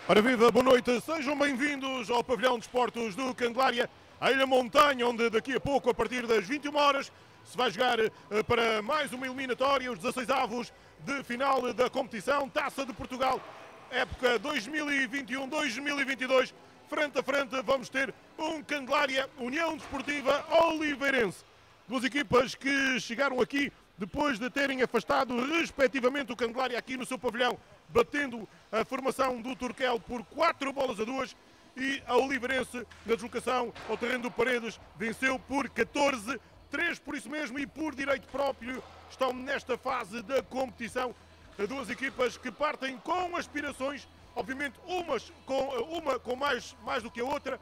Ora viva, boa noite, sejam bem-vindos ao pavilhão de esportes do Candelária, a Ilha Montanha, onde daqui a pouco, a partir das 21 horas, se vai jogar para mais uma eliminatória, os 16avos de final da competição, Taça de Portugal, época 2021-2022, frente a frente vamos ter um Candelária União Desportiva Oliveirense. Duas equipas que chegaram aqui depois de terem afastado respectivamente o Candelária aqui no seu pavilhão, batendo a formação do Turquel por 4-2 e a Oliveirense na deslocação ao terreno do Paredes venceu por 14-3, por isso mesmo e por direito próprio estão nesta fase da competição duas equipas que partem com aspirações, obviamente uma com mais do que a outra.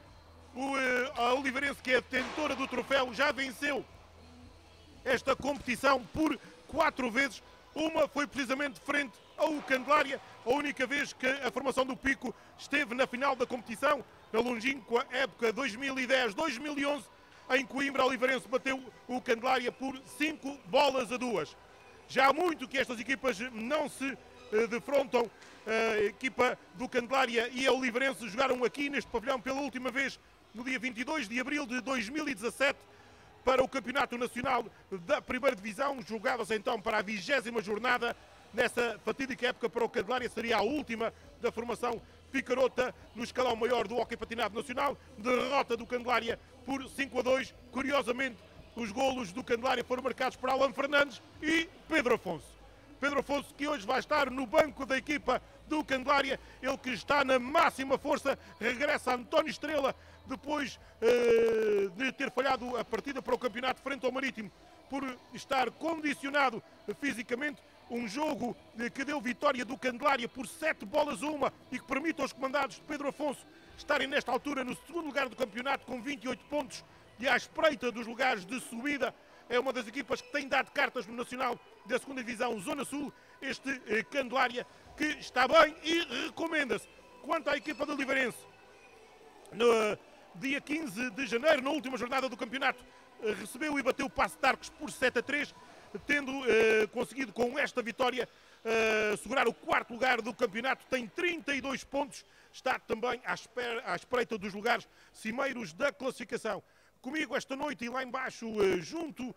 A Oliveirense, que é a detentora do troféu, já venceu esta competição por 4 vezes, uma foi precisamente frente ao Candelária, a única vez que a formação do Pico esteve na final da competição, na longínqua época 2010-2011, em Coimbra, a Oliveirense bateu o Candelária por 5-2. Já há muito que estas equipas não se defrontam. A equipa do Candelária e a Oliveirense jogaram aqui neste pavilhão pela última vez no dia 22 de abril de 2017 para o Campeonato Nacional da Primeira Divisão. Jogava-se então para a 20ª jornada. Nessa fatídica época para o Candelária seria a última da formação picarota no escalão maior do hóquei patinado nacional. Derrota do Candelária por 5-2. Curiosamente, os golos do Candelária foram marcados por Alan Fernandes e Pedro Afonso. Pedro Afonso, que hoje vai estar no banco da equipa do Candelária, ele que está na máxima força, regressa a António Estrela depois de ter falhado a partida para o campeonato frente ao Marítimo por estar condicionado fisicamente. Um jogo que deu vitória do Candelária por 7-1 e que permite aos comandados de Pedro Afonso estarem nesta altura no segundo lugar do campeonato com 28 pontos e à espreita dos lugares de subida. É uma das equipas que tem dado cartas no Nacional da 2ª Divisão Zona Sul, este Candelária, que está bem e recomenda-se. Quanto à equipa do Oliveirense, no dia 15 de janeiro, na última jornada do campeonato, recebeu e bateu o Paço de Arcos por 7-3, tendo conseguido com esta vitória assegurar o 4º lugar do campeonato, tem 32 pontos, está também à espreita dos lugares cimeiros da classificação. Comigo esta noite e lá embaixo, junto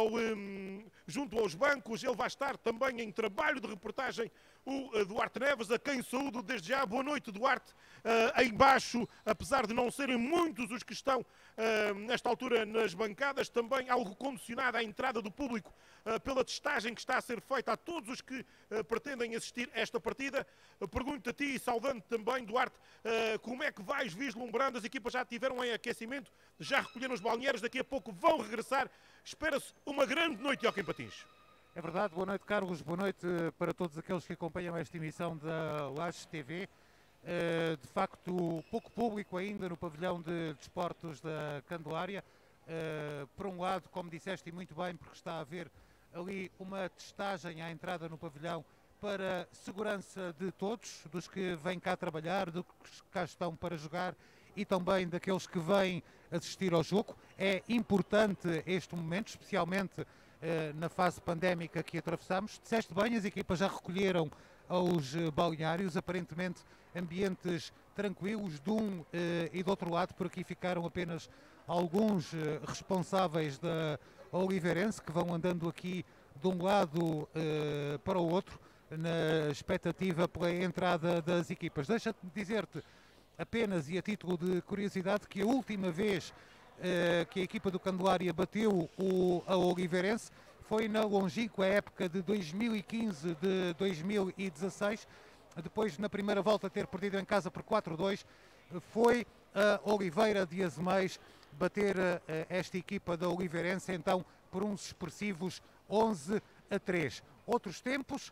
aos bancos, ele vai estar também em trabalho de reportagem, o Duarte Neves, a quem saúdo desde já. Boa noite, Duarte. Aí embaixo, apesar de não serem muitos os que estão nesta altura nas bancadas, também algo condicionado à entrada do público pela testagem que está a ser feita a todos os que pretendem assistir a esta partida. Pergunto a ti, saudando também, Duarte, como é que vais vislumbrando? As equipas já estiveram em aquecimento, já recolheram os balneários, daqui a pouco vão regressar. Espera-se uma grande noite de hóquei em patins. É verdade, boa noite, Carlos, boa noite para todos aqueles que acompanham esta emissão da Lages TV. De facto, pouco público ainda no pavilhão de desportos da Candelária. Por um lado, como disseste e muito bem, porque está a haver ali uma testagem à entrada no pavilhão para segurança de todos, dos que vêm cá trabalhar, dos que cá estão para jogar e também daqueles que vêm assistir ao jogo. É importante este momento, especialmente na fase pandémica que atravessamos. Disseste bem, as equipas já recolheram aos balneários, aparentemente ambientes tranquilos de um e do outro lado. Por aqui ficaram apenas alguns responsáveis da Oliveirense que vão andando aqui de um lado para o outro na expectativa pela entrada das equipas. Deixa-me dizer-te apenas, e a título de curiosidade, que a última vez que a equipa do Candelária bateu a Oliveirense foi na longínqua época de 2015 de 2016, depois na primeira volta ter perdido em casa por 4-2, foi a Oliveira de Azeméis bater esta equipa da Oliveirense então por uns expressivos 11-3. Outros tempos,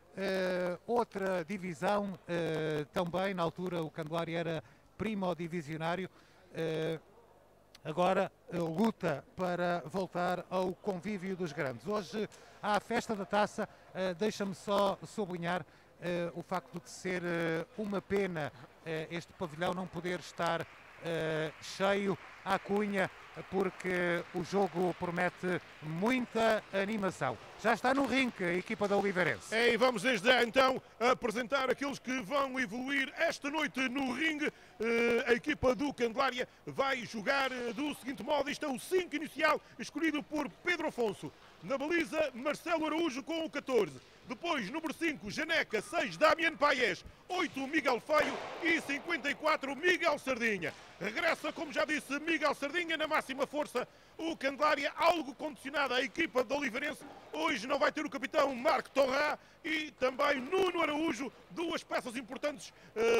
outra divisão, também na altura o Candelária era primo-divisionário, agora luta para voltar ao convívio dos grandes. Hoje há a festa da taça. Deixa-me só sublinhar o facto de ser uma pena este pavilhão não poder estar cheio à cunha, porque o jogo promete muita animação. Já está no rinque a equipa da Oliveirense. E vamos desde já então apresentar aqueles que vão evoluir esta noite no ringue. A equipa do Candelária vai jogar do seguinte modo. Isto é o 5 inicial, escolhido por Pedro Afonso. Na baliza, Marcelo Araújo com o 14. Depois, número 5, Janeca. 6, Damian Paes. 8, Miguel Feio. E 54, Miguel Sardinha. Regressa, como já disse, Miguel Sardinha na máxima força. O Candelária, algo condicionado à equipa da Oliveirense. Hoje não vai ter o capitão Marco Torrá e também Nuno Araújo, duas peças importantes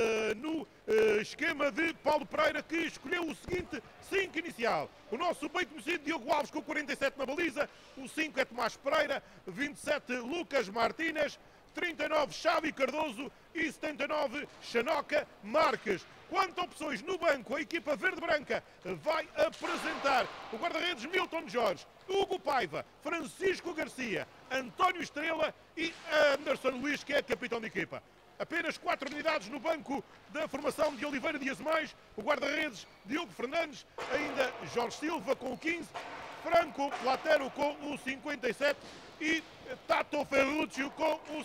no esquema de Paulo Pereira, que escolheu o seguinte 5 inicial. O nosso bem conhecido Diogo Alves com 47 na baliza, o 5 é Tomás Pereira, 27 Lucas Martínez, 39 Xavi Cardoso e 79 Xanoca Marques. Quanto a opções no banco, a equipa verde-branca vai apresentar o guarda-redes Milton Jorge, Hugo Paiva, Francisco Garcia, António Estrela e Anderson Luís, que é capitão de equipa. Apenas 4 unidades no banco da formação de Oliveira Dias Mais, o guarda-redes Diogo Fernandes, ainda Jorge Silva com o 15, Franco Latero com o 57 e Tato Ferruccio com o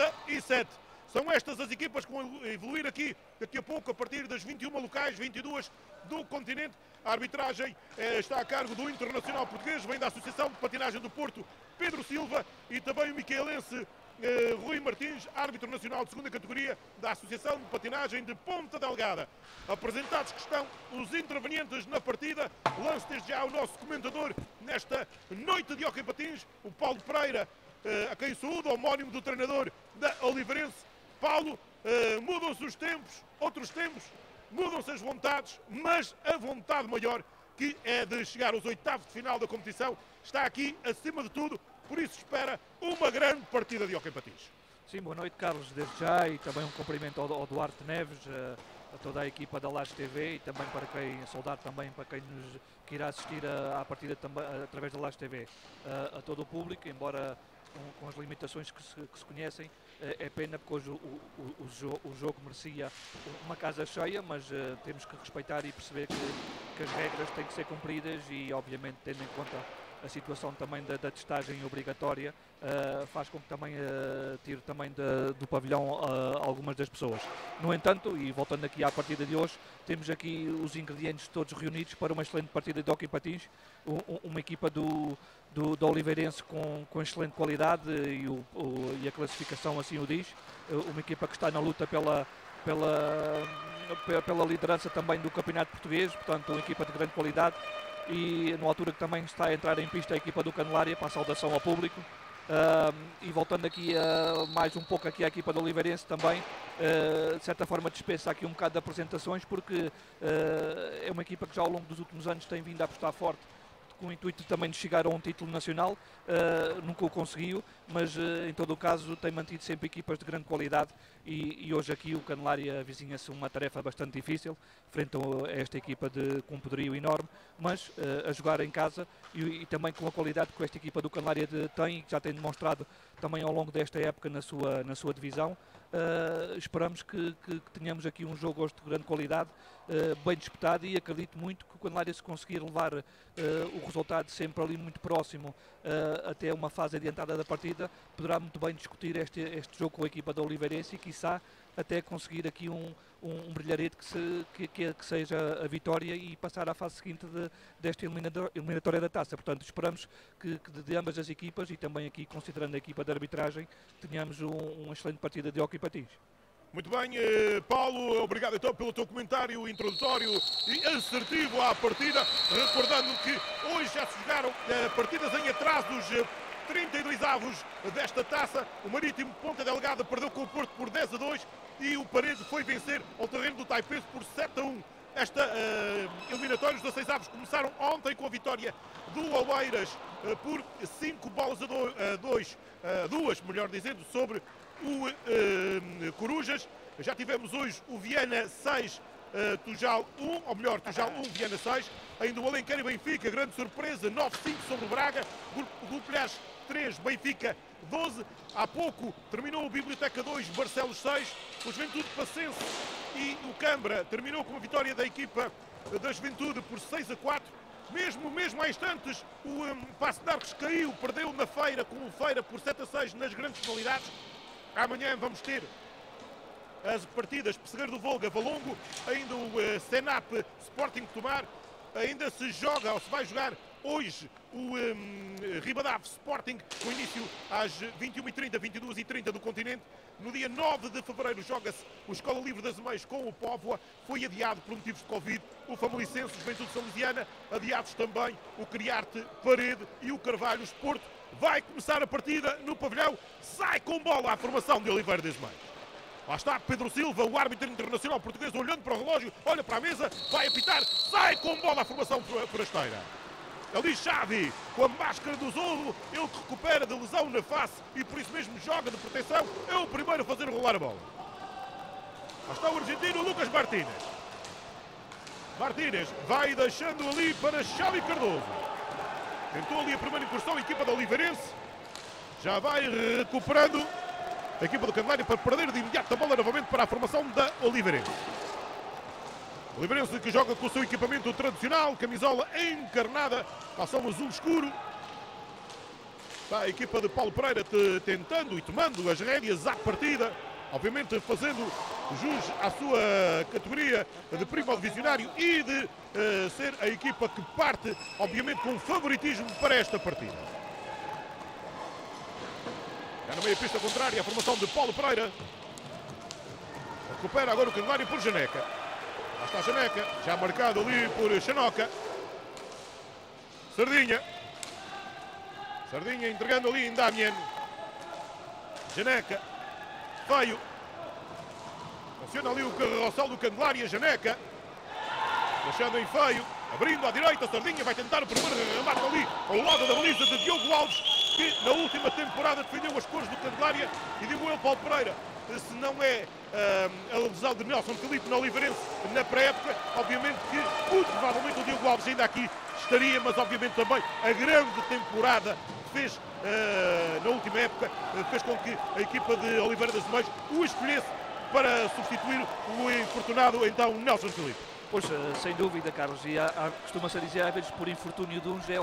77. São estas as equipas que vão evoluir aqui, daqui a pouco, a partir das 21 locais, 22 do continente. A arbitragem está a cargo do Internacional Português, vem da Associação de Patinagem do Porto, Pedro Silva, e também o micaelense Rui Martins, árbitro nacional de segunda categoria da Associação de Patinagem de Ponta Delgada. Apresentados que estão os intervenientes na partida, lance desde já o nosso comentador nesta noite de hóquei patins, o Paulo Pereira, a quem saúde, homónimo do treinador da Oliveirense. Paulo, mudam-se os tempos, outros tempos, mudam-se as vontades, mas a vontade maior, que é de chegar aos oitavos de final da competição, está aqui acima de tudo, por isso espera uma grande partida de hóquei patins. Sim, boa noite, Carlos, desde já, e também um cumprimento ao Duarte Neves, a toda a equipa da Laje TV e também para quem, saudar também para quem nos que irá assistir à partida também, através da Laje TV, a todo o público, embora com as limitações que se conhecem. É pena porque hoje o jogo merecia uma casa cheia, mas temos que respeitar e perceber que as regras têm que ser cumpridas e, obviamente, tendo em conta a situação também da testagem obrigatória, faz com que também tire também do pavilhão algumas das pessoas. No entanto, e voltando aqui à partida de hoje, temos aqui os ingredientes todos reunidos para uma excelente partida de hóquei patins, uma equipa da Oliveirense com excelente qualidade e a classificação assim o diz, uma equipa que está na luta pela liderança também do Campeonato Português, portanto uma equipa de grande qualidade, e na altura que também está a entrar em pista a equipa do Candelária para a saudação ao público. E voltando aqui mais um pouco aqui à equipa do Oliveirense também, de certa forma dispensa aqui um bocado de apresentações, porque é uma equipa que já ao longo dos últimos anos tem vindo a apostar forte com o intuito também de chegar a um título nacional, nunca o conseguiu, mas em todo o caso tem mantido sempre equipas de grande qualidade e hoje aqui o Candelária avizinha-se uma tarefa bastante difícil, frente a esta equipa com um poderio enorme, mas a jogar em casa e também com a qualidade que esta equipa do Candelária tem e que já tem demonstrado também ao longo desta época na sua divisão. Esperamos que tenhamos aqui um jogo hoje de grande qualidade, bem disputado, e acredito muito que o Candelária, se conseguir levar o resultado sempre ali muito próximo até uma fase adiantada da partida, poderá muito bem discutir este jogo com a equipa da Oliveirense e quiçá até conseguir aqui um brilharete que seja a vitória e passar à fase seguinte desta eliminatória da taça. Portanto, esperamos que de ambas as equipas, e também aqui considerando a equipa de arbitragem, tenhamos uma excelente partida de hóquei patins. Muito bem, Paulo, obrigado então pelo teu comentário introdutório e assertivo à partida, recordando que hoje já se jogaram partidas em atrasos, 32 avos desta taça. O Marítimo Ponta Delgada perdeu com o Porto por 10-2 e o Parede foi vencer ao terreno do Taipei por 7-1. Esta eliminatória, os 16 avos começaram ontem com a vitória do Oeiras por 5 bolas a 2, melhor dizendo, sobre o Corujas. Já tivemos hoje o Viana 6, Tujal 1, ou melhor, Tujal 1, Viana 6. Ainda o Alenquer e Benfica, grande surpresa, 9-5 sobre o Braga. Grupelhas 3, Benfica 12. Há pouco terminou o Biblioteca 2, Barcelos 6. O Juventude Passense e o Cambra terminou com a vitória da equipa da Juventude por 6-4. Mesmo há instantes, o Paço de Arcos caiu, perdeu na Feira com o Feira por 7-6 nas grandes penalidades. Amanhã vamos ter as partidas Pessegueiro do Volga, Valongo, ainda o Senap Sporting Tomar, ainda se joga ou se vai jogar hoje o Ribadave Sporting, com início às 21h30, 22h30 do continente. No dia 9 de fevereiro joga-se o Escola Livre das Meias com o Póvoa, foi adiado por motivos de Covid. O Famalicense, o Juventude Salesiana, adiados também o Criarte, Parede e o Carvalhos Porto. Vai começar a partida no pavilhão, sai com bola a formação de Oliveira das Meias. Lá está Pedro Silva, o árbitro internacional português, olhando para o relógio, olha para a mesa, vai apitar, sai com bola a formação forasteira. Ali Xavi, com a máscara do Zorro, ele que recupera de lesão na face e por isso mesmo joga de proteção, é o primeiro a fazer rolar a bola. Lá está o argentino Lucas Martínez. Martínez vai deixando ali para Xavi Cardoso. Tentou ali a primeira incursão, a equipa da Oliveirense. Já vai recuperando a equipa do Candelária para perder de imediato a bola novamente para a formação da Oliveirense. Oliveirense que joga com o seu equipamento tradicional, camisola encarnada, calção azul escuro. Está a equipa de Paulo Pereira tentando e tomando as rédeas à partida, obviamente fazendo jus à sua categoria de primo divisionário e de ser a equipa que parte, obviamente, com favoritismo para esta partida. Já na meia pista contrária, a formação de Paulo Pereira. Recupera agora o Candelário por Janeca. Lá está Janeca, já marcado ali por Xanoca. Sardinha. Sardinha entregando ali em Damian. Janeca. Feio. Funciona ali o carrossel do Candelária. Janeca. Deixando em Feio. Abrindo à direita. Sardinha vai tentar o primeiro remate ali ao lado da baliza de Diogo Alves, que na última temporada defendeu as cores do Candelária, e digo eu, Paulo Pereira, se não é a lesão de Nelson Filipe na Oliveirense na pré-época, obviamente que muito provavelmente o Diogo Alves ainda aqui estaria, mas obviamente também a grande temporada que fez na última época fez com que a equipa de Oliveira das Meias o escolhesse para substituir o infortunado então Nelson Filipe. Pois, sem dúvida, Carlos, e costuma-se dizer às vezes por infortúnio de uns é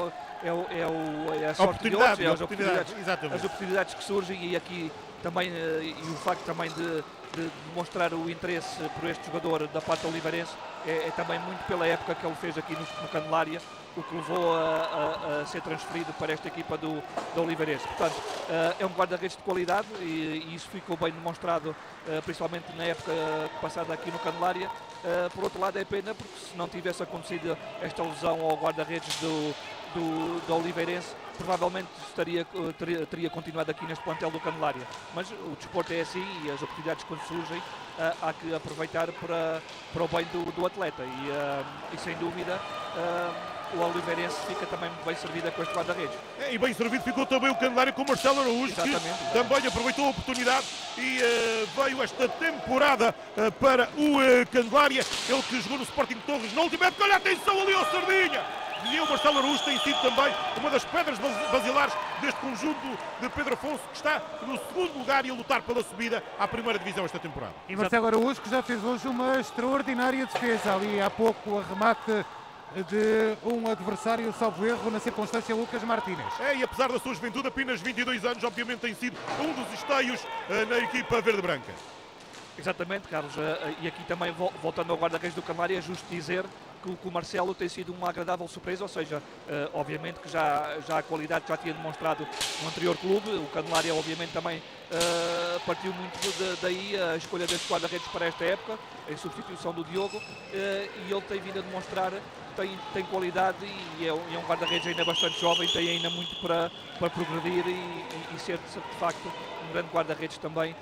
a sorte de outros, as oportunidades que surgem, e aqui também, e o facto também de demonstrar o interesse por este jogador da parte oliveirense é também muito pela época que ele fez aqui no Candelária, o que levou a ser transferido para esta equipa do Oliveirense. Portanto, é um guarda-redes de qualidade e isso ficou bem demonstrado, principalmente na época passada aqui no Candelária. Por outro lado, é pena porque se não tivesse acontecido esta lesão ao guarda-redes do Oliveirense, provavelmente teria continuado aqui neste plantel do Candelária. Mas o desporto é assim e as oportunidades quando surgem há que aproveitar para o bem do atleta e sem dúvida o Oliveirense fica também bem servido com este guarda-redes. E bem servido ficou também o Candelária com o Marcelo Araújo, exatamente. Que também aproveitou a oportunidade e veio esta temporada para o Candelária, ele que jogou no Sporting Torres na última época. Olha, atenção ali ao Sardinha! E o Marcelo Araújo tem sido também uma das pedras basilares deste conjunto de Pedro Afonso, que está no segundo lugar e a lutar pela subida à primeira divisão esta temporada. E Marcelo Araújo que já fez hoje uma extraordinária defesa, ali há pouco a remate de um adversário, salvo erro, na circunstância Lucas Martínez. E apesar da sua juventude, apenas 22 anos, obviamente tem sido um dos esteios na equipa verde-branca. Exatamente, Carlos, e aqui também voltando ao guarda-redes do Candelária, é justo dizer que o Marcelo tem sido uma agradável surpresa, ou seja, obviamente que já a qualidade já tinha demonstrado no anterior clube. O Candelária obviamente também partiu muito daí a escolha deste guarda-redes para esta época, em substituição do Diogo, e ele tem vindo a demonstrar tem qualidade e é um guarda-redes ainda bastante jovem, tem ainda muito para progredir e ser de facto um grande guarda-redes também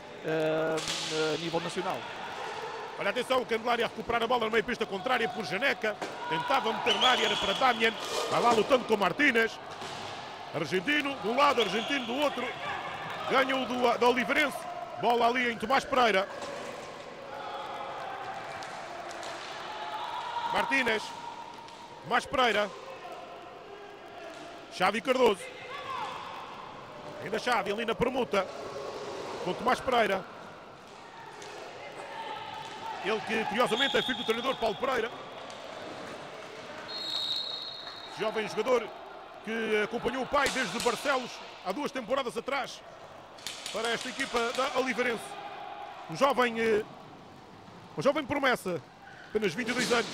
a nível nacional. Olha, atenção, o Candelária a recuperar a bola na meia pista contrária por Janeca. Tentava meter na área, era para Damian. Vai lá lutando com Martínez. Argentino de um lado, argentino do outro. Ganha o da Oliveirense. Bola ali em Tomás Pereira. Martínez. Tomás Pereira. Xavi Cardoso. Ainda Xavi ali na permuta. Com Tomás Pereira. Ele que, curiosamente, é filho do treinador Paulo Pereira. Jovem jogador que acompanhou o pai desde Barcelos há 2 temporadas atrás para esta equipa da Oliveirense. Uma jovem promessa, apenas 22 anos.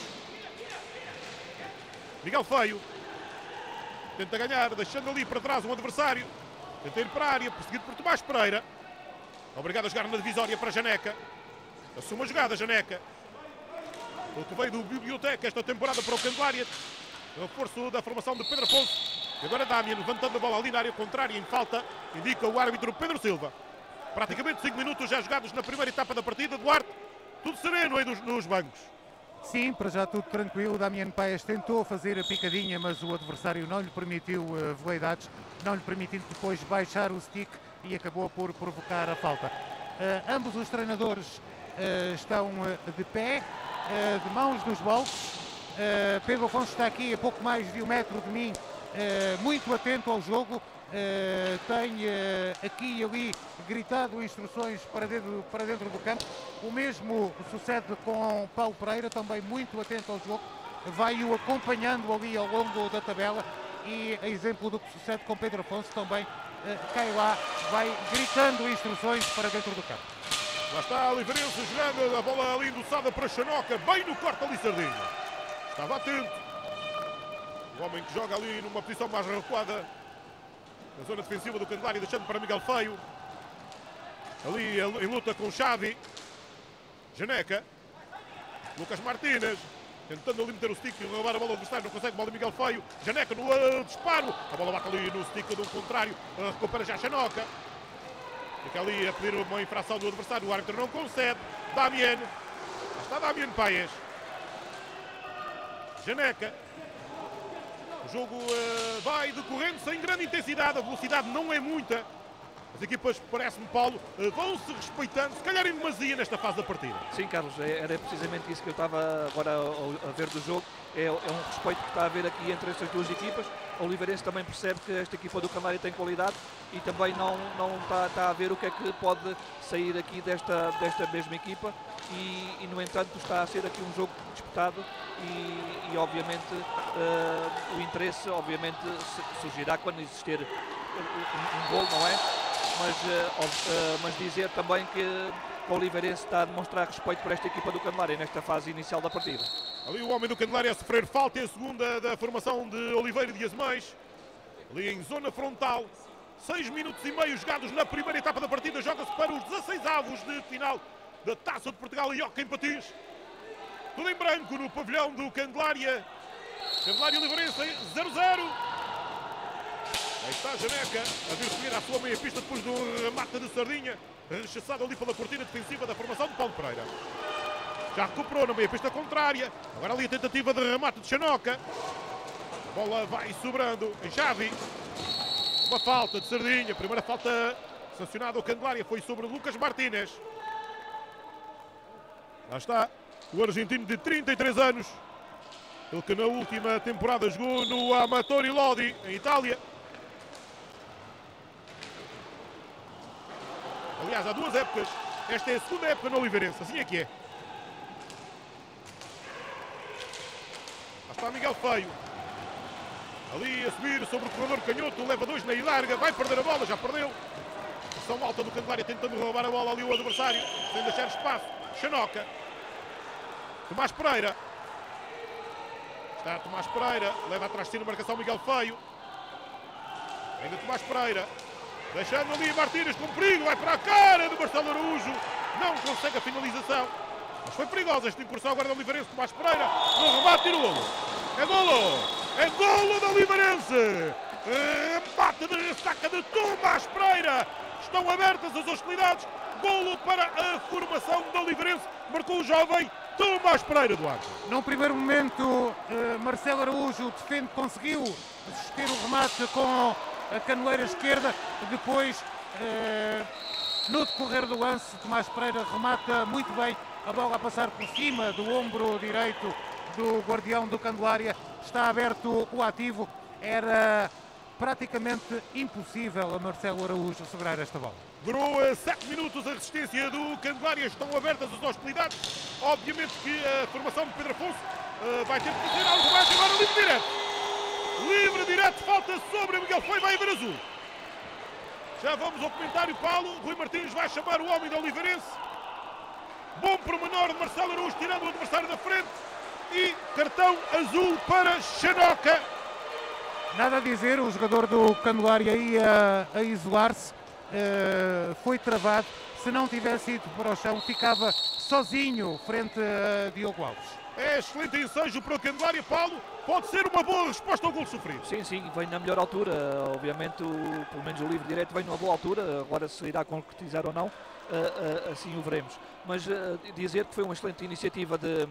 Miguel Feio tenta ganhar, deixando ali para trás um adversário. Tenta ir para a área, perseguido por Tomás Pereira. Obrigado a jogar na divisória para Janeca. Assume a jogada, Janeca. O que veio do Biblioteca esta temporada para o Candelária. Reforço da formação de Pedro Afonso. E agora Damian levantando a bola ali na área contrária em falta. Indica o árbitro Pedro Silva. Praticamente 5 minutos já jogados na primeira etapa da partida. Duarte, tudo sereno aí nos bancos. Sim, para já tudo tranquilo. O Damian Paes tentou fazer a picadinha, mas o adversário não lhe permitiu veleidades, não lhe permitindo depois baixar o stick e acabou por provocar a falta. Ambos os treinadores estão de pé, de mãos nos bolsos. Pedro Afonso está aqui a pouco mais de 1 metro de mim, muito atento ao jogo. Tem aqui e ali gritado instruções para dentro do campo. O mesmo sucede com Paulo Pereira, também muito atento ao jogo, vai-o acompanhando ali ao longo da tabela, e a exemplo do que sucede com Pedro Afonso, também cai lá, vai gritando instruções para dentro do campo. Lá está a Oliveirense jogando a bola ali endossada para Xanoca, bem no corte ali Sardinha. Estava atento. O homem que joga ali numa posição mais recuada na zona defensiva do Candelária, deixando para Miguel Feio. Ali em luta com Xavi. Janeca. Lucas Martínez. Tentando ali meter o stick e roubar a bola do adversário. Não consegue, bola de Miguel Feio. Janeca no disparo. A bola bate ali no stick do contrário. Recupera já Xanoca. Fica ali a pedir uma infração do adversário. O árbitro não concede. Damian. Está Damian Paes. Janeca. O jogo vai decorrendo sem grande intensidade, a velocidade não é muita. As equipas, parece-me, Paulo, vão-se respeitando, se calhar em demasia nesta fase da partida. Sim, Carlos, era precisamente isso que eu estava agora a ver do jogo. É um respeito que está a haver aqui entre estas duas equipas. O Oliveirense também percebe que esta equipa do Candelária tem qualidade e também não está a ver o que é que pode sair aqui desta mesma equipa. E no entanto está a ser aqui um jogo disputado e obviamente o interesse obviamente surgirá quando existir um gol, não é? Mas dizer também que o Oliveirense está a demonstrar respeito por esta equipa do Candelária nesta fase inicial da partida. Ali o homem do Candelária a sofrer falta, a segunda da formação de Oliveira de Azeméis. Ali em zona frontal, 6 minutos e meio jogados na primeira etapa da partida. Joga-se para os 16 avos de final da Taça de Portugal e Hockey em Patins. Tudo em branco no pavilhão do Candelária. Candelária Oliveirense 0-0. Aí está a Janeca a vir subir à sua meia pista depois do remate de Sardinha, rechaçado ali pela cortina defensiva da formação de Paulo Pereira. Já recuperou na meia pista contrária. Agora ali a tentativa de remate de Xanoca. A bola vai sobrando em Xavi. Uma falta de Sardinha. Primeira falta sancionada ao Candelária foi sobre Lucas Martínez. Lá está o argentino de 33 anos. Ele que na última temporada jogou no Amatori Lodi, em Itália. Aliás, há 2 épocas. Esta é a segunda época no Oliveirense. Assim é que é. Lá está Miguel Feio. Ali a subir sobre o corredor canhoto. Leva 2 na larga. Vai perder a bola. Já perdeu. Pressão alta do Candelária tentando roubar a bola ali o adversário. Sem deixar espaço. Xanoca. Tomás Pereira. Está Tomás Pereira. Leva atrás de si na marcação Miguel Feio. Ainda Tomás Pereira. Deixando ali Martínez com perigo. Vai para a cara de Marcelo Araújo. Não consegue a finalização. Mas foi perigosa esta incursão agora do Oliveirense. Tomás Pereira. No remate e no golo. É golo. É golo do Oliveirense. Remate de ressaca de Tomás Pereira. Estão abertas as hostilidades. Golo para a formação do Oliveirense. Marcou o jovem Tomás Pereira, Duarte. Num primeiro momento, Marcelo Araújo conseguiu assistir o remate com a caneleira esquerda. Depois, no decorrer do lance, Tomás Pereira remata muito bem a bola a passar por cima do ombro direito do guardião do Candelária. Está aberto o ativo. Era praticamente impossível a Marcelo Araújo segurar esta bola. Durou 7 minutos a resistência do Candelária. Estão abertas as hostilidades. Obviamente que a formação de Pedro Afonso vai ter que fazer algo mais. Agora livre direto. Livre direto. Falta sobre Miguel Feio. Vai haver azul. Já vamos ao comentário, Paulo. Rui Martins vai chamar o homem da Oliveirense. Bom pormenor de Marcelo Araújo, tirando o adversário da frente. E cartão azul para Xanoca. Nada a dizer, o jogador do Candelária ia a isolar-se, foi travado. Se não tivesse ido para o chão, ficava sozinho frente a Diogo Alves. É excelente ensejo para o Candelária, Paulo. Pode ser uma boa resposta ao gol sofrido. Sim, sim, vem na melhor altura. Obviamente, pelo menos o livre direto vem numa boa altura. Agora, se irá concretizar ou não, assim o veremos. Mas dizer que foi uma excelente iniciativa de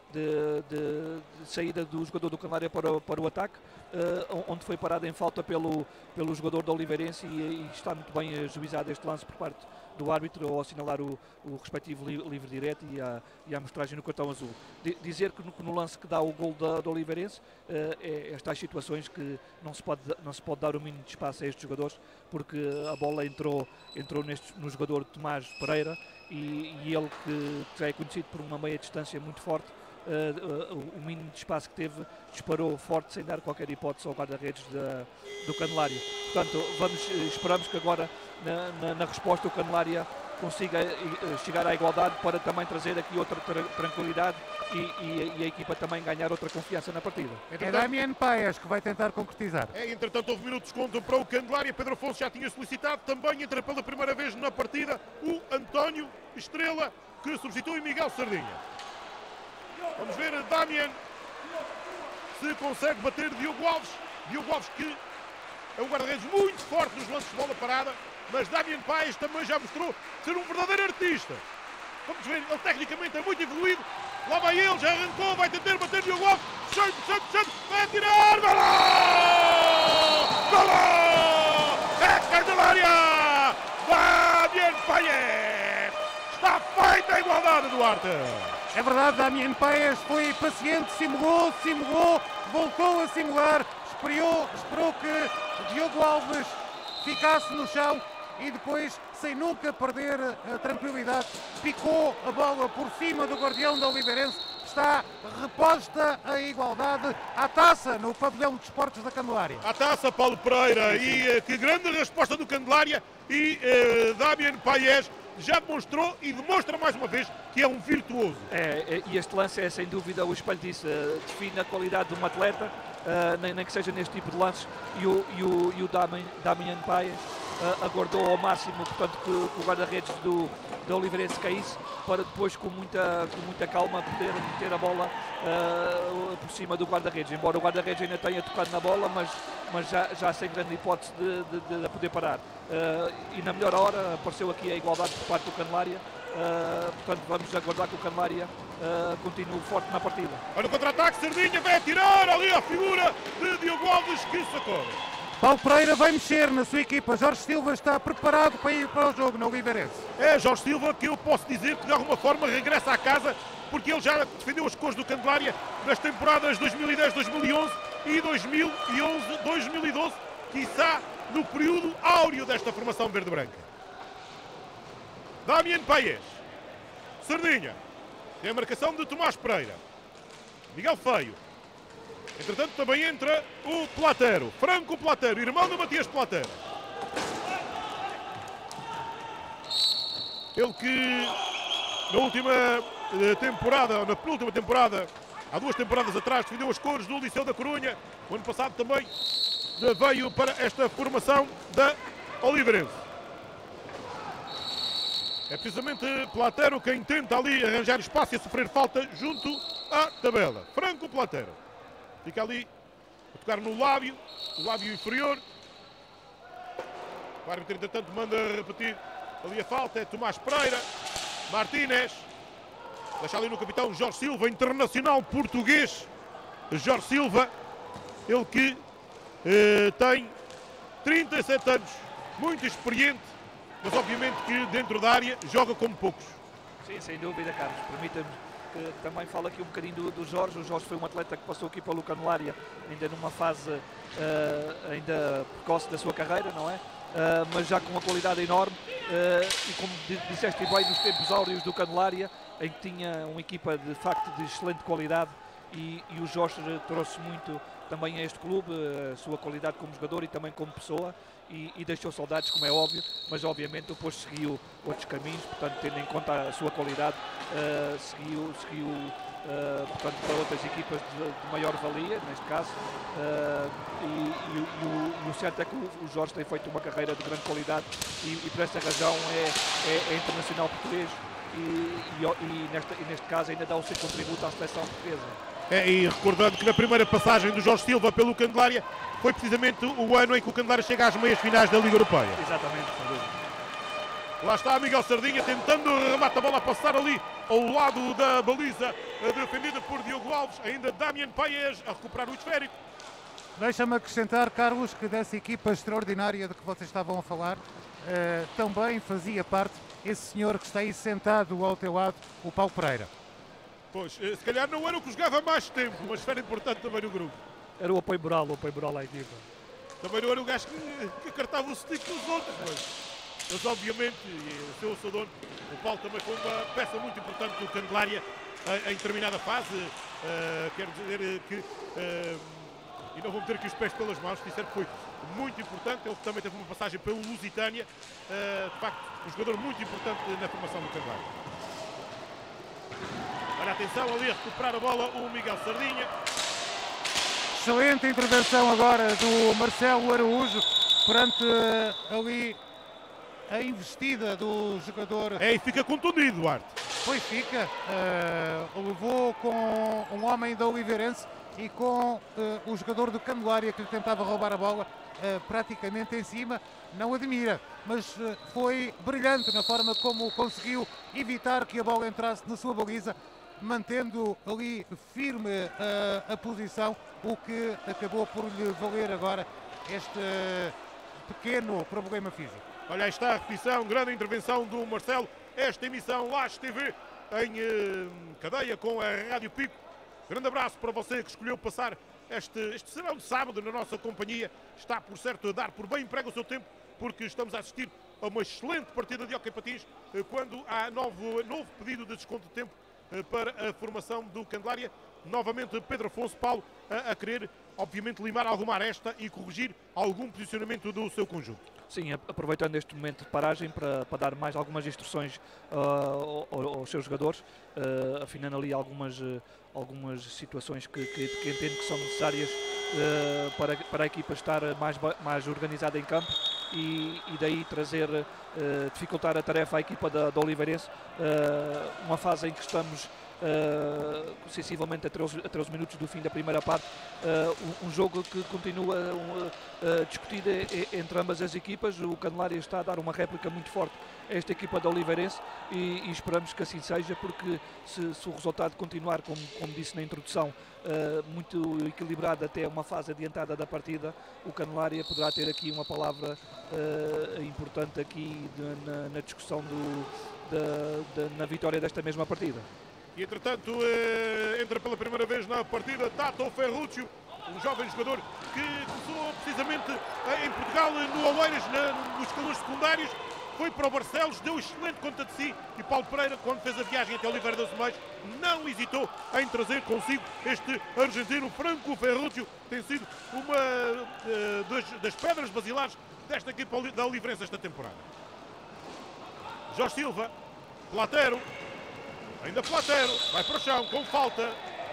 saída do jogador do Candelária para o ataque, onde foi parado em falta pelo jogador do Oliveirense e está muito bem ajuizado este lance por parte do árbitro ao assinalar o respectivo livre direto e a amostragem no cartão azul. Dizer que no lance que dá o gol do Oliveirense, é estas situações que não se pode dar o mínimo de espaço a estes jogadores, porque a bola entrou no jogador Tomás Pereira e ele que já é conhecido por uma meia distância muito forte, o mínimo de espaço que teve, disparou forte sem dar qualquer hipótese ao guarda-redes do Candelária. Portanto, esperamos que agora na resposta o Candelária consiga chegar à igualdade para também trazer aqui outra tranquilidade e a equipa também ganhar outra confiança na partida. É Damian Paes que vai tentar concretizar. Entretanto, houve minutos de desconto para o Candelária. Pedro Afonso já tinha solicitado. Também entra pela primeira vez na partida o António Estrela, que substitui Miguel Sardinha. Vamos ver a Damian se consegue bater Diogo Alves. Diogo Alves que é um guarda-redes muito forte nos lances de bola parada, mas Damian Paes também já mostrou ser um verdadeiro artista. Vamos ver, ele tecnicamente é muito evoluído. Lá vai ele, já arrancou, vai tentar bater Diogo Alves. Puxando, vai atirar, vai lá! Vai lá! É Candelária! Damian Paes! Está feita a igualdade, Duarte! É verdade, Damian Paes foi paciente, simulou, voltou a simular, esperou que Diogo Alves ficasse no chão e depois, sem nunca perder a tranquilidade, picou a bola por cima do guardião da Oliveirense. Está reposta a igualdade à taça no pavilhão de desportos da Candelária. À taça, Paulo Pereira, e que grande resposta do Candelária, e Damian Paes já demonstrou e demonstra mais uma vez que é um virtuoso. E este lance é sem dúvida o espelho disso, define a qualidade de um atleta, nem que seja neste tipo de lances, e o Damian Paes aguardou ao máximo, portanto, que o guarda-redes da Oliveirense caísse, para depois com muita calma poder meter a bola por cima do guarda-redes, embora o guarda-redes ainda tenha tocado na bola, mas já sem grande hipótese de poder parar. E na melhor hora apareceu aqui a igualdade por parte do Candelária, portanto vamos aguardar que o Candelária continue forte na partida. Olha o contra-ataque, Sardinha vai atirar ali a figura de Diogo Alves, que sacode. Paulo Pereira vai mexer na sua equipa. Jorge Silva está preparado para ir para o jogo na Oliveirense. É Jorge Silva, que eu posso dizer que de alguma forma regressa à casa, porque ele já defendeu as cores do Candelária nas temporadas 2010, 2011 e 2011, 2012, quiçá no período áureo desta formação verde-branca. Damian Paes, Sardinha, tem a marcação de Tomás Pereira, Miguel Feio. Entretanto, também entra o Platero, Franco Platero, irmão do Matias Platero. Ele que na última temporada, na penúltima temporada, há 2 temporadas atrás, defendeu as cores do Liceu da Corunha. O ano passado também veio para esta formação da Oliveirense. É precisamente Platero quem tenta ali arranjar espaço e a sofrer falta junto à tabela. Franco Platero. Fica ali a tocar no lábio, o lábio inferior. O árbitro, entretanto, manda repetir ali a falta. É Tomás Pereira, Martínez. Deixa ali no capitão Jorge Silva, internacional português. Jorge Silva, ele que tem 37 anos, muito experiente, mas obviamente que dentro da área joga como poucos. Sim, sem dúvida, Carlos. Permita-me que também fale aqui um bocadinho do Jorge. O Jorge foi um atleta que passou aqui pelo Candelária ainda numa fase ainda precoce da sua carreira, não é? mas já com uma qualidade enorme, e como disseste bem, nos tempos áureos do Candelária, em que tinha uma equipa de facto de excelente qualidade, e o Jorge trouxe muito também a este clube, a sua qualidade como jogador e também como pessoa, e deixou saudades, como é óbvio, mas obviamente depois seguiu outros caminhos, portanto, tendo em conta a sua qualidade, seguiu portanto, para outras equipas de maior valia, neste caso, e o certo é que o Jorge tem feito uma carreira de grande qualidade, e por essa razão é internacional português, e neste caso ainda dá o seu contributo à seleção portuguesa. E recordando que na primeira passagem do Jorge Silva pelo Candelária foi precisamente o ano em que o Candelária chega às meias finais da Liga Europeia. Exatamente, sem dúvida. Lá está Miguel Sardinha tentando remate a bola a passar ali ao lado da baliza, defendida por Diogo Alves. Ainda Damian Paes a recuperar o esférico. Deixa-me acrescentar, Carlos, que dessa equipa extraordinária de que vocês estavam a falar, também fazia parte esse senhor que está aí sentado ao teu lado, o Paulo Pereira. Pois, se calhar não era o que jogava mais tempo, mas era importante também no grupo. Era o apoio moral à equipa. Também não era o gajo que acartava o stick dos outros, mas obviamente, o seu dono, o Paulo também foi uma peça muito importante do Candelária em determinada fase. Quero dizer que, e não vou meter aqui os pés pelas mãos, disser que foi muito importante. Ele também teve uma passagem pelo Lusitânia, de facto, um jogador muito importante na formação do Candelária. Olha, atenção ali a recuperar a bola o Miguel Sardinha. Excelente intervenção agora do Marcelo Araújo perante ali a investida do jogador. E fica contundido, Duarte. Pois fica, levou com um homem da Oliveirense e com o jogador do Candelária que lhe tentava roubar a bola praticamente em cima. Não admira, mas foi brilhante na forma como conseguiu evitar que a bola entrasse na sua baliza, mantendo ali firme a posição, o que acabou por lhe valer agora este pequeno problema físico. Olha, aí está a repetição, grande intervenção do Marcelo. Esta emissão Laje TV em cadeia com a Rádio Pico. Grande abraço para você que escolheu passar este serão de sábado na nossa companhia. Está, por certo, a dar por bem emprego o seu tempo, porque estamos a assistir a uma excelente partida de hóquei patins, quando há novo pedido de desconto de tempo para a formação do Candelária. Novamente Pedro Afonso Paulo a querer, obviamente, limar alguma aresta e corrigir algum posicionamento do seu conjunto. Sim, aproveitando este momento de paragem para dar mais algumas instruções aos seus jogadores, afinando ali algumas situações que entendo que são necessárias para a equipa estar mais organizada em campo, e daí dificultar a tarefa à equipa da Oliveirense, uma fase em que estamos sensivelmente a 13 minutos do fim da primeira parte, um jogo que continua discutido entre ambas as equipas. O Candelária está a dar uma réplica muito forte a esta equipa da Oliveirense, e esperamos que assim seja, porque se o resultado continuar, como disse na introdução, muito equilibrado até uma fase adiantada da partida, o Candelária poderá ter aqui uma palavra importante aqui na discussão na vitória desta mesma partida. E entretanto entra pela primeira vez na partida Tato Ferruccio, um jovem jogador que começou precisamente em Portugal, no Oeiras, nos escalões secundários. Foi para o Barcelos, deu excelente conta de si, e Paulo Pereira, quando fez a viagem até Oliveira das Meias, não hesitou em trazer consigo este argentino. Franco Ferruccio tem sido uma das pedras basilares desta equipa da Oliveirense esta temporada. Jorge Silva, Platero, ainda Platero, vai para o chão, com falta.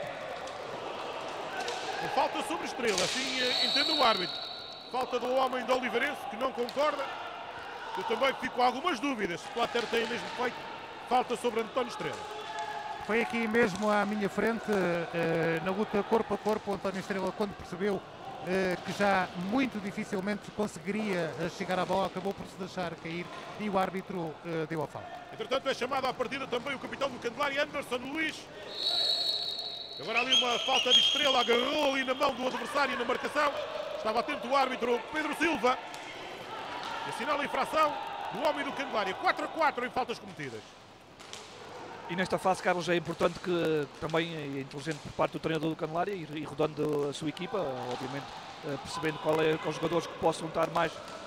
Com falta sobre Estrela, assim entende o árbitro. Falta do homem da Oliveirense, que não concorda. Eu também fico com algumas dúvidas se Platero tem mesmo feito falta sobre António Estrela. Foi aqui mesmo à minha frente, na luta corpo a corpo, António Estrela, quando percebeu que já muito dificilmente conseguiria chegar à bola, acabou por se deixar cair, e o árbitro deu a falta. Entretanto é chamado à partida também o capitão do Candelária, Anderson Luís. Agora ali uma falta de Estrela, agarrou ali na mão do adversário na marcação. Estava atento o árbitro Pedro Silva. Assinala a infração do homem do Candelária. 4-4 em faltas cometidas. E nesta fase, Carlos, é importante que também é inteligente por parte do treinador do Candelária, e rodando a sua equipa, obviamente percebendo quais jogadores que possam estar mais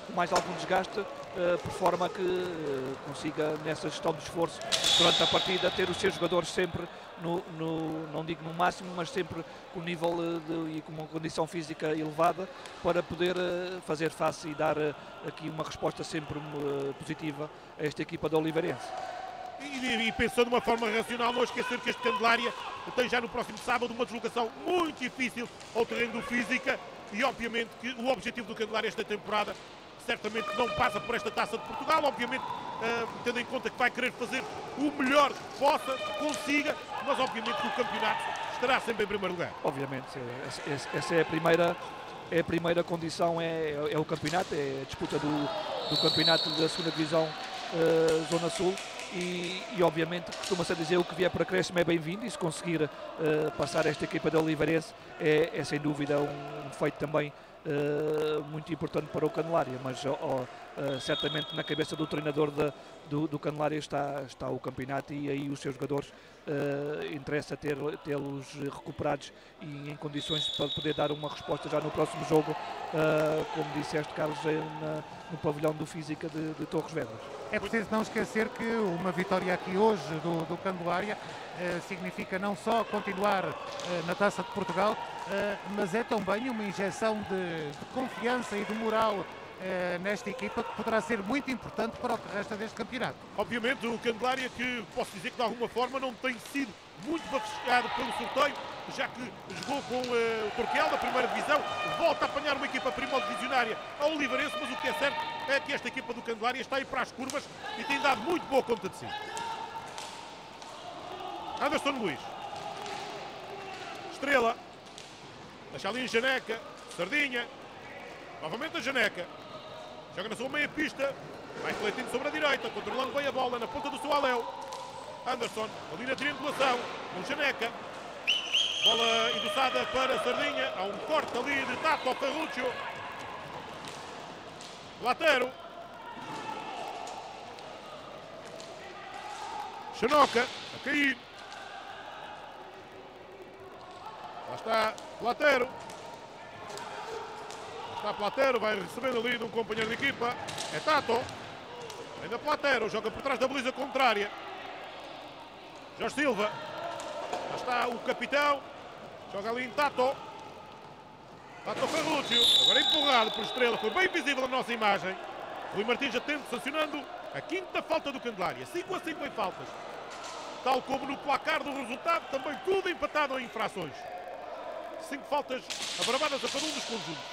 com mais algum desgaste, por forma que consiga, nessa gestão de esforço durante a partida, ter os seus jogadores sempre não digo no máximo, mas sempre com nível e com uma condição física elevada para poder fazer face e dar aqui uma resposta sempre positiva a esta equipa da Oliveirense. E pensando de uma forma racional, não esquecer que este Candelária tem já no próximo sábado uma deslocação muito difícil ao terreno do Física e obviamente que o objetivo do Candelária esta temporada certamente não passa por esta Taça de Portugal, obviamente tendo em conta que vai querer fazer o melhor que possa, consiga, mas obviamente que o campeonato estará sempre em primeiro lugar. Obviamente, essa é a primeira condição, é o campeonato, é a disputa do campeonato da segunda divisão Zona Sul. E obviamente costuma-se dizer o que vier para acréscimo é bem-vindo, e se conseguir passar esta equipa da Oliveirense é sem dúvida um feito também muito importante para o Candelária, mas certamente na cabeça do treinador do Candelária está o campeonato, e aí os seus jogadores interessa tê-los recuperados e em condições para poder dar uma resposta já no próximo jogo, como disseste, Carlos, no pavilhão do Física de Torres Vedras. É preciso não esquecer que uma vitória aqui hoje do Candelária significa não só continuar na Taça de Portugal, mas é também uma injeção de confiança e de moral nesta equipa, que poderá ser muito importante para o que resta deste campeonato. Obviamente o Candelária, que posso dizer que de alguma forma não tem sido muito bafejado pelo sorteio, já que jogou com o Torquel da primeira divisão, volta a apanhar uma equipa primodivisionária a Oliveirense, mas o que é certo é que esta equipa do Candelária está aí para as curvas e tem dado muito boa conta de si. Anderson Luís, Estrela, deixa ali em Janeca, Sardinha, novamente a Janeca, joga na sua meia pista, vai refletindo sobre a direita, controlando bem a bola na ponta do seu aléu. Anderson, ali na triangulação, com Janeca, bola endossada para Sardinha, há um corte ali de Tato Ferruccio. Platero, Xanoca, a cair. Lá está Platero. Está Platero, vai recebendo ali de um companheiro de equipa. É Tato. Ainda Platero, joga por trás da baliza contrária. Jorge Silva. Lá está o capitão. Joga ali em Tato. Tato Ferruccio. Agora empurrado por Estrela. Foi bem visível a nossa imagem. Rui Martins atento, sancionando a quinta falta do Candelária. 5-5 em faltas. Tal como no placar do resultado, também tudo empatado em infrações. 5 faltas abravadas a cada um dos conjuntos.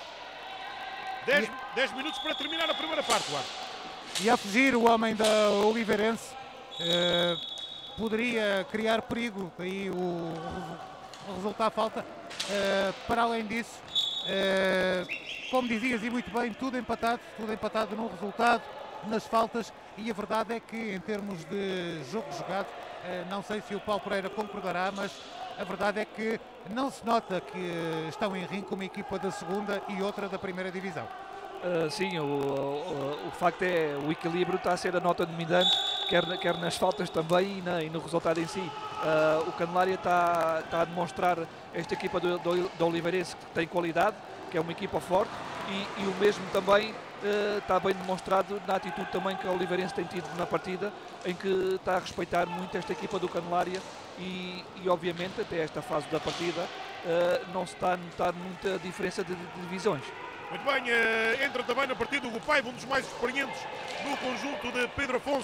10 minutos para terminar a primeira parte, Duarte. E a fugir o homem da Oliveirense poderia criar perigo, aí o resultado falta. Para além disso, como dizias e muito bem, tudo empatado no resultado, nas faltas, e a verdade é que em termos de jogo jogado, não sei se o Paulo Pereira concordará, mas a verdade é que não se nota que estão em ringue uma equipa da segunda e outra da primeira divisão. Sim, o facto é o equilíbrio está a ser a nota dominante, quer nas faltas também e no resultado em si. O Candelária está a demonstrar, esta equipa do Oliveirense, que tem qualidade, que é uma equipa forte, e o mesmo também está bem demonstrado na atitude também que a Oliveirense tem tido na partida, em que está a respeitar muito esta equipa do Candelária e obviamente até esta fase da partida não se está a notar muita diferença de divisões. Muito bem, entra também na partida o Gupaiva, um dos mais experientes no conjunto de Pedro Afonso.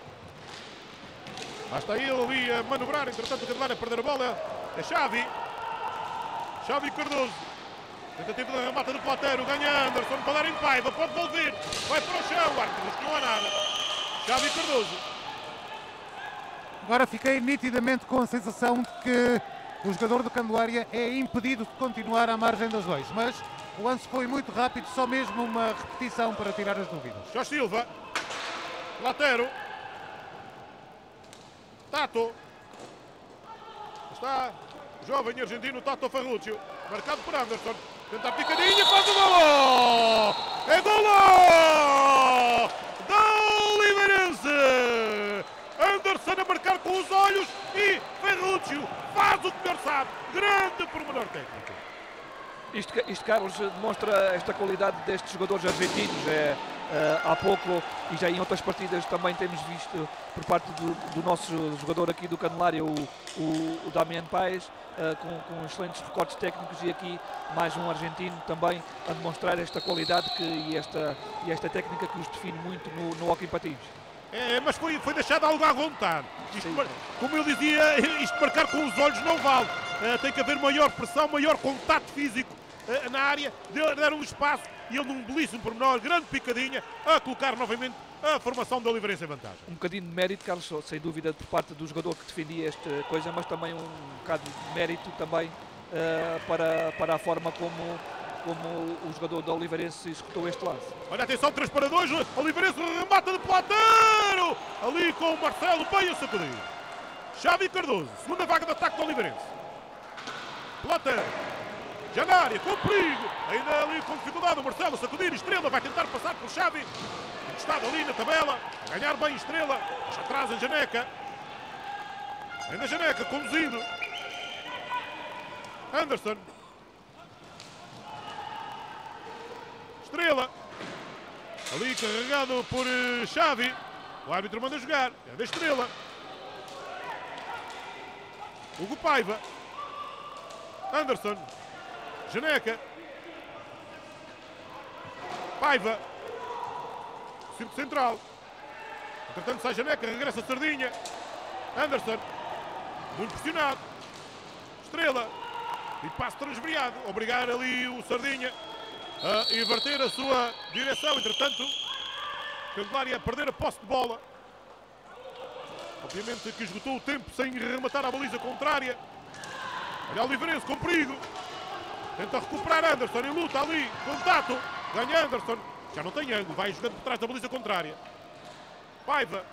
Lá está ele ali a manobrar, entretanto o Candelária a perder a bola. É Xavi Cardoso. Tentativa da remata do Platero, ganha Anderson para dar em Paiva, pode volver, vai para o chão, árbitro, não há nada. Xavi Cardoso. Agora fiquei nitidamente com a sensação de que o jogador do Candelária é impedido de continuar à margem das leis, mas o lance foi muito rápido, só mesmo uma repetição para tirar as dúvidas. Jorge Silva, Platero, Tato, está o jovem argentino Tato Ferruccio, marcado por Anderson, tenta a picadinha, faz o golo! É golo da Oliveirense! Anderson a marcar com os olhos e Ferruccio faz o que melhor sabe, grande pormenor técnico. Isto, Carlos, demonstra esta qualidade destes jogadores argentinos. Há pouco, e já em outras partidas também temos visto por parte do nosso jogador aqui do Candelária, o Damián Páez, com excelentes recortes técnicos, e aqui mais um argentino também a demonstrar esta qualidade e esta técnica que os define muito no hóquei em patins. Mas foi deixado algo à vontade. Como eu dizia, isto marcar com os olhos não vale. Tem que haver maior pressão, maior contato físico na área, deram um espaço e ele num belíssimo pormenor, grande picadinha, a colocar novamente a formação da Oliveirense em vantagem. Um bocadinho de mérito, Carlos, sem dúvida, por parte do jogador que defendia esta coisa, mas também um bocado de mérito também para a forma como o jogador da Oliveirense executou este lance. Olha, atenção, 3 para 2, Oliveirense remata de Plateiro, ali com o Marcelo bem a sacudir. Xavi Cardoso, segunda vaga de ataque do Oliveirense. Plateiro, já na área, com perigo, ainda ali com dificuldade o Marcelo a sacudir, Estrela vai tentar passar por Xavi, encostado ali na tabela, ganhar bem Estrela, já atrás a Janeca, ainda Janeca, conduzido, Anderson, Estrela, ali carregado por Xavi, o árbitro manda jogar, é da Estrela, Hugo Paiva, Anderson, Janeca, Paiva, círculo central, entretanto sai Janeca, regressa a Sardinha, Anderson, muito pressionado, Estrela, e passo transviado, obrigar ali o Sardinha a inverter a sua direção, entretanto, Candelária a perder a posse de bola, obviamente que esgotou o tempo sem rematar a baliza contrária, olha o Oliveirense com perigo, tenta recuperar Anderson em luta ali, contato, ganha Anderson, já não tem ângulo, vai jogando por trás da baliza contrária, Paiva,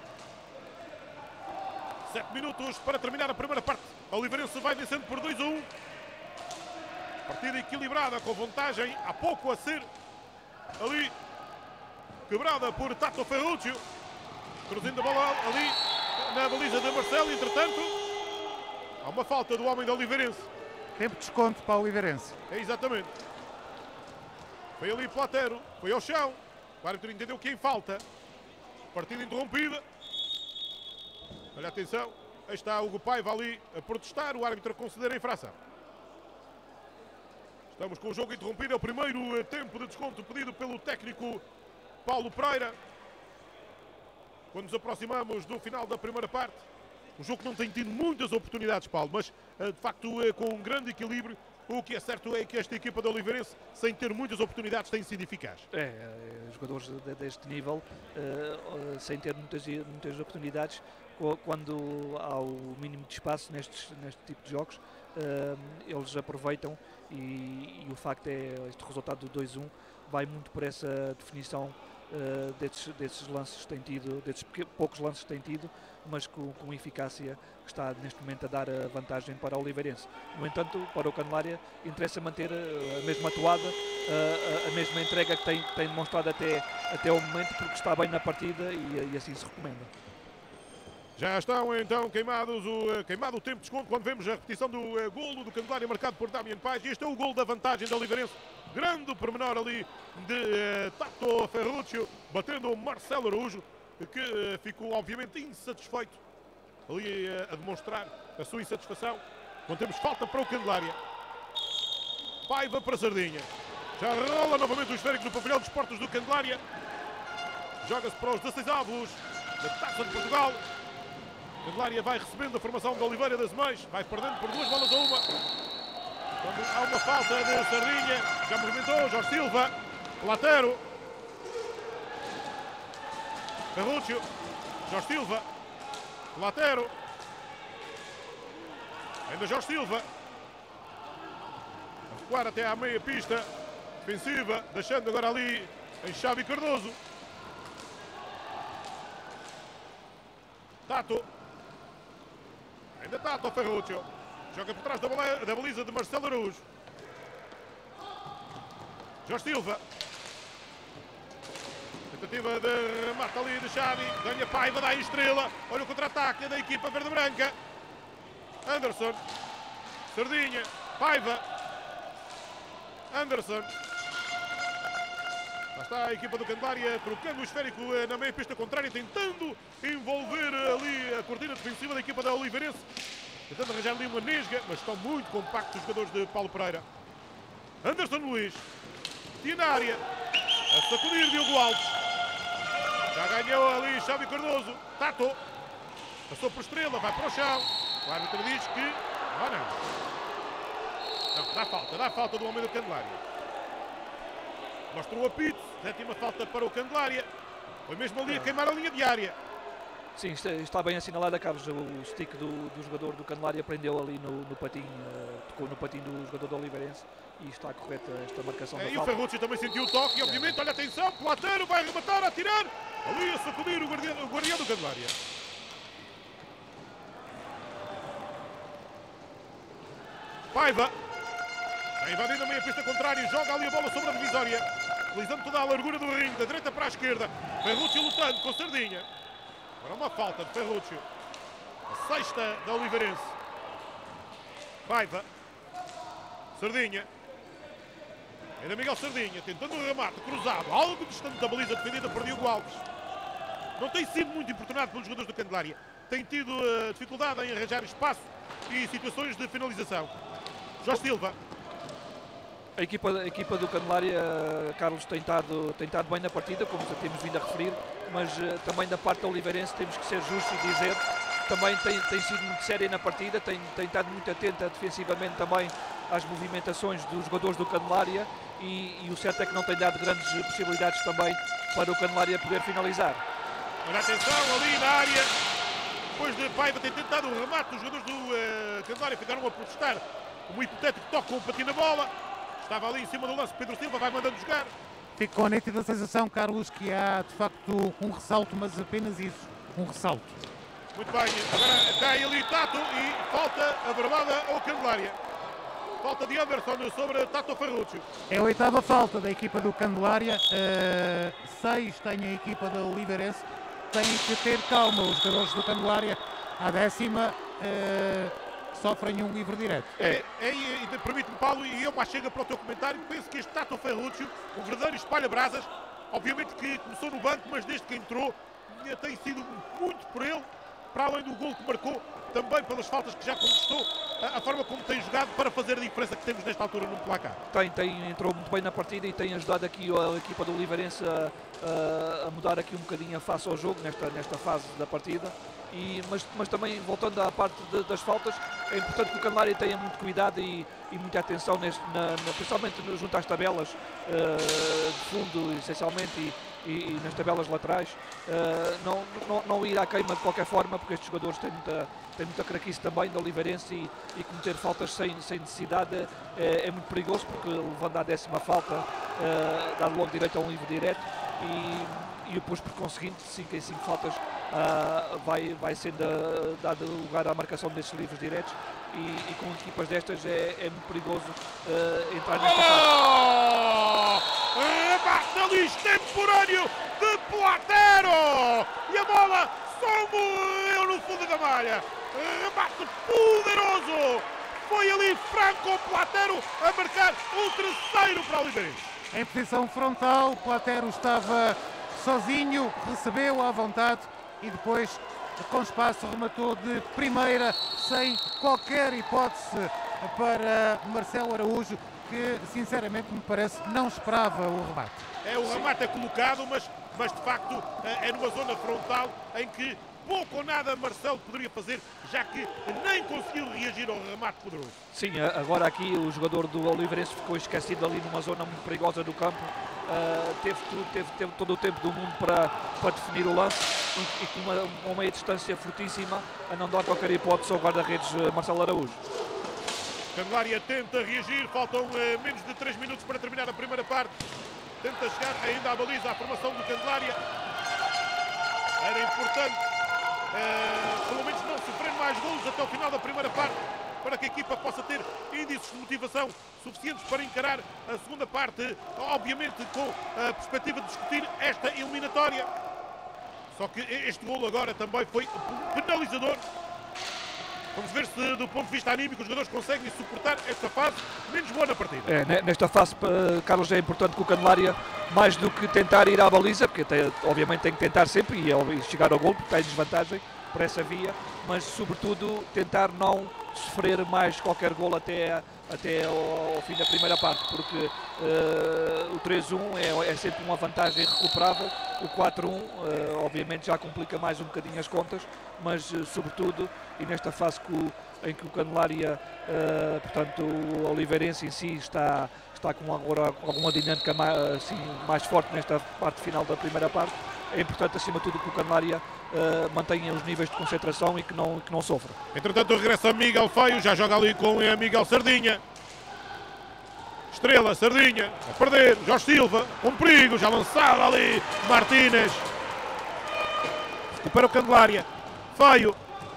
7 minutos para terminar a primeira parte, a Oliveirense vai vencendo por 2-1, partida equilibrada com vantagem, há pouco a ser ali quebrada por Tato Ferruccio, cruzindo a bola ali na baliza de Marcelo, entretanto há uma falta do homem da Oliveirense. Tempo de desconto para o Oliveirense. É exatamente. Foi ali Plateiro, foi ao chão, o árbitro entendeu que em falta, partida interrompida, olha atenção, aí está Hugo Paiva ali a protestar, o árbitro a conceder a infração. Estamos com o jogo interrompido, é o primeiro tempo de desconto pedido pelo técnico Paulo Pereira. Quando nos aproximamos do final da primeira parte, o jogo não tem tido muitas oportunidades, Paulo, mas de facto com um grande equilíbrio. O que é certo é que esta equipa da Oliveirense, sem ter muitas oportunidades, tem sido eficaz. Jogadores deste nível, sem ter muitas oportunidades, quando há o mínimo de espaço neste tipo de jogos, eles aproveitam e o facto é este resultado do 2-1 vai muito por essa definição desses lances que tem tido, desses poucos lances que tem tido, mas com eficácia que está neste momento a dar a vantagem para o Oliveirense. No entanto, para o Candelária interessa manter a mesma atuada, a mesma entrega que tem demonstrado até o momento, porque está bem na partida e assim se recomenda. Já estão então queimado o tempo de desconto quando vemos a repetição do golo do Candelária marcado por Damián Páez. Este é o golo da vantagem da Oliveirense. Grande pormenor ali de Tato Ferruccio, batendo o Marcelo Araújo, que ficou obviamente insatisfeito ali a demonstrar a sua insatisfação. Quando temos falta para o Candelária. Paiva para Sardinha. Já rola novamente o esférico no pavilhão de esportes do Candelária. Joga-se para os 16 avos da Taça de Portugal. Candelária vai recebendo a formação de Oliveira das Mães, vai perdendo por 2 bolas a 1. Quando há uma falta de Sardinha, já movimentou Jorge Silva, Plateiro, Ferruccio, Jorge Silva, Plateiro, ainda Jorge Silva, a recuar até à meia pista defensiva, deixando agora ali em Xavi Cardoso. Tato. Ainda Tato Ferruccio. Joga por trás da baliza de Marcelo Araújo. Jorge Silva. Tentativa de remate ali de Xavi. Ganha Paiva, dá em Estrela. Olha o contra-ataque da equipa verde-branca. Anderson. Sardinha. Paiva. Anderson. Lá está a equipa do Candelária trocando o esférico na meia pista contrária, tentando envolver ali a cortina defensiva da equipa da Oliveirense. Tentando arranjar ali uma nesga, mas estão muito compactos os jogadores de Paulo Pereira. Anderson Luiz. Tinha na área. A sacudir Diogo Alves. Já ganhou ali Xavi Cardoso. Tato. Passou por Estrela, vai para o chão. O árbitro diz que... Não, dá falta do homem do Candelária. Mostra o apito, sétima falta para o Candelária. Foi mesmo ali a queimar a linha de área. Sim, está bem assinalado, Carlos. O stick do jogador do Candelária prendeu ali no patinho, tocou no patinho do jogador do Oliveirense e está correta esta marcação da falta. E o Ferruccio também sentiu o toque e obviamente, olha atenção, Platero vai rematar, a tirar, ali a sacudir o guardião do Candelária. Paiva. Vai invadindo a meia pista contrária e joga ali a bola sobre a divisória. Utilizando toda a largura do ringue, da direita para a esquerda. Ferruccio lutando com Sardinha. Agora uma falta de Ferruccio. A sexta da Oliveirense. Paiva. Sardinha. Era Miguel Sardinha, tentando um remate cruzado, algo distante da baliza defendida por Diogo Alves. Não tem sido muito importunado pelos jogadores do Candelária. Tem tido dificuldade em arranjar espaço e situações de finalização. Jorge Silva. A equipa do Candelária, Carlos, tem estado bem na partida, como já temos vindo a referir, mas também da parte da Oliveirense temos que ser justos e dizer que também tem sido muito séria na partida, tem estado muito atenta defensivamente também às movimentações dos jogadores do Candelária e o certo é que não tem dado grandes possibilidades também para o Candelária poder finalizar. Mas atenção ali na área, depois de Paiva ter tentado um remate, os jogadores do Candelária ficaram a protestar. Um hipotético toque com o patinho na bola. Estava ali em cima do lance, Pedro Silva vai mandando jogar. Fico com a nítida sensação, Carlos, que há de facto um ressalto, mas apenas isso, um ressalto. Muito bem, agora cai ali Tato e falta a verdade ao Candelária. Falta de Anderson sobre Tato Ferruccio. É a oitava falta da equipa do Candelária, 6 tem a equipa da Oliveirense. Têm que ter calma os jogadores do Candelária. À décima sofrem um livre direto. Permite-me, Paulo, e eu mais chego para o teu comentário. Penso que este Tato Ferruccio, o verdadeiro espalha-brasas, obviamente que começou no banco, mas desde que entrou tem sido muito por ele, para além do gol que marcou, também pelas faltas que já conquistou, a forma como tem jogado para fazer a diferença que temos nesta altura no placar. Entrou muito bem na partida e tem ajudado aqui a equipa do Oliveirense a mudar aqui um bocadinho a face ao jogo nesta fase da partida. Mas também, voltando à parte das faltas, é importante que o Candelária tenha muito cuidado e muita atenção, principalmente junto às tabelas de fundo, essencialmente, e nas tabelas laterais. Não ir à queima de qualquer forma, porque estes jogadores têm muita craquice também da Oliveirense e cometer faltas sem necessidade é muito perigoso, porque levando à décima falta dá logo direito a um livre direto e depois, por conseguinte, 5 em 5 faltas vai sendo dado lugar à marcação destes livros diretos e com equipas destas é muito perigoso entrar nesta fase. Remate ali extemporâneo de Platero e a bola só morreu no fundo da malha. Remate poderoso. Foi ali Franco Platero a marcar o terceiro para o Oliveirense. Em posição frontal, Platero estava sozinho, recebeu à vontade e depois, com espaço, rematou de primeira, sem qualquer hipótese para Marcelo Araújo, que sinceramente me parece não esperava o remate. O remate é colocado, mas de facto é numa zona frontal em que pouco ou nada Marcelo poderia fazer, já que nem conseguiu reagir ao remate poderoso. Sim, agora aqui o jogador do Oliveirense ficou esquecido ali numa zona muito perigosa do campo. Teve todo o tempo do mundo para definir o lance e com uma meia distância fortíssima, a não dar qualquer hipótese ao guarda-redes Marcelo Araújo. Candelária tenta reagir, faltam menos de 3 minutos para terminar a primeira parte. Tenta chegar ainda à baliza, à formação do Candelária. Era importante, pelo menos não sofrer mais golos até o final da primeira parte, para que a equipa possa ter índices de motivação suficientes para encarar a segunda parte, obviamente com a perspectiva de discutir esta eliminatória. Só que este golo agora também foi penalizador. Vamos ver se, do ponto de vista anímico, os jogadores conseguem suportar esta fase menos boa na partida. Nesta fase, Carlos, é importante que o Candelária, mais do que tentar ir à baliza, porque obviamente tem que tentar sempre e chegar ao gol, porque tem desvantagem por essa via, mas sobretudo tentar não sofrer mais qualquer gol até ao fim da primeira parte, porque o 3-1 é sempre uma vantagem recuperável. O 4-1 obviamente já complica mais um bocadinho as contas, mas sobretudo, e nesta fase em que o Candelária, portanto o Oliveirense em si está com agora alguma dinâmica mais forte nesta parte final da primeira parte, é importante acima de tudo que o Candelária mantenha os níveis de concentração e que não sofra. Entretanto regressa Miguel Feio, já joga ali com Miguel Sardinha. Estrela, Sardinha, a perder, Jorge Silva, com perigo, já lançado ali, Martínez. Recupera o Candelária, Feio.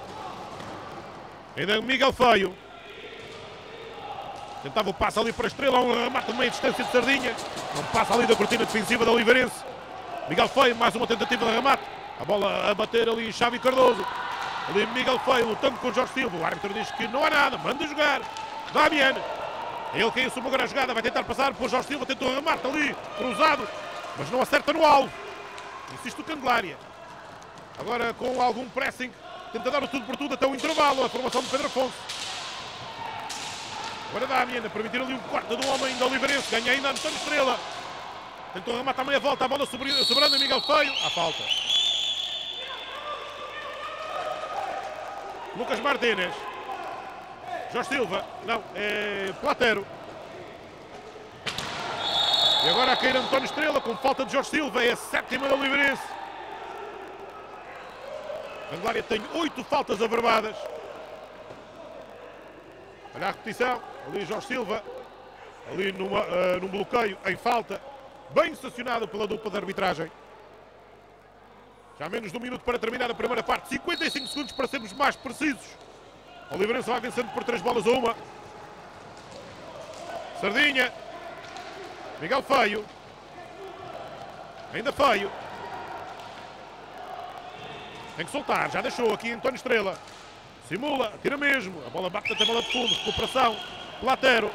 Ainda Miguel Feio. Tentava o passe ali para a Estrela, um remate de meia distância de Sardinha. Não passa ali da cortina defensiva da Oliveirense. Miguel Feio, mais uma tentativa de remate. A bola a bater ali em Xavi Cardoso. Ali Miguel Feio lutando com o Jorge Silva. O árbitro diz que não há nada, manda jogar. Damian. Ele que assume agora a jogada, vai tentar passar por Jorge Silva, tentou o remate ali, cruzado, mas não acerta no alvo. Insiste o Candelária. Agora com algum pressing, tenta dar o tudo por tudo até o intervalo, a formação de Pedro Afonso. Agora Damian a permitir ali um quarto do homem da Oliveirense, ganha ainda António Estrela. Tentou rematar a meia volta, a bola sobrando a Miguel Feio, à falta. Lucas Martínez. Jorge Silva, não, é Platero. E agora a cair António Estrela com falta de Jorge Silva, é a 7ª da Oliveirense. A Candelária tem 8 faltas averbadas. Olha a repetição, ali Jorge Silva, ali num bloqueio em falta, bem sancionado pela dupla de arbitragem. Já menos de 1 minuto para terminar a primeira parte, 55 segundos para sermos mais precisos. O Oliveirense vai vencendo por 3-1. Sardinha. Miguel Feio. Ainda Feio. Tem que soltar, já deixou aqui António Estrela. Simula, tira mesmo. A bola bate até a bola de fundo, recuperação. Platero.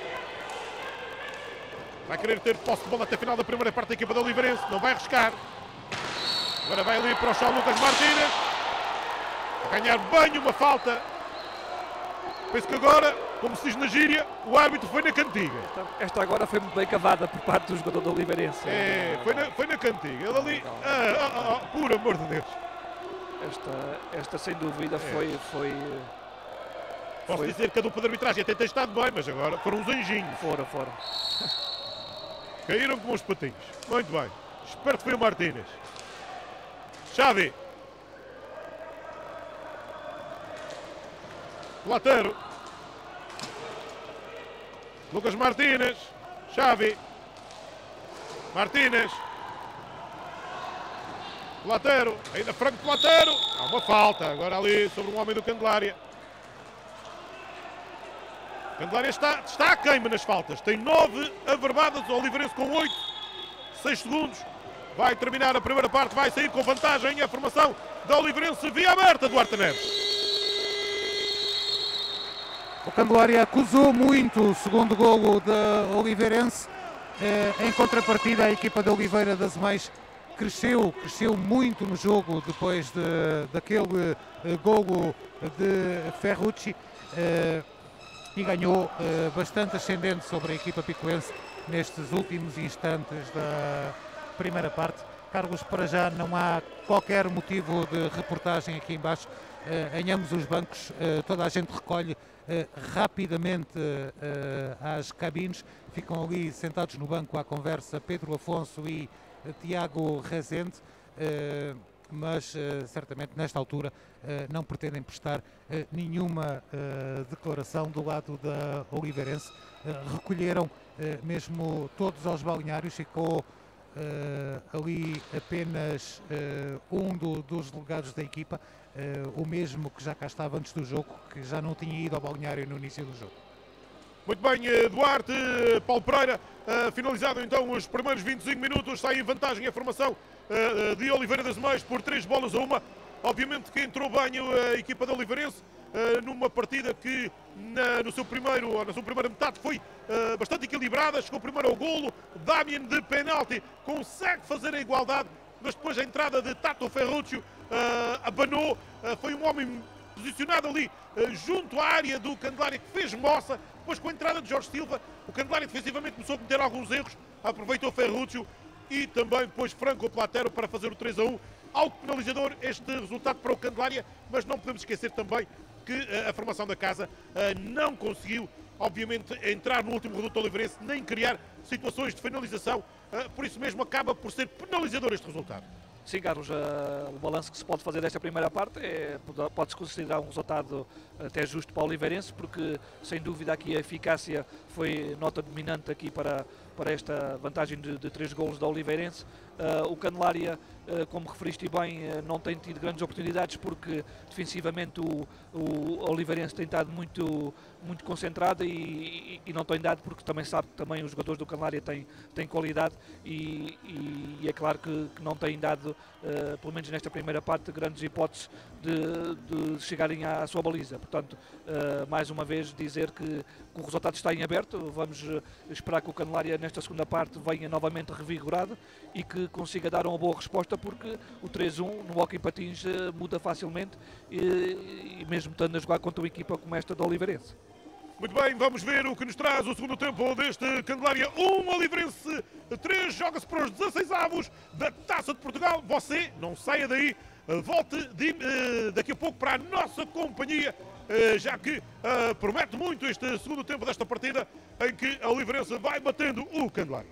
Vai querer ter posse de bola até a final da primeira parte da equipa da Oliveirense. Não vai arriscar. Agora vai ali para o chão Lucas Martínez. A ganhar bem uma falta. Penso que agora, como se diz na gíria, o árbitro foi na cantiga. Esta agora foi muito bem cavada por parte do jogador do Oliveirense. Foi na cantiga. Ele ali, por amor de Deus. Esta sem dúvida foi... Posso dizer que a dupla de arbitragem até tem estado bem, mas agora foram uns anjinhos. Fora. Caíram como os patinhos. Muito bem. Espero que foi o Martínez. Xavi. Platero. Lucas Martínez. Xavi. Martínez. Platero. Ainda Franco Platero. Há uma falta. Agora ali sobre um homem do Candelária. Candelária está a queima nas faltas. Tem 9 averbadas. O Oliveirense com 8. 6 segundos. Vai terminar a primeira parte. Vai sair com vantagem a formação da Oliveirense via aberta, Duarte Neves. O Candelária acusou muito o segundo golo da Oliveirense. Em contrapartida, a equipa da Oliveira das Mães cresceu muito no jogo depois daquele golo de Ferrucci e ganhou bastante ascendente sobre a equipa picoense nestes últimos instantes da primeira parte. Carlos, para já não há qualquer motivo de reportagem aqui em baixo. Em ambos os bancos, toda a gente recolhe rapidamente às cabines. Ficam ali sentados no banco à conversa Pedro Afonso e Tiago Rezende, mas certamente nesta altura não pretendem prestar nenhuma declaração do lado da Oliveirense. Recolheram mesmo todos aos balneários, ficou ali apenas um dos delegados da equipa, o mesmo que já cá estava antes do jogo, que já não tinha ido ao balneário no início do jogo. Muito bem, Duarte, Paulo Pereira, finalizado então os primeiros 25 minutos, sai em vantagem a formação de Oliveira das Mães por 3-1. Obviamente que entrou bem a equipa da Oliveirense, numa partida que na sua primeira metade foi bastante equilibrada. Chegou primeiro ao golo, Damien de penalti consegue fazer a igualdade, mas depois a entrada de Tato Ferruccio abanou. Foi um homem posicionado ali junto à área do Candelária que fez moça. Depois, com a entrada de Jorge Silva, o Candelária defensivamente começou a cometer alguns erros, aproveitou Ferruccio e também depois Franco Platero para fazer o 3-1. Algo penalizador este resultado para o Candelária, mas não podemos esquecer também que a formação da casa não conseguiu, obviamente, entrar no último reduto oliveirense, nem criar situações de finalização, por isso mesmo acaba por ser penalizador este resultado. Sim, Carlos, o balanço que se pode fazer desta primeira parte pode-se considerar um resultado até justo para o Oliveirense, porque sem dúvida aqui a eficácia foi nota dominante aqui para esta vantagem de 3 golos da Oliveirense. O Candelária, como referiste bem, não tem tido grandes oportunidades porque defensivamente o Oliveirense tem estado muito concentrado e não tem dado, porque também sabe que também os jogadores do Candelária têm qualidade e é claro que não têm dado, pelo menos nesta primeira parte, grandes hipóteses de chegarem à sua baliza. Portanto, mais uma vez dizer que o resultado está em aberto. Vamos esperar que o Candelária nesta segunda parte venha novamente revigorado e que consiga dar uma boa resposta, porque o 3-1 no hóquei patins muda facilmente e mesmo estando a jogar contra uma equipa como esta do Oliveirense. Muito bem, vamos ver o que nos traz o segundo tempo deste Candelária 1, Oliveirense 3, joga-se para os 16 avos da Taça de Portugal. Você não saia daí, volte daqui a pouco para a nossa companhia, já que promete muito este segundo tempo desta partida, em que a Oliveirense vai batendo o Candelária.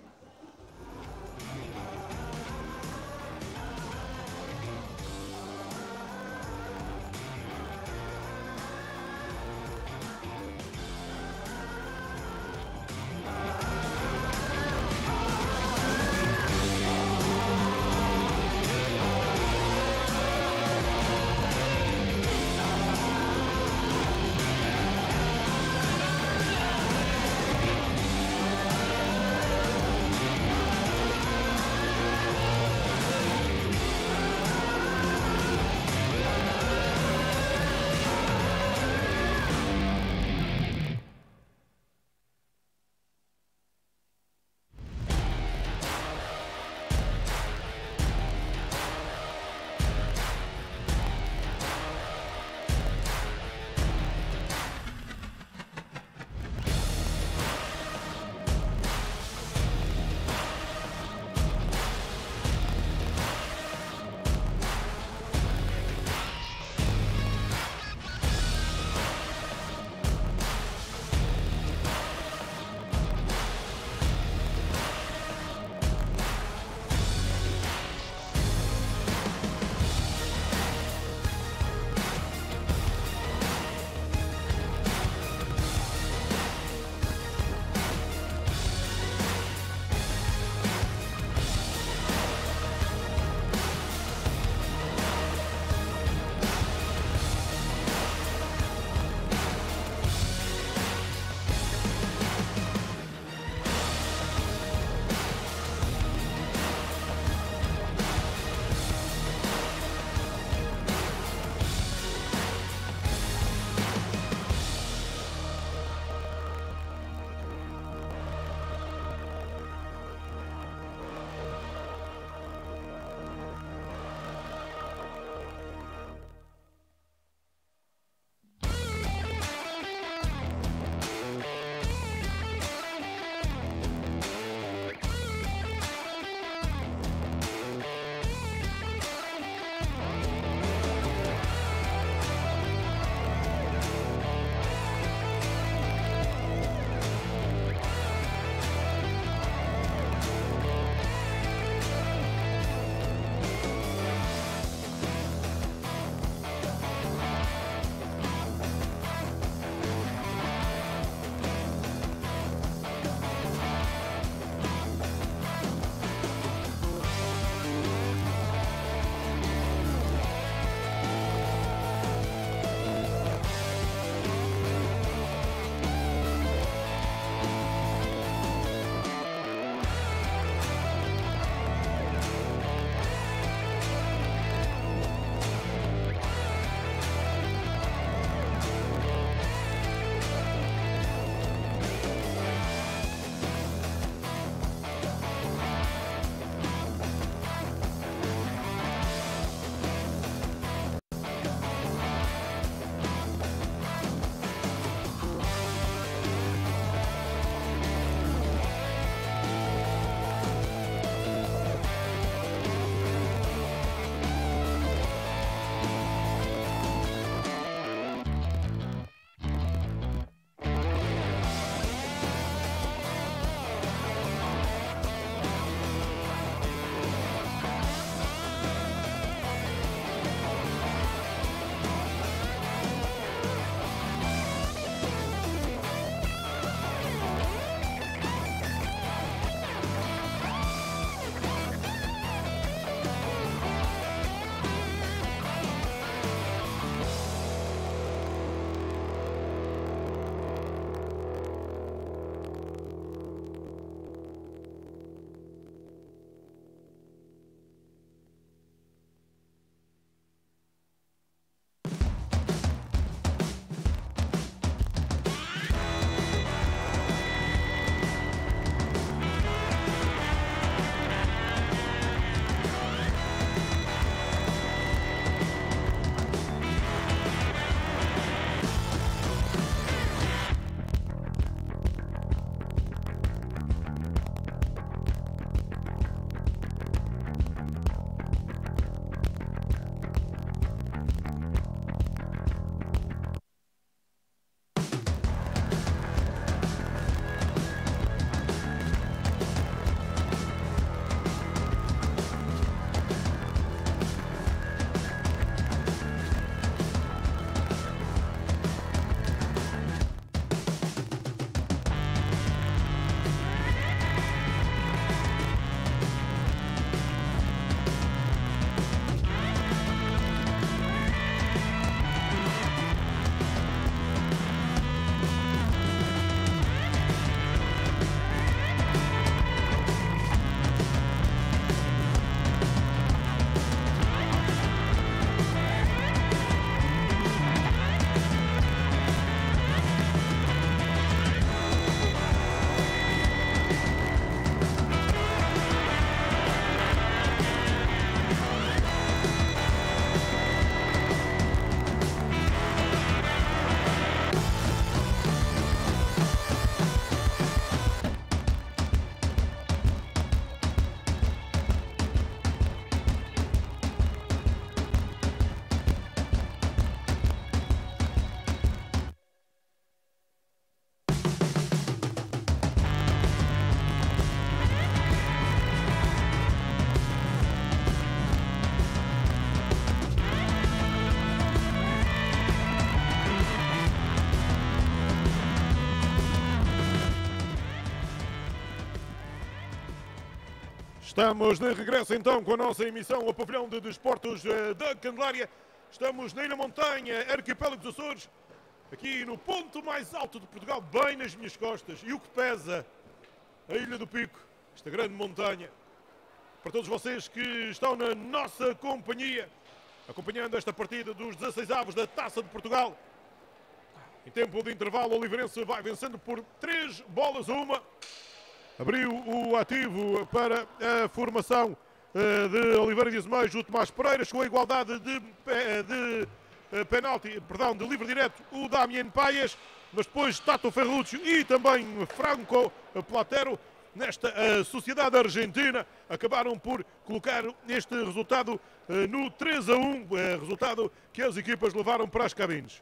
Estamos de regresso então com a nossa emissão ao pavilhão de desportos da Candelária. Estamos na Ilha Montanha, arquipélago dos Açores, aqui no ponto mais alto de Portugal, bem nas minhas costas. E o que pesa, a Ilha do Pico, esta grande montanha. Para todos vocês que estão na nossa companhia, acompanhando esta partida dos 16avos da Taça de Portugal. Em tempo de intervalo, o Oliveirense vai vencendo por 3-1. Abriu o ativo para a formação de Oliveira de Azeméis, o Tomás Pereira. Chegou a igualdade de penalti, perdão, de livre direto, o Damien Paias. Mas depois Tato Ferruccio e também Franco Platero, nesta sociedade argentina, acabaram por colocar este resultado no 3-1, resultado que as equipas levaram para as cabines.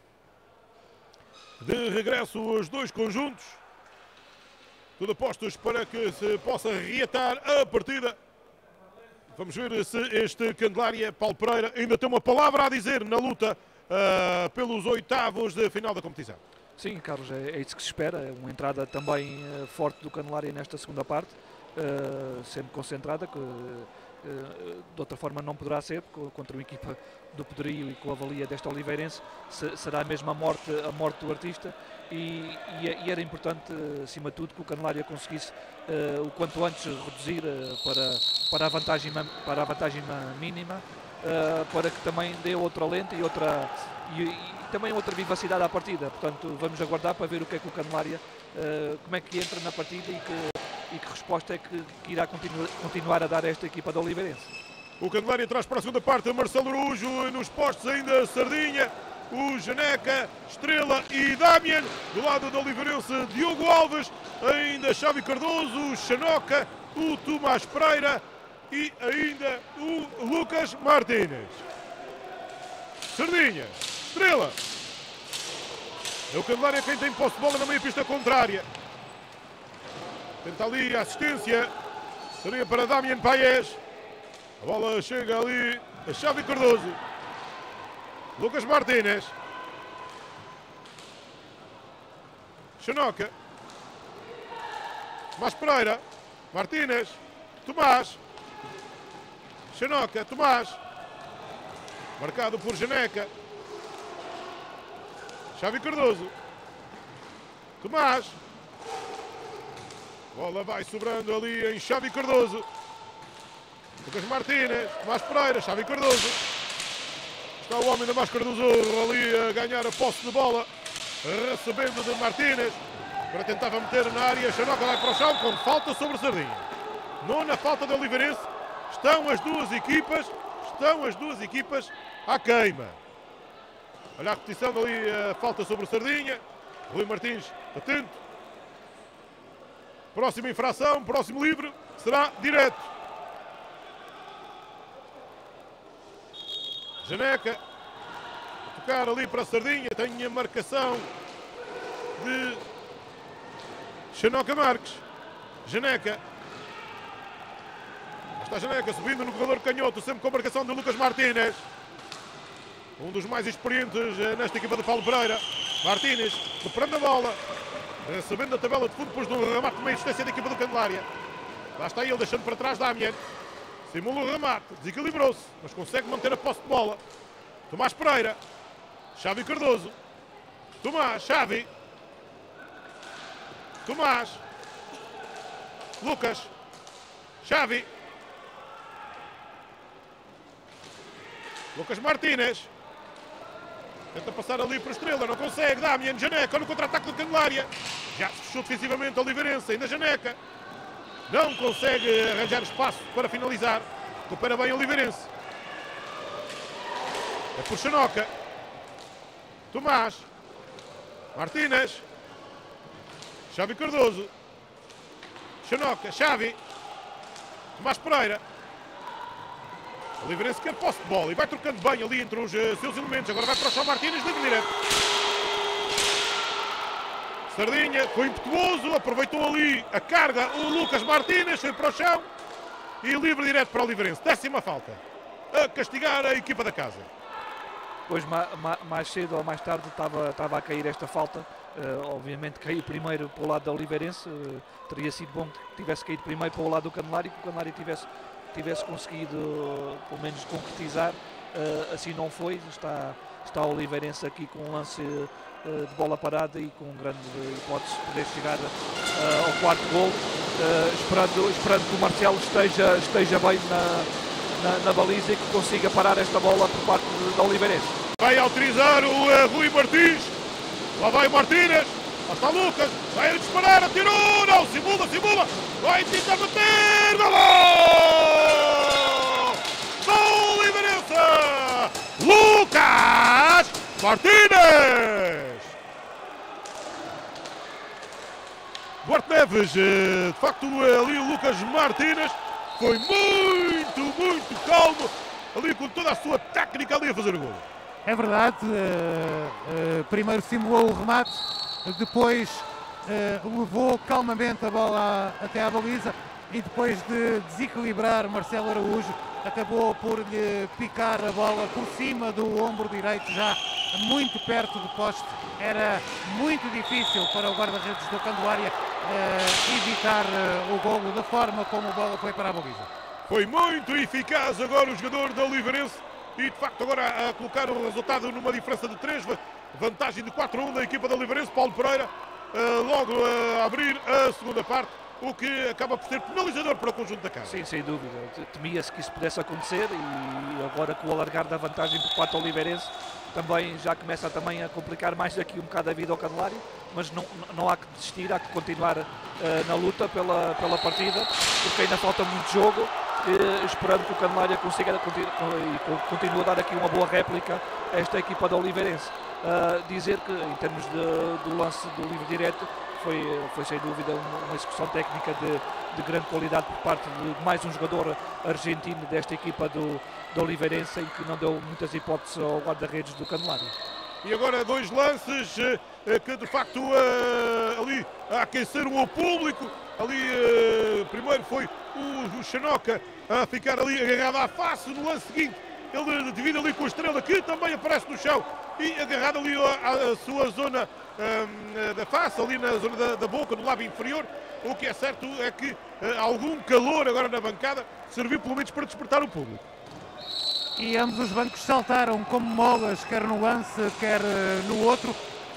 De regresso os dois conjuntos, tudo apostos para que se possa reatar a partida. Vamos ver se este Candelária, Paulo Pereira, ainda tem uma palavra a dizer na luta pelos oitavos de final da competição. Sim, Carlos, é isso que se espera. É uma entrada também forte do Candelária nesta segunda parte, sempre concentrada, que de outra forma não poderá ser, contra uma equipa do poderio e com a valia desta Oliveirense. Será mesmo a morte do artista, e era importante, acima de tudo, que o Candelária conseguisse o quanto antes reduzir para a vantagem mínima, para que também dê outro alento e também outra vivacidade à partida. Portanto, vamos aguardar para ver o que é que o Candelária, como é que entra na partida e que resposta é que irá continuar a dar a esta equipa da Oliveirense. O Candelária traz para a segunda parte Marcelo Araújo, nos postos ainda Sardinha, o Janeca, Estrela e Damien. Do lado da Oliveirense, Diogo Alves, ainda Xavi Cardoso, o Xanoca, o Tomás Pereira e ainda o Lucas Martínez. Sardinha, Estrela. É o Candelária quem tem posse de bola na meia pista contrária. Tenta ali a assistência. Seria para Damien Paias. A bola chega ali a Xavi Cardoso. Lucas Martínez. Xanoca. Tomás Pereira. Martínez. Tomás. Xanoca. Tomás. Marcado por Janeca. Xavi Cardoso. Tomás. Bola vai sobrando ali em Xavi Cardoso. Lucas Martínez. Tomás Pereira. Xavi Cardoso. Está o homem da máscara do Zorro ali a ganhar a posse de bola. Recebendo de Martínez. Agora tentava meter na área. Xanoca vai para o chão com falta sobre Sardinha. Nona falta da Oliveirense. Estão as duas equipas à queima. Olha a repetição ali, a falta sobre o Sardinha. Rui Martins atento. Próxima infração, próximo livre, será direto. Janeca. A tocar ali para a Sardinha. Tem a marcação de Xanoca Marques. Janeca. Está Janeca subindo no corredor canhoto, sempre com a marcação de Lucas Martínez. Um dos mais experientes nesta equipa de Paulo Pereira. Martínez, recuperando a bola. Recebendo a tabela de fundo, depois do remate de meia distância da equipa do Candelária. Lá está ele, deixando para trás Damien. Simula o remate, desequilibrou-se, mas consegue manter a posse de bola. Tomás Pereira. Xavi Cardoso. Tomás, Xavi. Tomás. Lucas. Xavi. Lucas Martínez. Tenta passar ali para a Estrela, não consegue. Damien, Janeca no contra-ataque do Candelária. Já se fechou defensivamente a Oliveirense, ainda Janeca. Não consegue arranjar espaço para finalizar. Recupera bem a Oliveirense. É por Xanoca. Tomás. Martínez. Xavi Cardoso. Xanoca, Xavi. Tomás Pereira. O Oliveirense quer posse de bola e vai trocando bem ali entre os seus elementos. Agora vai para o chão Martínez, livre direto. Sardinha foi impetuoso, aproveitou ali a carga. O Lucas Martínez foi para o chão e livre direto para o Oliveirense. 10ª falta a castigar a equipa da casa. Pois mais cedo ou mais tarde estava a cair esta falta Obviamente cair primeiro para o lado da Oliveirense, teria sido bom que tivesse caído primeiro para o lado do Candelário, que o Candelário tivesse conseguido pelo menos concretizar. Assim não foi, está o Oliveirense aqui com um lance de bola parada e com grande hipótese de poder chegar ao quarto gol, esperando que o Marcelo esteja bem na baliza e que consiga parar esta bola por parte da Oliveirense. Vai autorizar o Rui Martins, lá vai o Martínez, lá está Lucas, vai a disparar, atirou, não, simula, vai tentar bater, gol! Gol Oliveirense! Lucas Martínez! Duarte Neves, de facto ali o Lucas Martínez foi muito calmo, ali com toda a sua técnica ali a fazer o gol. É verdade, primeiro simulou o remate, depois levou calmamente a bola até à baliza e depois de desequilibrar Marcelo Araújo, acabou por lhe picar a bola por cima do ombro direito, já muito perto do poste. Era muito difícil para o guarda-redes do Candelária evitar o golo da forma como a bola foi para a baliza. Foi muito eficaz agora o jogador da Oliveirense e de facto agora a colocar o resultado numa diferença de 3, vantagem de 4-1 da equipa da Oliveirense. Paulo Pereira logo a abrir a segunda parte, o que acaba por ser penalizador para o conjunto da casa. Sim, sem dúvida. Temia-se que isso pudesse acontecer e agora com o alargar da vantagem por parte do Oliveirense também já começa também a complicar mais daqui um bocado a vida ao Candelário, mas não há que desistir, há que continuar na luta pela partida, porque ainda falta muito jogo, esperando que o Candelária consiga continue a dar aqui uma boa réplica a esta equipa da Oliveirense. Dizer que em termos do lance do livre direto foi sem dúvida uma execução técnica de grande qualidade por parte de mais um jogador argentino desta equipa do Oliveirense, em que não deu muitas hipóteses ao guarda-redes do Candelário. E agora dois lances que de facto ali aqueceram o público. Ali primeiro foi o Xanoca a ficar ali agarrado à face. No lance seguinte ele divide ali com a Estrela, que também aparece no chão e agarrado ali à sua zona da face, ali na zona da boca, no lábio inferior. O que é certo é que algum calor agora na bancada serviu pelo menos para despertar o público. E ambos os bancos saltaram como molas, quer no lance, quer no outro.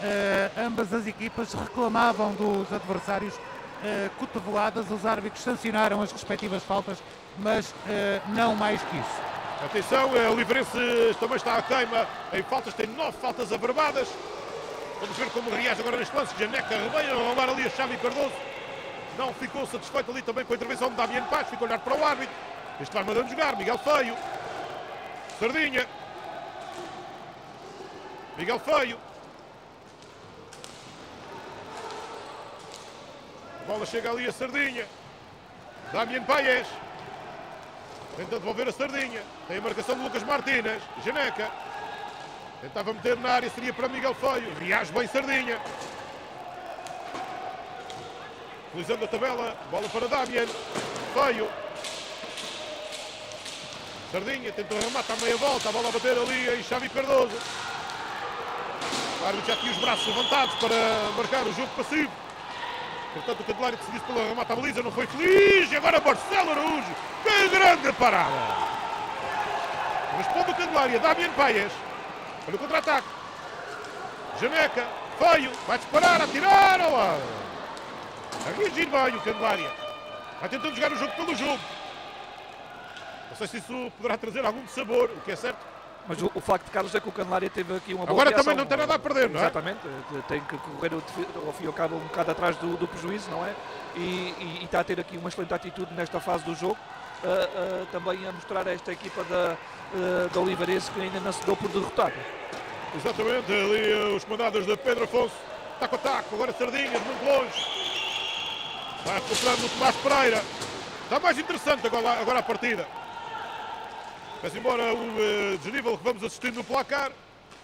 Ambas as equipas reclamavam dos adversários cotoveladas. Os árbitros sancionaram as respectivas faltas, mas não mais que isso. Atenção, o Oliveirense também está a queima em faltas, tem 9 faltas averbadas. Vamos ver como reage agora neste lance. Janeca Ribeiro a roubar ali a Xavi Cardoso. Não ficou satisfeito ali também com a intervenção de Damiano Paz, ficou a olhar para o árbitro. Este vai mandando jogar, Miguel Feio. Sardinha. Miguel Feio. A bola chega ali a Sardinha. Damiano Paes. Tenta devolver a Sardinha. Tem a marcação de Lucas Martínez. Janeca. Tentava meter na área, seria para Miguel Feio. Reage bem Sardinha. Utilizando a tabela. Bola para Damian. Feio. Sardinha tentou rematar a meia volta. A bola a bater ali em Xavi Cardoso. O árbitro já tinha os braços levantados para marcar o jogo passivo. Portanto, o Candelário decidiu-se pelo remate à baliza. Não foi feliz. E agora Marcelo Araújo. Que grande parada. Responde o Candelário. Damian Paes. Olha o contra-ataque. Janeca. Feio. Vai disparar. Atirar. Olá. A reagir bem o Candelária. Vai tentando jogar o jogo pelo jogo. Não sei se isso poderá trazer algum sabor, o que é certo. Mas o facto de Carlos é que o Candelária teve aqui uma boa agora reação. Também não tem nada a perder, não é? Exatamente. Tem que correr ao fim e ao cabo um bocado atrás do prejuízo, não é? E está a ter aqui uma excelente atitude nesta fase do jogo. Também a mostrar a esta equipa da Oliveirense que ainda não se deu por derrotado. Exatamente. Ali os comandados de Pedro Afonso. Taco a taco. Agora Sardinhas, muito longe. Vai recuperando o Tomás Pereira. Está mais interessante agora a partida. Mas embora o desnível que vamos assistindo no placar.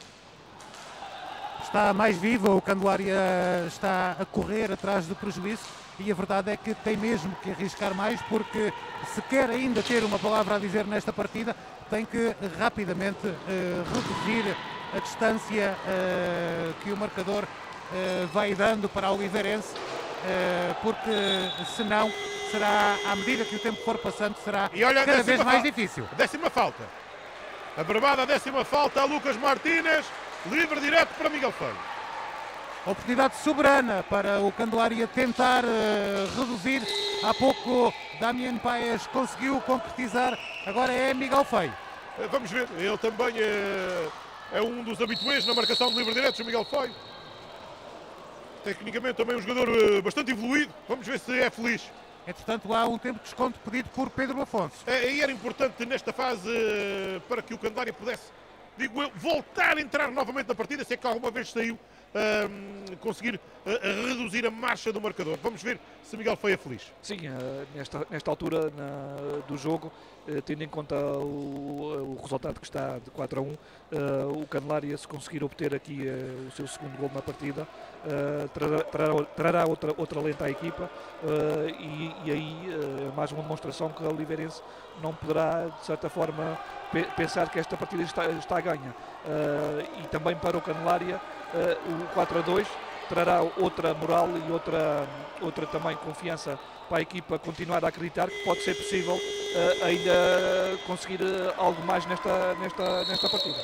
Está mais viva, o Candelária está a correr atrás do prejuízo e a verdade é que tem mesmo que arriscar mais, porque se quer ainda ter uma palavra a dizer nesta partida, tem que rapidamente reduzir a distância que o marcador vai dando para a Oliveirense, porque senão será, à medida que o tempo for passando, será cada vez mais difícil. Décima falta. A bravada, a décima falta a Lucas Martínez, livre direto para Miguel Feio. Oportunidade soberana para o Candelária tentar reduzir. Há pouco Damián Páez conseguiu concretizar, agora é Miguel Feio. Vamos ver, ele também é um dos habituês na marcação de livre diretos, o Miguel Feio. Tecnicamente também um jogador bastante evoluído, vamos ver se é feliz. Entretanto, há um tempo de desconto pedido por Pedro Afonso. E era importante nesta fase para que o Candelária pudesse, digo eu, voltar a entrar novamente na partida, se é que alguma vez saiu, conseguir reduzir a marcha do marcador. Vamos ver se Miguel Feio é feliz. Sim, nesta altura do jogo, tendo em conta o resultado que está de 4-1, o Candelária, se conseguir obter aqui o seu segundo gol na partida, trará outra lenta à equipa, e aí é mais uma demonstração que a Oliveirense não poderá, de certa forma, pensar que esta partida está a ganha. E também para o Candelária, o 4-2 trará outra moral e outra também confiança para a equipa continuar a acreditar que pode ser possível ainda conseguir algo mais nesta partida.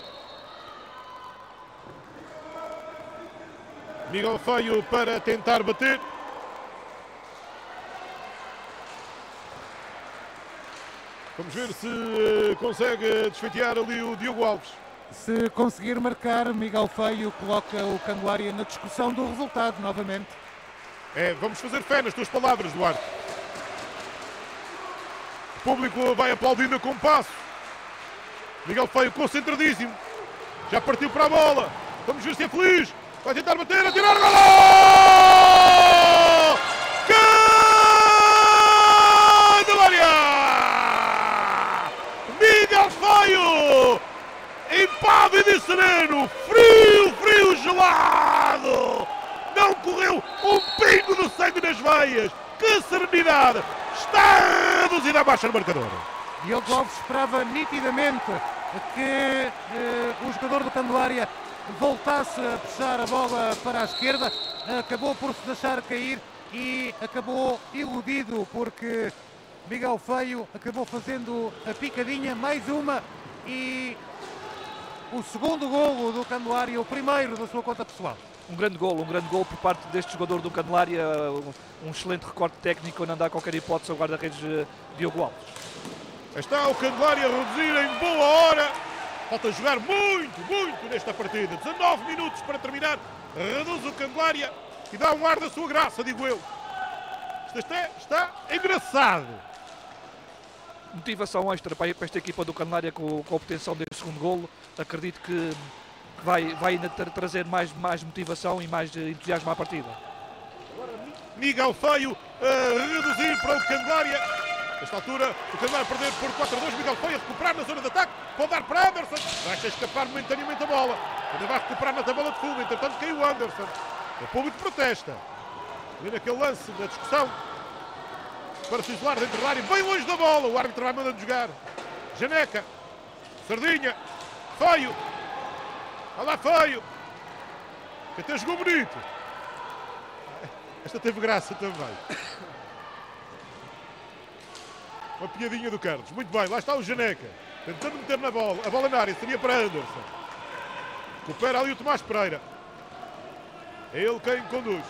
Miguel Feio para tentar bater. Vamos ver se consegue desfeitear ali o Diogo Alves. Se conseguir marcar, Miguel Feio coloca o Candelária na discussão do resultado novamente. Vamos fazer fé nas tuas palavras, Duarte. O público vai aplaudir no compasso. Miguel Feio concentradíssimo. Já partiu para a bola. Vamos ver se é feliz. Vai tentar bater, atirar, gol! Candelária! Miguel Feio! Impávido e sereno, frio, gelado! Não correu um pingo do sangue nas veias! Que serenidade! Está reduzida a baixa no marcador. Diogo Alves esperava nitidamente que o jogador do Candelária voltasse a puxar a bola para a esquerda, acabou por se deixar cair e acabou iludido porque Miguel Feio acabou fazendo a picadinha, mais uma, e o segundo golo do Candelária, o primeiro da sua conta pessoal. Um grande golo por parte deste jogador do Candelária, um excelente recorte técnico, não dá qualquer hipótese ao guarda-redes Diogo Alves. Está o Candelária a reduzir em boa hora. Falta jogar muito nesta partida. 19 minutos para terminar. Reduz o Candelária e dá um ar da sua graça, digo eu. Está engraçado. Motivação extra para esta equipa do Candelária com a obtenção deste segundo golo. Acredito que vai ainda trazer mais motivação e mais entusiasmo à partida. Miguel Feio a reduzir para o Candelária. Nesta altura, o Candelária a perder por 4-2. Miguel Feio a recuperar na zona de ataque. Pode dar para Anderson. Deixa escapar momentaneamente a bola. Ainda vai recuperar na tabela de fundo. Entretanto, caiu o Anderson. O público protesta. Ali naquele lance da discussão. Para se isolar dentro da área. Bem longe da bola. O árbitro vai mandando jogar. Janeca. Sardinha. Feio. Olha lá, Feio. Que até jogou bonito. Esta teve graça também. Uma piadinha do Carlos. Muito bem, lá está o Janeca. Tentando meter na bola. A bola na área seria para Anderson. Recupera ali o Tomás Pereira. É ele quem conduz.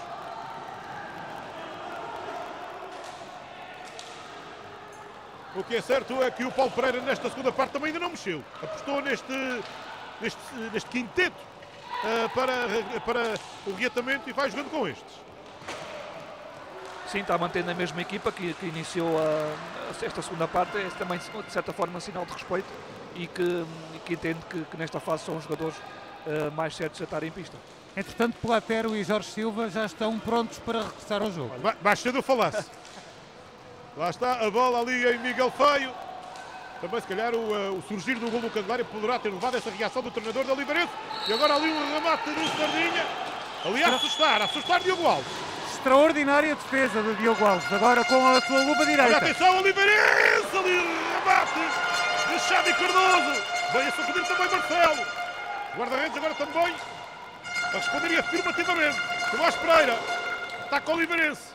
O que é certo é que o Paulo Pereira nesta segunda parte também ainda não mexeu. Apostou neste quinteto para o reatamento e vai jogando com estes. Sim, está mantendo a mesma equipa que iniciou esta segunda parte. É também, de certa forma, um sinal de respeito e que entende que nesta fase são os jogadores mais certos a estar em pista. Entretanto, Platero e Jorge Silva já estão prontos para regressar ao jogo. Basta eu falasse. Lá está a bola ali em Miguel Feio. Também, se calhar, o surgir do gol do Candelária poderá ter levado essa reação do treinador da Oliveirense. E agora ali um remate do Sardinha. Ali a assustar Diogo Alves. Extraordinária defesa de Diogo Alves, agora com a sua luva direita. Olha, atenção, Oliveirense, ali remate de Xavi Cardoso. Bem a sacudir também Marcelo. Guarda-redes agora também a responder afirmativamente. Tomás Pereira, ataca o Oliveirense.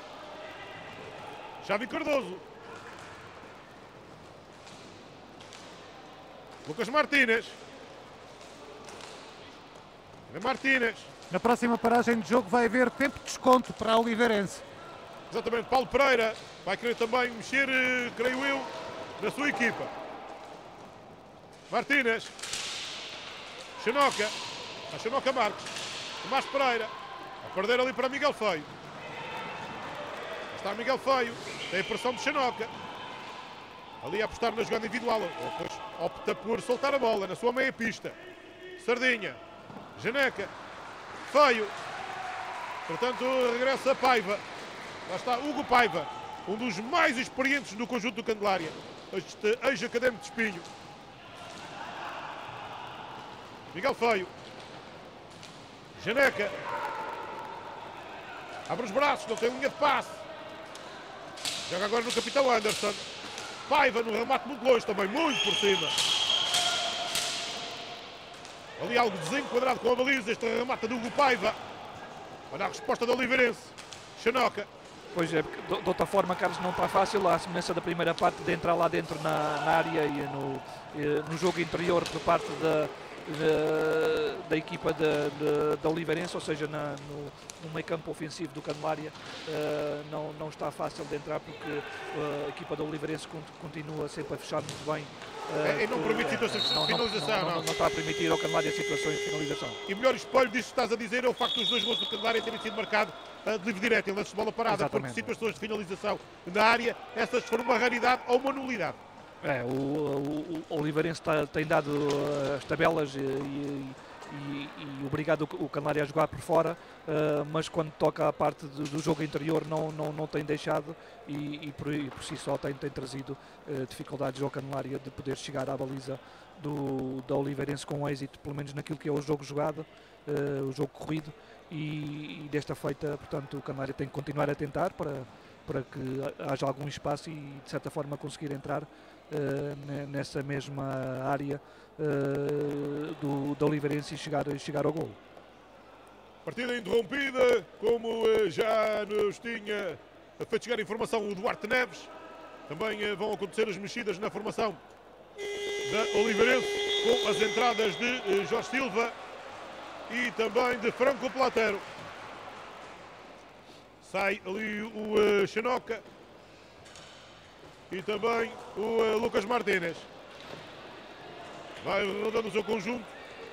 Xavi Cardoso. Lucas Martínez. Martínez. Na próxima paragem de jogo vai haver tempo de desconto para a Oliveirense. Exatamente, Paulo Pereira vai querer também mexer, creio eu, na sua equipa. Martínez. Xenoca. A Xenoca Marques. Tomás Pereira. A perder ali para Miguel Feio. Está Miguel Feio. Tem a pressão de Xenoca. Ali a apostar na jogada individual. Depois opta por soltar a bola na sua meia pista. Sardinha. Janeca. Feio. Portanto, regressa Paiva. Lá está Hugo Paiva. Um dos mais experientes do conjunto do Candelária. Este ex-académico de Espinho. Miguel Feio. Janeca. Abre os braços, não tem linha de passe. Joga agora no capitão Anderson. Paiva no remate muito longe também, muito por cima. Ali algo desenquadrado com a baliza, este remate do Hugo Paiva. Olha a resposta do Oliveirense. Xenoca. Pois é, porque de outra forma, Carlos, não está fácil. A semelhança da primeira parte de entrar lá dentro na área e no jogo interior por parte da equipa da Oliveirense, ou seja, no meio campo ofensivo do Candelária, não está fácil de entrar porque a equipa da Oliveirense continua sempre a fechar muito bem. E não permite situações de finalização, não está a permitir ao Candelária situações de finalização. E o melhor espelho disso que estás a dizer é o facto dos dois gols do Candelária terem sido marcados de livre direto, em lances de bola parada. Exatamente. Porque situações de finalização na área, essas foram uma raridade ou uma nulidade. O Oliveirense tem dado as tabelas e obrigado o Candelária a jogar por fora, mas quando toca a parte do jogo interior não tem deixado e por si só tem trazido dificuldades ao Candelária de poder chegar à baliza da Oliveirense com êxito, pelo menos naquilo que é o jogo jogado, o jogo corrido, e desta feita, portanto, o Candelária tem que continuar a tentar para que haja algum espaço e de certa forma conseguir entrar nessa mesma área da Oliveirense e chegar ao gol. Partida interrompida, como já nos tinha feito chegar a informação o Duarte Neves. Também vão acontecer as mexidas na formação da Oliveirense, com as entradas de Jorge Silva e também de Franco Platero. Sai ali o Xenoca e também o Lucas Martínez. Vai rodando o seu conjunto,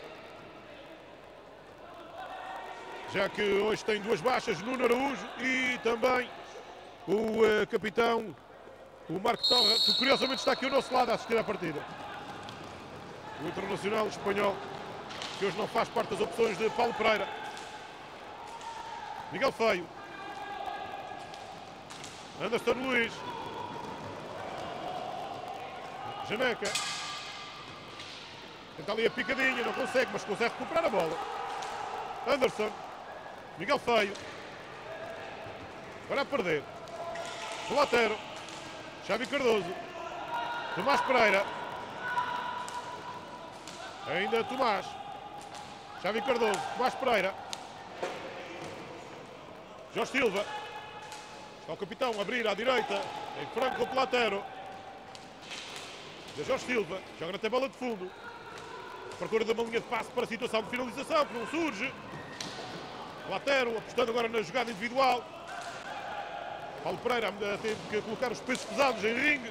já que hoje tem duas baixas, Nuno Araújo e também o capitão, o Marco Torra, que curiosamente está aqui ao nosso lado a assistir à partida. O internacional espanhol, que hoje não faz parte das opções de Paulo Pereira. Miguel Feio. Anderson Luiz. Janeca. Tenta ali a picadinha, não consegue, mas consegue recuperar a bola. Anderson. Miguel Feio. Agora a perder. Platero. Xavi Cardoso. Tomás Pereira. Ainda Tomás. Xavi Cardoso. Tomás Pereira. Jorge Silva. Está o capitão a abrir à direita. Em Franco Platero. Jorge Silva. Joga na tabela de fundo. Procura de uma linha de passe para a situação de finalização, que não surge. Platero apostando agora na jogada individual. Paulo Pereira teve que colocar os pesos pesados em ringue.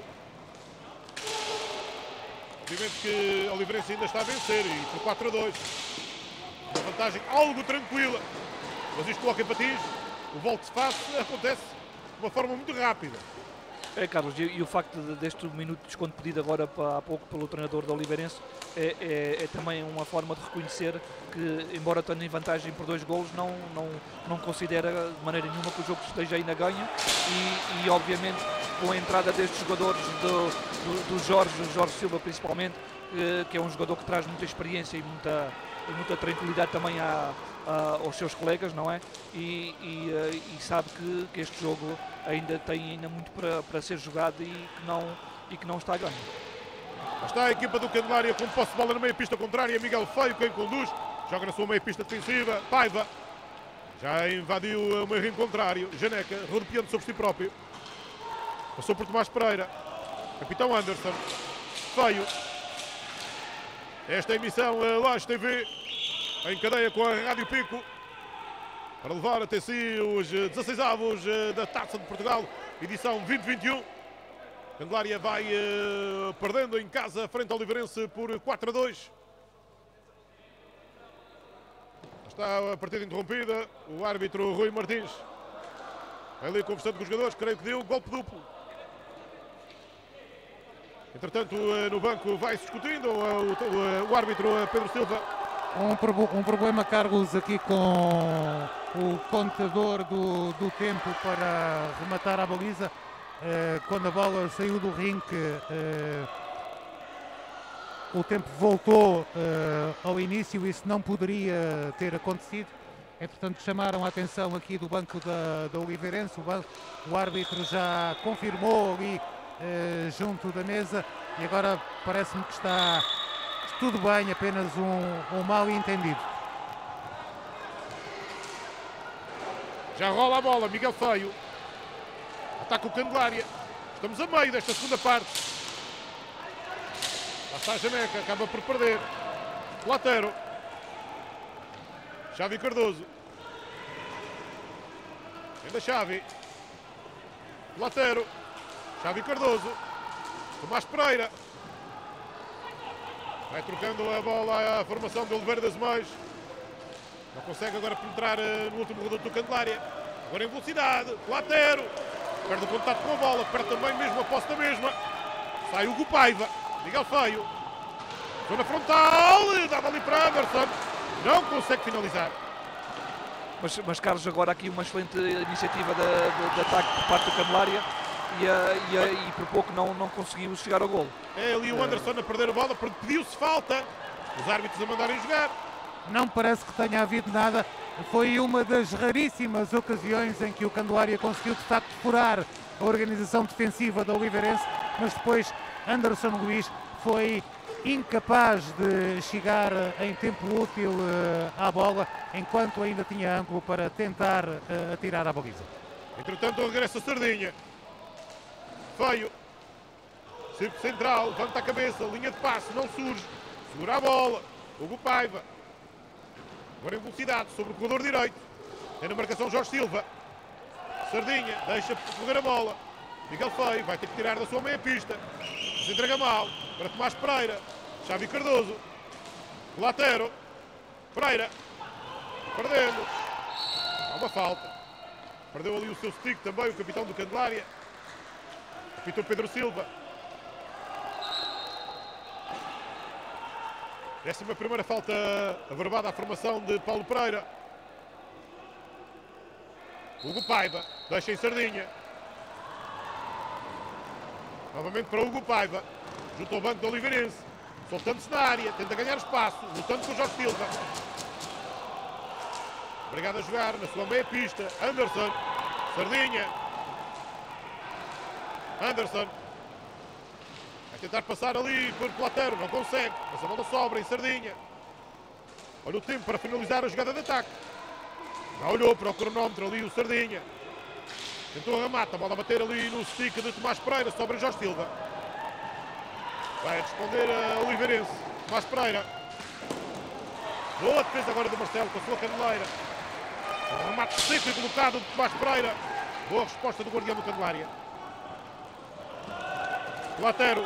Obviamente que a Oliveirense ainda está a vencer e por 4-2. Uma vantagem algo tranquila. Mas isto coloca em patins. O volte-face acontece de uma forma muito rápida. Carlos, e o facto deste minuto de desconto pedido agora há pouco pelo treinador da Oliveirense é também uma forma de reconhecer que, embora tenha em vantagem por 2 golos, não considera de maneira nenhuma que o jogo esteja ainda ganho e obviamente com a entrada destes jogadores do Jorge Silva principalmente, que é um jogador que traz muita experiência e muita tranquilidade também aos seus colegas, não é? E sabe que este jogo ainda tem muito para ser jogado e que não está a ganho. Está a equipa do Candelária com posse de bola na meia pista contrária. Miguel Feio quem conduz. Joga na sua meia pista defensiva. Paiva. Já invadiu o meio ringue contrário. Janeca, rodopiando sobre si próprio. Passou por Tomás Pereira. Capitão Anderson. Feio. Esta emissão Laje TV em cadeia com a Rádio Pico para levar até si os 16avos da Taça de Portugal, edição 2021. Candelária vai perdendo em casa frente ao Oliveirense por 4-2. Está a partida interrompida. O árbitro Rui Martins ali conversando com os jogadores, creio que deu golpe duplo. Entretanto, no banco vai-se discutindo o árbitro Pedro Silva. Um problema, Carlos, aqui com o contador do tempo para rematar a baliza. Quando a bola saiu do rinque, o tempo voltou ao início. Isso não poderia ter acontecido. Portanto, chamaram a atenção aqui do banco da Oliveirense. O árbitro já confirmou ali junto da mesa e agora parece-me que está tudo bem, apenas um mal entendido. Já rola a bola, Miguel Feio. Ataca o Candelária. Estamos a meio desta segunda parte. Lá está a Janeca, acaba por perder. Platero. Xavi Cardoso. Ainda Xavi. Platero. Xavi Cardoso. Tomás Pereira. Vai trocando a bola à formação de Oliveira das Mães. Não consegue agora penetrar no último reduto do Candelária. Agora em velocidade. Platero. Perde o contato com a bola. Perde também mesmo a posse da mesma. Sai Hugo Paiva. Miguel Feio. Zona frontal. Dava ali para Anderson. Não consegue finalizar. Mas Carlos, agora aqui uma excelente iniciativa de ataque por parte do Candelária e por pouco não conseguiu chegar ao golo. É ali o Anderson a perder a bola, porque pediu-se falta. Os árbitros a mandarem jogar. Não parece que tenha havido nada. Foi uma das raríssimas ocasiões em que o Candelária conseguiu de facto furar a organização defensiva da Oliveirense, mas depois Anderson Luís foi incapaz de chegar em tempo útil à bola, enquanto ainda tinha ângulo para tentar atirar à baliza. Entretanto, regressa Sardinha. Feio. Círculo central, levanta a cabeça, linha de passe, não surge. Segura a bola. Hugo Paiva. Agora em velocidade, sobre o corredor direito. Tem na marcação Jorge Silva. Sardinha, deixa correr a bola. Miguel Feio vai ter que tirar da sua meia pista. Se entrega mal para Tomás Pereira. Xavi Cardoso. Platero. Pereira. Perdendo. Há uma falta. Perdeu ali o seu stick também, o capitão do Candelária. Apitou Pedro Silva. 11ª falta averbada à formação de Paulo Pereira. Hugo Paiva. Deixa em Sardinha. Novamente para Hugo Paiva. Junto ao banco do Oliveirense. Soltando-se na área. Tenta ganhar espaço. Lutando com o Jorge Silva. Obrigado a jogar na sua meia pista. Anderson. Sardinha. Anderson. Vai tentar passar ali por Platero. Não consegue. Mas a bola sobra em Sardinha. Olha o tempo para finalizar a jogada de ataque. Já olhou para o cronómetro ali o Sardinha. Tentou a remata. A bola a bater ali no stick de Tomás Pereira. Sobra Jorge Silva. Vai responder a Oliveirense. Tomás Pereira. Boa defesa agora do Marcelo com a sua caneleira. Um remate seco e colocado de Tomás Pereira. Boa resposta do guardião do Candelária. Platero.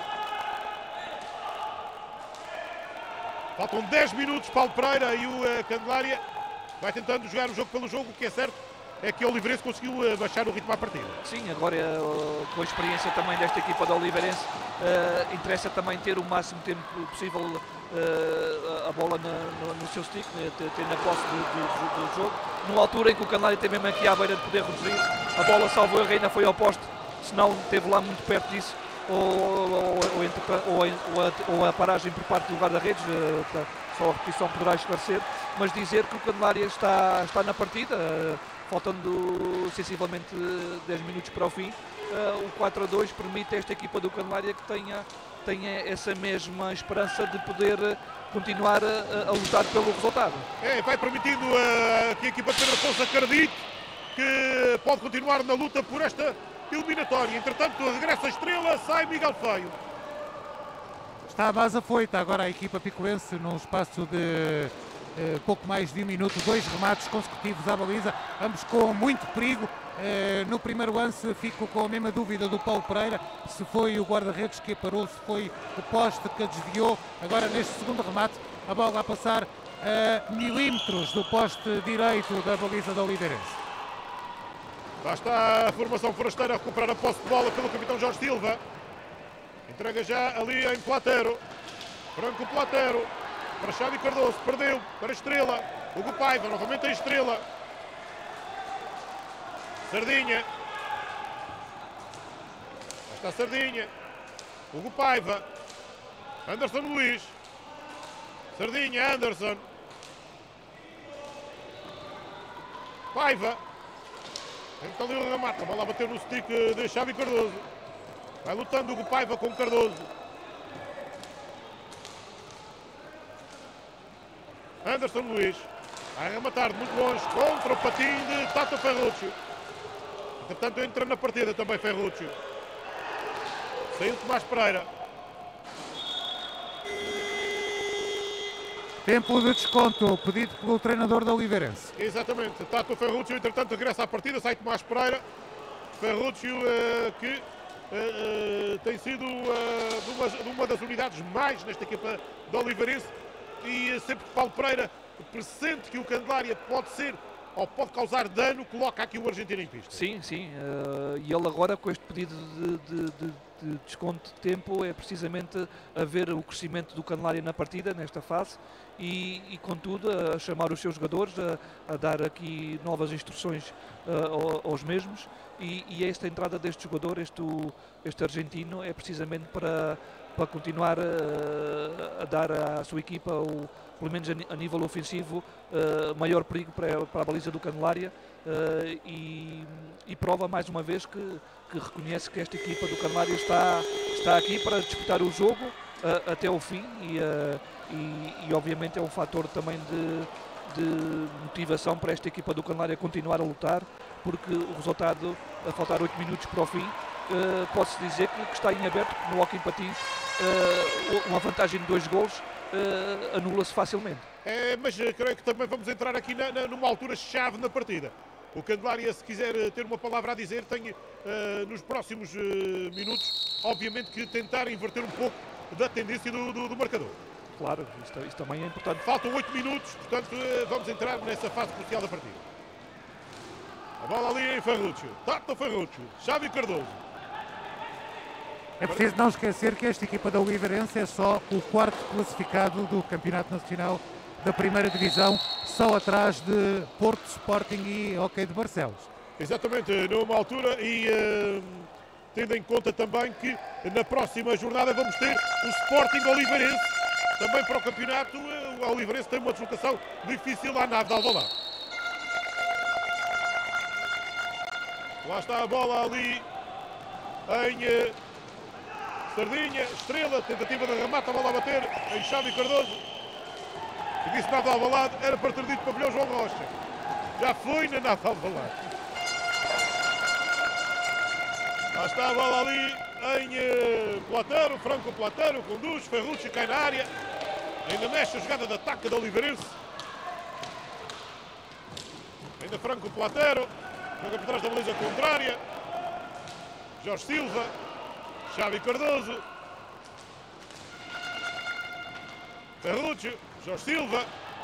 Faltam 10 minutos. Paulo Pereira e o Candelária vai tentando jogar o jogo pelo jogo. O que é certo é que o Oliveirense conseguiu baixar o ritmo à partida. Sim, agora com a experiência também desta equipa da Oliveirense, interessa também ter o máximo tempo possível a bola no seu stick, ter na posse do jogo. Numa altura em que o Candelária tem mesmo aqui à beira de poder reduzir, a bola salvo erro ainda foi ao poste, senão esteve lá muito perto disso, ou a paragem por parte do guarda-redes, só a repetição poderá esclarecer, mas dizer que o Candelária está na partida, faltando sensivelmente 10 minutos para o fim. O 4-2 permite a esta equipa do Candelária que tenha essa mesma esperança de poder continuar a lutar pelo resultado. Vai permitindo que a equipa de Pedro Afonso acredite que pode continuar na luta por esta eliminatória. Entretanto, regressa a Estrela, sai Miguel Feio. Está mais afoita agora a equipa picoense num espaço de pouco mais de um minuto, 2 remates consecutivos à baliza, ambos com muito perigo. No primeiro lance fico com a mesma dúvida do Paulo Pereira, se foi o guarda-redes que parou, se foi o poste que a desviou. Agora neste segundo remate, a bola a passar a milímetros do poste direito da baliza da Oliveirense. Lá está a formação forasteira a recuperar a posse de bola pelo capitão Jorge Silva. Entrega já ali em Platero. Franco Platero. Para Xavi Cardoso. Perdeu. Para Estrela. Hugo Paiva. Novamente a Estrela. Sardinha. Lá está Sardinha. Hugo Paiva. Anderson Luís. Sardinha. Anderson. Paiva. Então ali o remate. A bola a bater no stick de Xavi Cardoso. Vai lutando o Paiva com o Cardoso. Anderson Luís. Vai rematar de muito longe contra o patinho de Tato Ferruccio. Entretanto entra na partida também Ferruccio. Saiu Tomás Pereira. Tempo de desconto pedido pelo treinador da Oliveirense. Exatamente. Tato Ferruccio entretanto regressa à partida. Sai Tomás Pereira. Ferruccio que tem sido uma das unidades mais nesta equipa da Oliveirense e sempre que Paulo Pereira pressente que o Candelária pode ser ou pode causar dano, coloca aqui o argentino em pista. Sim, sim, e ele agora com este pedido de desconto de tempo é precisamente a ver o crescimento do Candelária na partida, nesta fase, e contudo a chamar os seus jogadores, a dar aqui novas instruções aos mesmos, e esta entrada deste jogador, este argentino, é precisamente para continuar a dar à sua equipa, pelo menos a nível ofensivo, maior perigo para a baliza do Candelária, e prova mais uma vez que reconhece que esta equipa do Candelária está aqui para disputar o jogo até ao fim, e obviamente é um fator também de motivação para esta equipa do Candelária continuar a lutar, porque o resultado, a faltar 8 minutos para o fim, pode-se dizer que está em aberto, porque no Hockey em Patins uma vantagem de 2 golos anula-se facilmente. Mas creio que também vamos entrar aqui numa altura-chave na partida. O Candelária, se quiser ter uma palavra a dizer, tem nos próximos minutos, obviamente, que tentar inverter um pouco da tendência do marcador. Claro, isso também é importante. Faltam 8 minutos, portanto vamos entrar nessa fase crucial da partida. A bola ali em Ferruccio. Tato Ferruccio. Xavi Cardoso. É preciso não esquecer que esta equipa da Oliveirense é só o 4º classificado do Campeonato Nacional da Primeira Divisão, só atrás de Porto, Sporting e Hockey de Barcelos. Exatamente, numa altura e tendo em conta também que na próxima jornada vamos ter o Sporting Oliveirense. Também para o campeonato, o Oliveirense tem uma deslocação difícil à nave de Alvalade. Lá está a bola ali em Sardinha, Estrela, tentativa de remate, a bola a bater em Xavi Cardoso. E disse nada Alvalade, era para ter dito pavilhão João Rocha. Já foi na nada Alvalade. Lá está a bola ali em Platero, Franco Platero, conduz, Ferruccio cai na área. Ainda mexe a jogada de ataque da Oliveirense. Ainda Franco Platero, joga por trás da baliza contrária. Jorge Silva, Xavi Cardoso. Ferruccio, Jorge Silva.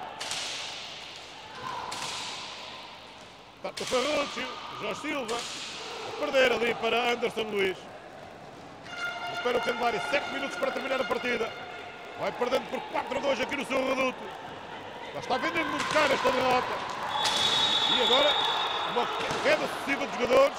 Tato Ferruccio, Jorge Silva. A perder ali para Anderson Luís. Espera o Candelária, 7 minutos para terminar a partida. Vai perdendo por 4-2 aqui no seu reduto. Já está vendendo muito caro esta derrota. E agora, uma queda sucessiva de jogadores.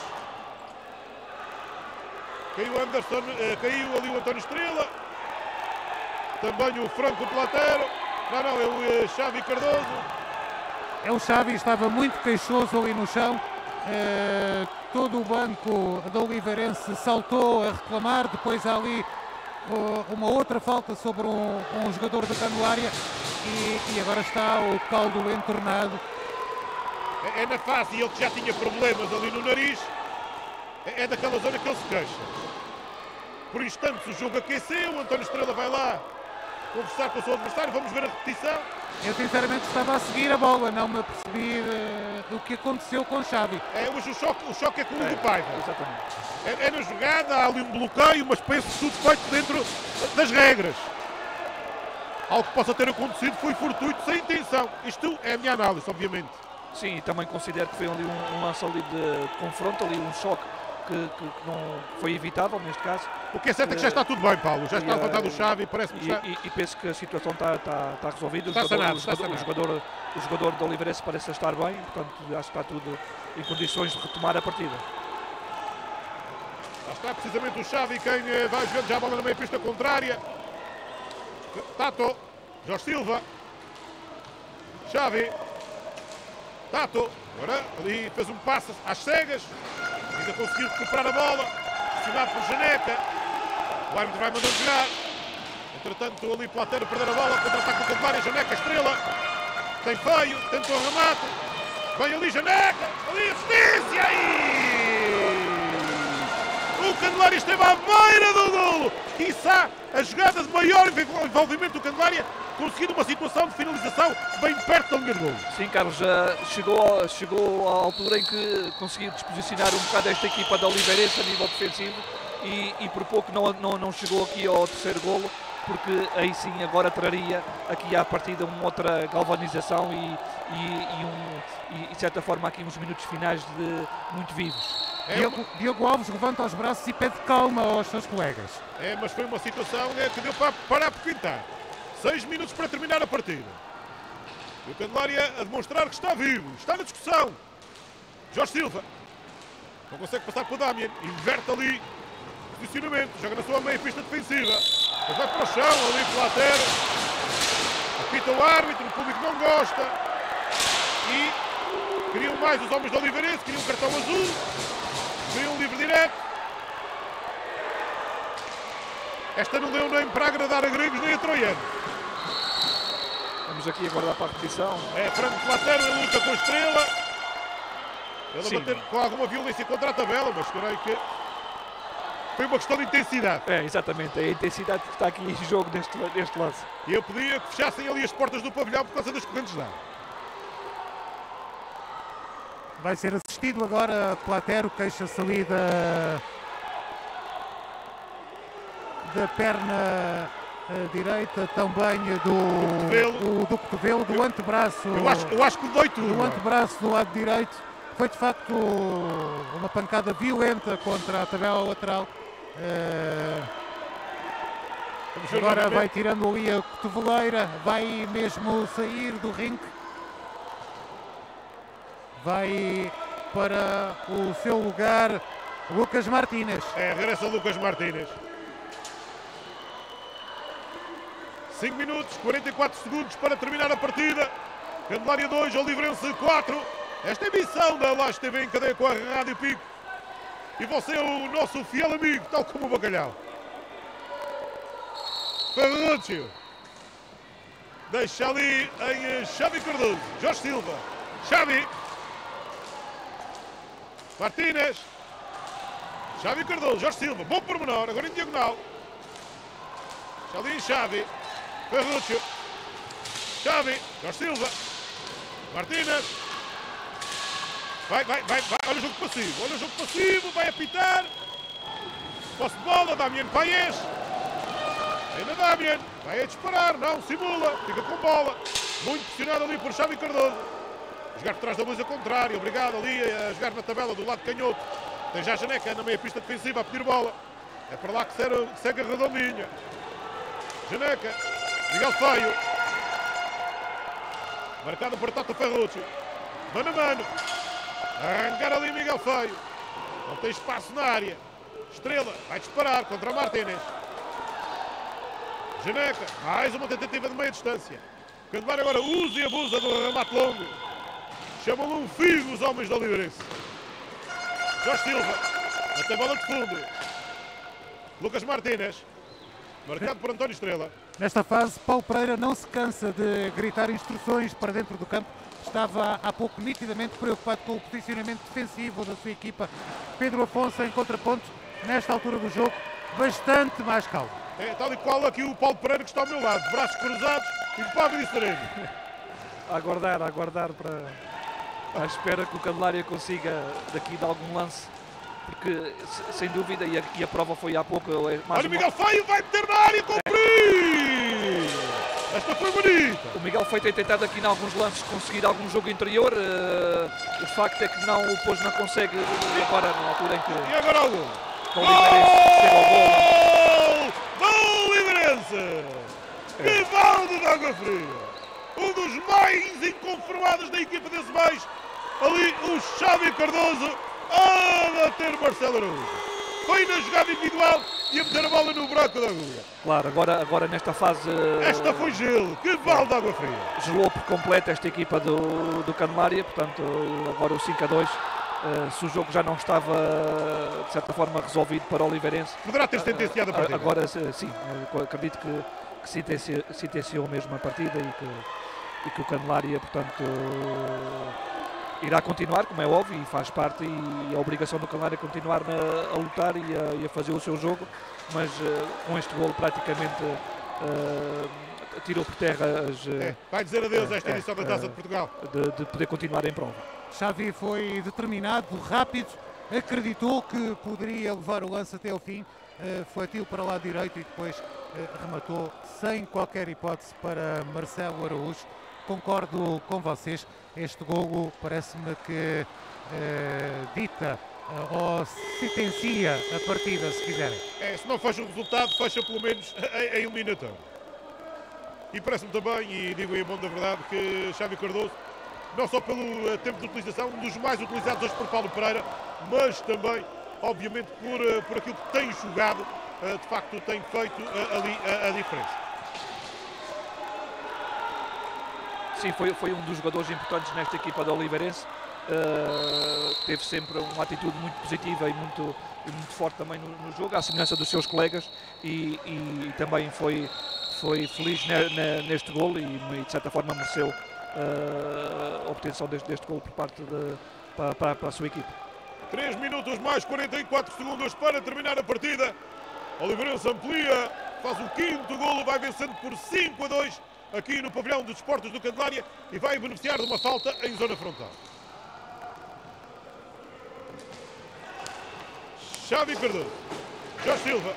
Caiu ali o António Estrela. Também o Franco Platero. Não, é o Xavi Cardoso. É o Xavi, estava muito queixoso ali no chão. Todo o banco da Oliveirense saltou a reclamar. Depois há ali uma outra falta sobre um jogador da Candelária e agora está o caldo entornado. É na face, e ele que já tinha problemas ali no nariz. É daquela zona que ele se queixa. Por instantes o jogo aqueceu, o António Estrela vai lá conversar com o seu adversário, vamos ver a repetição. Eu sinceramente estava a seguir a bola, não me apercebi do que aconteceu com o Xavi. Hoje o choque é com o Hugo Paiva. Exatamente. É na jogada, há ali um bloqueio, mas penso que tudo feito dentro das regras. Algo que possa ter acontecido foi fortuito, sem intenção. Isto é a minha análise, obviamente. Sim, e também considero que foi ali um lance ali de confronto, ali um choque que não foi evitável neste caso. O que é certo é que já está tudo bem, Paulo. Já está levantado o Xavi, parece-me que está... E penso que a situação está resolvida. Está sanado. O jogador de Oliveirense parece estar bem, portanto acho que está tudo em condições de retomar a partida. Já está precisamente o Xavi quem vai jogando já a bola na meia pista contrária. Tato, Jorge Silva, Xavi, Tato, agora ali fez um passe às cegas, ainda conseguiu recuperar a bola, pressionado por Janeca, o árbitro vai mandando jogar, entretanto ali Plateiro perder a bola, contra-ataque do Candelária, Janeca, Estrela, tem feio, tentou o remate, vem ali Janeca, ali assistência e... O Candelária esteve à beira do golo, quiçá a jogada de maior envolvimento do Candelária, conseguindo uma situação de finalização bem perto da linha de golo. Sim, Carlos, chegou à altura em que conseguiu desposicionar um bocado esta equipa da Oliveirense a nível defensivo e por pouco não chegou aqui ao terceiro golo, porque aí sim agora traria aqui à partida uma outra galvanização e de certa forma aqui uns minutos finais muito vivos. Diogo Alves levanta os braços e pede calma aos seus colegas. Mas foi uma situação que deu para parar por pintar. 6 minutos para terminar a partida. E o Candelária a demonstrar que está vivo, está na discussão. Jorge Silva não consegue passar para o Damian, inverte ali o posicionamento, joga na sua meia pista defensiva, mas vai para o chão, ali pela lateral. Apita o árbitro, o público não gosta e queriam mais os homens do Oliveirense, queriam um cartão azul, queriam um livre direto. Esta não deu nem para agradar a gregos nem a troianos. Vamos aqui aguardar para a repetição. Franco Plateiro, ele luta com a Estrela. Ele a bater com alguma violência contra a tabela, mas creio que foi uma questão de intensidade. Exatamente, é a intensidade que está aqui em jogo neste lance. E eu pedia que fechassem ali as portas do pavilhão por causa das correntes de água. Vai ser assistido agora Platero, queixa-se ali da perna direita, também do cotovelo, do antebraço. Eu acho que dói tudo. Do antebraço do lado direito. Foi de facto uma pancada violenta contra a tabela lateral. Agora vai tirando ali a cotoveleira, vai mesmo sair do ringue. Vai para o seu lugar Lucas Martínez. Regressa Lucas Martínez. 5 minutos, 44 segundos para terminar a partida. Candelária 2, Oliveirense 4. Esta é a emissão da Laje TV em cadeia com a Rádio Pico. E você é o nosso fiel amigo, tal como o bacalhau. Ferruccio. Deixa ali em Xavi Cardoso. Jorge Silva. Xavi. Martínez. Xavi Cardoso. Jorge Silva. Bom pormenor. Agora em diagonal. Deixa ali em Xavi. Ferruccio. Xavi. Jorge Silva. Martínez. Vai. Olha o jogo passivo. Vai apitar. Posse de bola. Damian Paes. Ainda Damian. Vai a disparar. Não, simula. Fica com bola. Muito pressionado ali por Xavi Cardoso. Jogar por trás da baliza contrária. Obrigado ali a jogar na tabela do lado canhoto. Tem já a Janeca na meia pista defensiva a pedir bola. É para lá que segue a redondinha. Janeca. Miguel Feio. Marcado por Tato Ferruccio. Mano a mano. Arrancar ali Miguel Feio. Não tem espaço na área. Estrela vai disparar contra Martínez. Janeca. Mais uma tentativa de meia distância. Candelária agora usa e abusa do remate longo. Chamam-lhe um figo os homens da Oliveirense. Jorge Silva, até bola de fundo. Lucas Martínez, marcado por António Estrela. Nesta fase, Paulo Pereira não se cansa de gritar instruções para dentro do campo. Estava há pouco nitidamente preocupado com o posicionamento defensivo da sua equipa. Pedro Afonso em contraponto, nesta altura do jogo, bastante mais calmo. É tal e qual aqui o Paulo Pereira que está ao meu lado, braços cruzados e pálido e sereno. A aguardar para à espera que o Candelária consiga daqui de algum lance, porque sem dúvida, e a prova foi há pouco. Olha o Miguel Feio, vai meter na área, cumprir! Esta foi bonita! O Miguel Feio tem tentado aqui em alguns lances conseguir algum jogo interior, o facto é que não, o Pojo não consegue, agora na altura em que E agora o gol! o Oliveirense chega ao gol. Do Oliveirense! Que balde de água fria! Um dos mais inconformados da equipa desse mais, ali o Xavi Cardoso a bater Marcelo Araújo. Foi na jogada individual e a meter a bola no buraco da agulha. Claro, agora nesta fase Esta foi gelo, que balde de água fria! gelou por completo esta equipa do Candelária, portanto agora o 5-2, se o jogo já não estava de certa forma resolvido para o Oliveirense, Poderá ter sentenciado a partida. agora sim, eu acredito que sentenciou mesmo a partida e que o Candelária, portanto, irá continuar, como é óbvio, e faz parte, e a obrigação do Candelária é continuar a lutar e a fazer o seu jogo, mas com este golo praticamente tirou por terra vai dizer adeus a esta edição da Taça de Portugal. de poder continuar em prova. Xavi foi determinado, rápido, acreditou que poderia levar o lance até ao fim, foi tiro para o lado direito e depois rematou sem qualquer hipótese para Marcelo Araújo. Concordo com vocês, este golo parece-me que dita ou sentencia a partida, se quiserem. Se não fecha o resultado, fecha pelo menos a eliminatória. E parece-me também, e digo em bom da verdade, que Xavi Cardoso, não só pelo tempo de utilização, um dos mais utilizados hoje por Paulo Pereira, mas também, obviamente, por aquilo que tem jogado, de facto tem feito ali a diferença. Sim, foi um dos jogadores importantes nesta equipa do Oliveirense. Teve sempre uma atitude muito positiva e muito forte também no jogo, à semelhança dos seus colegas, e também foi feliz neste golo e de certa forma mereceu a obtenção deste golo por parte para a sua equipe. 3 minutos mais 44 segundos para terminar a partida. Oliveirense amplia, faz o quinto golo, vai vencendo por 5-2 aqui no pavilhão dos Desportos do Candelária e vai beneficiar de uma falta em zona frontal. Xavi Cardoso, Jorge Silva,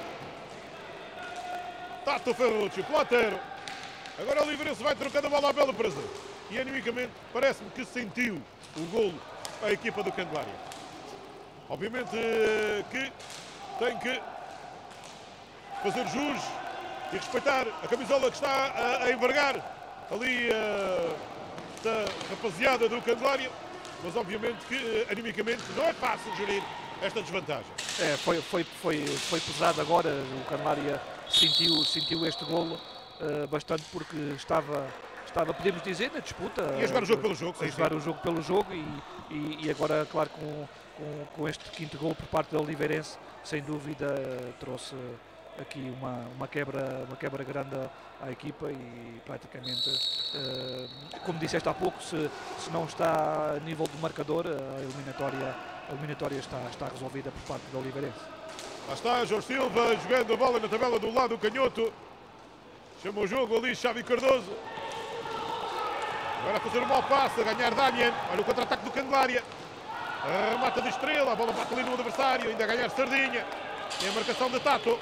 Tato Ferrucci, Platero. Agora o Oliveirense vai trocando a bola à bela prazer. E animicamente parece-me que sentiu o golo a equipa do Candelária. Obviamente que tem que fazer jus e respeitar a camisola que está a envergar ali da rapaziada do Candelária, mas obviamente que animicamente não é fácil gerir esta desvantagem. Foi pesado agora, o Candelária sentiu este golo bastante porque estava, podemos dizer, na disputa. E a jogar o jogo pelo jogo. A jogar o jogo pelo jogo e agora, claro, com este quinto golo por parte do Oliveirense, sem dúvida trouxe aqui uma quebra grande à equipa e praticamente, como disseste há pouco, se não está a nível do marcador, a eliminatória está resolvida por parte do Oliveirense. Lá está Jorge Silva jogando a bola na tabela do lado canhoto. Chama o jogo ali Xavi Cardoso. Agora a fazer um mau passe, a ganhar Daniel. Olha o contra-ataque do Candelária. A remata de Estrela, a bola bate ali no adversário, ainda a ganhar Sardinha. E a marcação de Tato.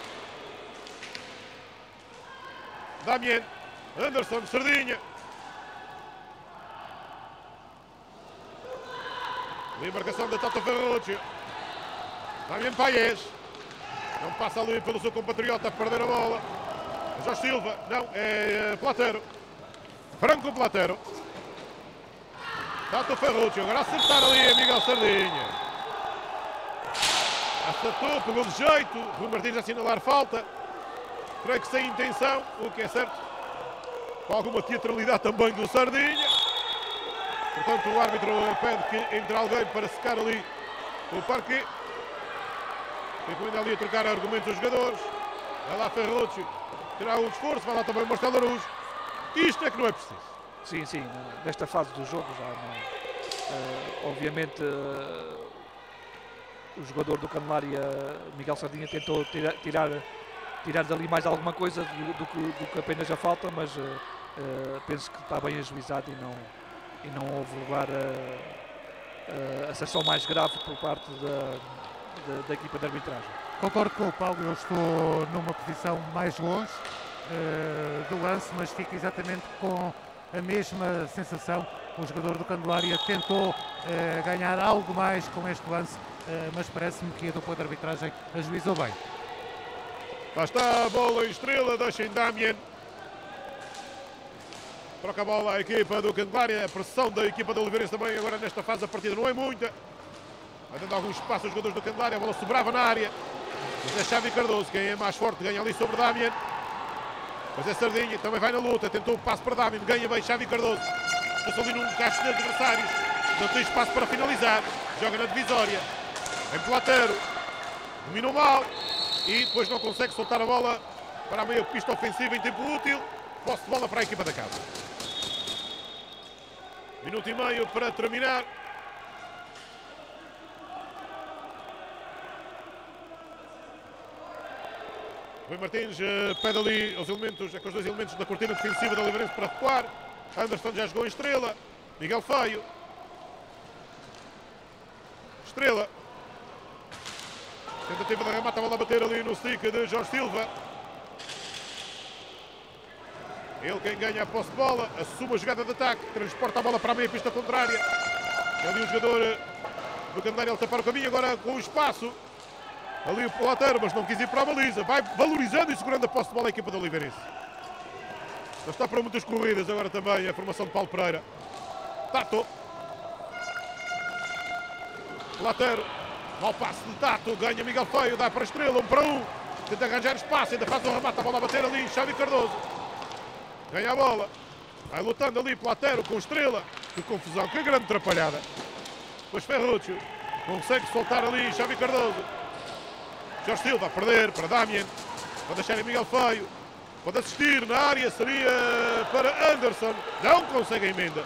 Damien, Anderson, Sardinha. E a marcação de Tato Ferrucci. Damien Paes. Não passa ali pelo seu compatriota a perder a bola. Jorge Silva, não, é Platero. Franco Platero. Tato Ferrucci, agora a acertar ali a Miguel Sardinha. Acertou, pegou de jeito. Rui Martins a assinalar falta. Creio que sem intenção, o que é certo com alguma teatralidade também do Sardinha. Portanto, o árbitro pede que entre alguém para secar ali o parquet. Recomenda ali a trocar argumentos os jogadores. Vai lá Ferruccio, tirar o esforço, vai lá também o Marcelo Araújo. Isto é que não é preciso. Sim, sim, nesta fase do jogo já não. Obviamente o jogador do Candelária, Miguel Sardinha, tentou tirar dali mais alguma coisa do que apenas a falta, mas penso que está bem ajuizado e não houve lugar a sanção mais grave por parte da equipa de arbitragem. Concordo com o Paulo, eu estou numa posição mais longe do lance, mas fico exatamente com a mesma sensação. O jogador do Candelária tentou ganhar algo mais com este lance, mas parece-me que a dupla de arbitragem ajuizou bem. Lá está a bola em Estrela, deixa em Damian. Troca a bola a equipa do Candelária, a pressão da equipa do Oliveirense também agora nesta fase da partida não é muita. Vai dando algum espaço aos jogadores do Candelária, a bola sobrava na área. Mas é Xavi Cardoso, quem é mais forte ganha ali sobre Damian. Mas é Sardinha, também vai na luta, tentou o passo para Damian, ganha bem Xavi Cardoso. Passou ali num cacho de adversários, não tem espaço para finalizar. Joga na divisória, em Platero, dominou mal e depois não consegue soltar a bola para a meia pista ofensiva em tempo útil. Posse de bola para a equipa da casa. Minuto e meio para terminar. Rui Martins pede ali os elementos, com os dois elementos da cortina defensiva da Oliveirense para recuar. Anderson já jogou em Estrela. Miguel Feio. Estrela. Tentativa de remate, a bola a bater ali no stick de Jorge Silva. Ele quem ganha a posse de bola, assume a jogada de ataque, transporta a bola para a meia pista contrária. Ali o jogador do Candelária, ele tapar o caminho, agora com o espaço. Ali o Platero, mas não quis ir para a baliza. Vai valorizando e segurando a posse de bola a equipa do Oliveirense. Já está para muitas corridas agora também a formação de Paulo Pereira. Tato. Platero. Mau passe de Tato, ganha Miguel Feio, dá para a Estrela, 1 para 1. Tenta arranjar espaço, ainda faz um remate, a bola a bater ali, Xavi Cardoso. Ganha a bola. Vai lutando ali Platero com Estrela. Que confusão, que grande atrapalhada. Depois Ferruccio. Consegue soltar ali Xavi Cardoso. Jorge Silva a perder para Damian. Pode deixar em Miguel Feio. Pode assistir na área, seria para Anderson. Não consegue a emenda.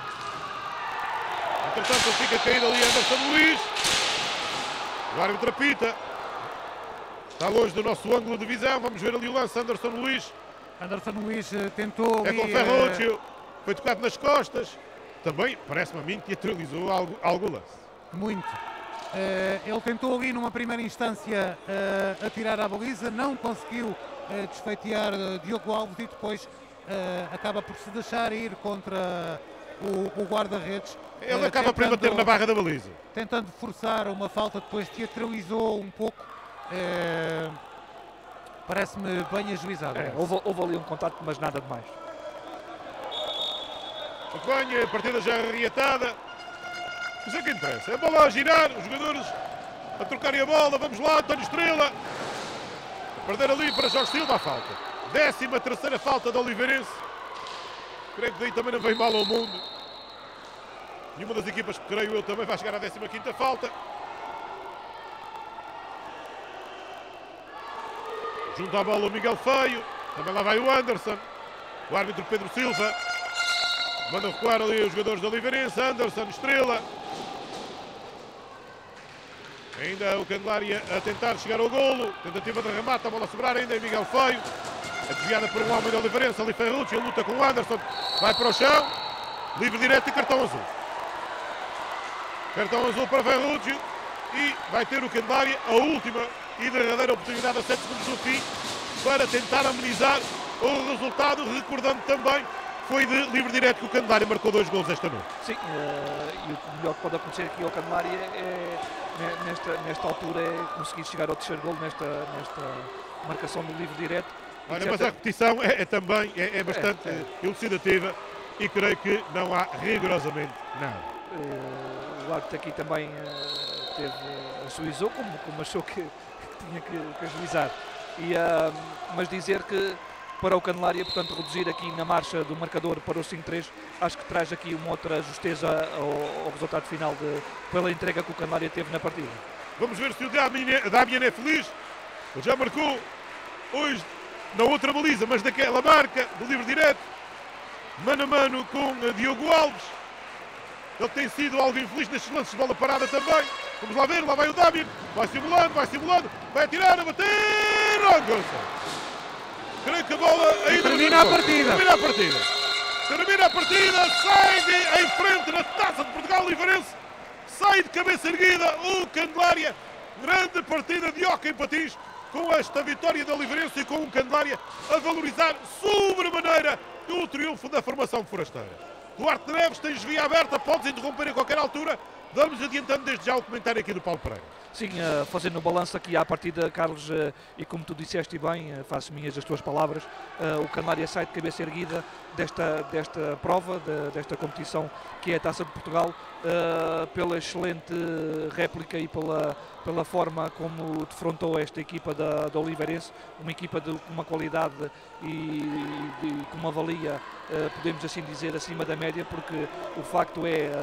Entretanto fica caído ali Anderson Luiz. O árbitro apita. Está longe do nosso ângulo de visão. Vamos ver ali o lance. Anderson Luiz. Anderson Luiz tentou... É com Ferruccio. Foi tocado nas costas. Também, parece-me a mim, teatralizou algo o lance. Muito. Ele tentou ali numa primeira instância atirar à baliza, não conseguiu desfeitear Diogo Alves e depois acaba por se deixar ir contra o guarda-redes. Ele acaba por bater na barra da baliza. Tentando forçar uma falta, depois teatralizou um pouco. Parece-me bem ajuizado. Houve ali um contacto, mas nada de mais. Muito bem, a partida já arreatada. Mas é que interessa. A bola a girar, os jogadores a trocarem a bola. Vamos lá, António Estrela. A perder ali para Jorge Silva a falta. 13ª falta do Oliveirense. Creio que daí também não vem mal ao mundo. Nenhuma das equipas, creio eu, também vai chegar à 15ª falta. Junto à bola o Miguel Feio. Também lá vai o Anderson. O árbitro Pedro Silva. Manda recuar ali os jogadores do Oliveirense. Anderson, Estrela. Ainda o Candelária a tentar chegar ao golo. Tentativa de remate, a bola a sobrar ainda em Miguel Feio. É desviada por um homem do Oliveirense. Ali Ferruccio, ele luta com o Anderson. Vai para o chão. Livre direto e cartão azul. Cartão azul para Ferruccio. E vai ter o Candelária a última e derradeira oportunidade a 7 segundos do fim para tentar amenizar o resultado. Recordando também, foi de livre direto que o Candelária marcou 2 golos esta noite. Sim, e o melhor que pode acontecer aqui ao Candelária nesta altura é conseguir chegar ao terceiro golo nesta marcação do livre direto. Olha, mas a repetição é também bastante elucidativa e creio que não há rigorosamente nada. O árbitro aqui também ajuizou como achou que tinha que ajuizar. Mas dizer que para o Candelária, portanto reduzir aqui na marcha do marcador para o 5-3, acho que traz aqui uma outra justeza ao resultado final pela entrega que o Candelária teve na partida. Vamos ver se o Damian é feliz. Ele já marcou hoje na outra baliza, mas daquela marca, do livre direto, mano a mano com Diogo Alves. Ele tem sido algo infeliz nestes lances de bola parada também. Vamos lá ver, lá vai o Damian, vai simulando, vai atirar, a bater, creio que a bola ainda termina a partida. Termina a partida, sai em frente na Taça de Portugal Oliveirense, sai de cabeça erguida o Candelária. Grande partida de hóquei em patins, com esta vitória da Oliveirense e com o Candelária a valorizar sobremaneira o triunfo da formação forasteira. Duarte Neves, tens via aberta, podes interromper a qualquer altura. Vamos adiantando desde já o comentário aqui do Paulo Pereira. Sim, fazendo o balanço aqui à partida, Carlos, e como tu disseste bem, faço minhas as tuas palavras, o Candelária sai de cabeça erguida desta prova, desta competição que é a Taça de Portugal, pela excelente réplica e pela forma como defrontou esta equipa da Oliveirense, uma equipa com uma qualidade e com uma valia, podemos assim dizer, acima da média, porque o facto é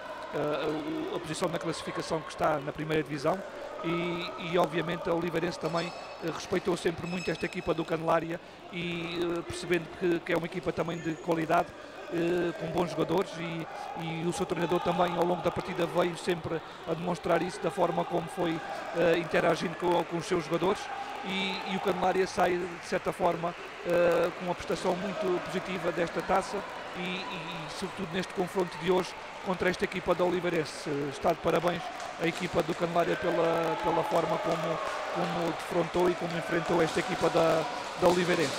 a posição na classificação que está na primeira divisão e obviamente a Oliveirense também respeitou sempre muito esta equipa do Candelária e percebendo que é uma equipa também de qualidade, com bons jogadores e o seu treinador também ao longo da partida veio sempre a demonstrar isso da forma como foi interagindo com os seus jogadores e o Candelária sai de certa forma com uma prestação muito positiva desta taça e sobretudo neste confronto de hoje contra esta equipa da Oliveirense. Está de parabéns a equipa do Candelária pela forma como defrontou e como enfrentou esta equipa da Oliveirense.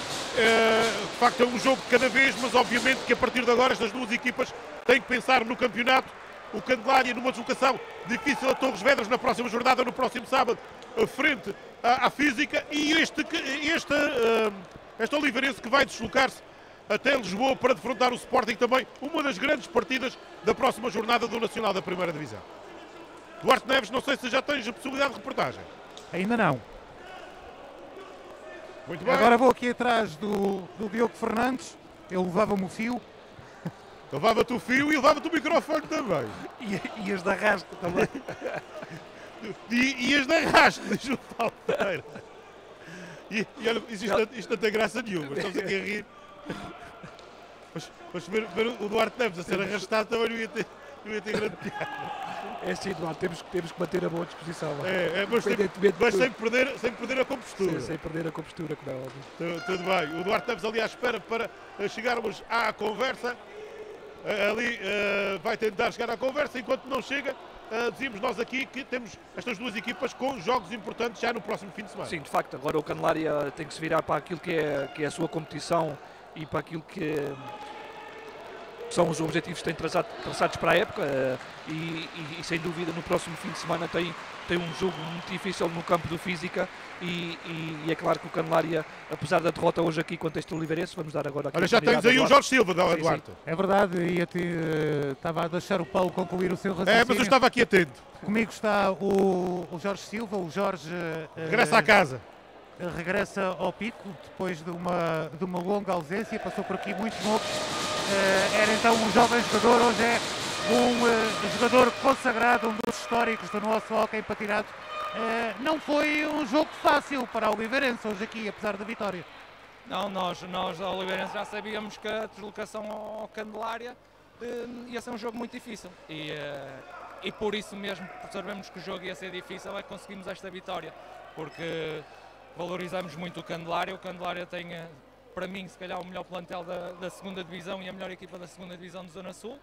De facto é um jogo de cada vez, mas obviamente que a partir de agora estas duas equipas têm que pensar no campeonato. O Candelária numa deslocação difícil a Torres Vedras na próxima jornada, no próximo sábado, frente à Física, e esta Oliveirense que vai deslocar-se até Lisboa para defrontar o Sporting, também uma das grandes partidas da próxima jornada do Nacional da Primeira Divisão. Duarte Neves, não sei se já tens a possibilidade de reportagem. Ainda não. Muito bem. Agora vou aqui atrás do Diogo Fernandes, ele levava-me o fio. Levava-te o fio e levava-te o microfone também. E as de arrasto também. E as de arrasto, diz o Paulo Pereira. E olha, isto não tem graça nenhuma, estamos aqui a rir. Mas ver o Duarte Neves a ser arrastado também não ia ter grande piada. É assim, Duarte, temos que manter a boa disposição. Mas sem perder a compostura. Sem perder a compostura, como é óbvio. Tudo bem. O Duarte Neves ali à espera para chegarmos à conversa. Ali vai tentar chegar à conversa, enquanto não chega, dizíamos nós aqui que temos estas duas equipas com jogos importantes já no próximo fim de semana. Sim, de facto, agora o Candelária tem que se virar para aquilo que é a sua competição e para aquilo que são os objetivos que têm traçados para a época e sem dúvida no próximo fim de semana tem um jogo muito difícil no campo do Física e é claro que o Candelária, apesar da derrota hoje aqui contra este Oliveirense, vamos dar agora aqui. Olha, já tens aí o Jorge Silva, Eduardo. É verdade, estava a deixar o Paulo concluir o seu raciocínio. Mas eu estava aqui atento. Comigo está o Jorge Silva, o Jorge... regressa à casa. Regressa ao Pico, depois de uma longa ausência, passou por aqui muito novo. Era então um jovem jogador, hoje é um jogador consagrado, um dos históricos do nosso hóquei patinado. Não foi um jogo fácil para o Oliveirense hoje aqui, apesar da vitória. Não, nós a Oliveirense já sabíamos que a deslocação ao Candelária ia ser um jogo muito difícil e por isso mesmo, por sabermos que o jogo ia ser difícil, é que conseguimos esta vitória, porque valorizamos muito o Candelária tem, para mim, se calhar o melhor plantel da segunda divisão e a melhor equipa da segunda divisão de Zona Sul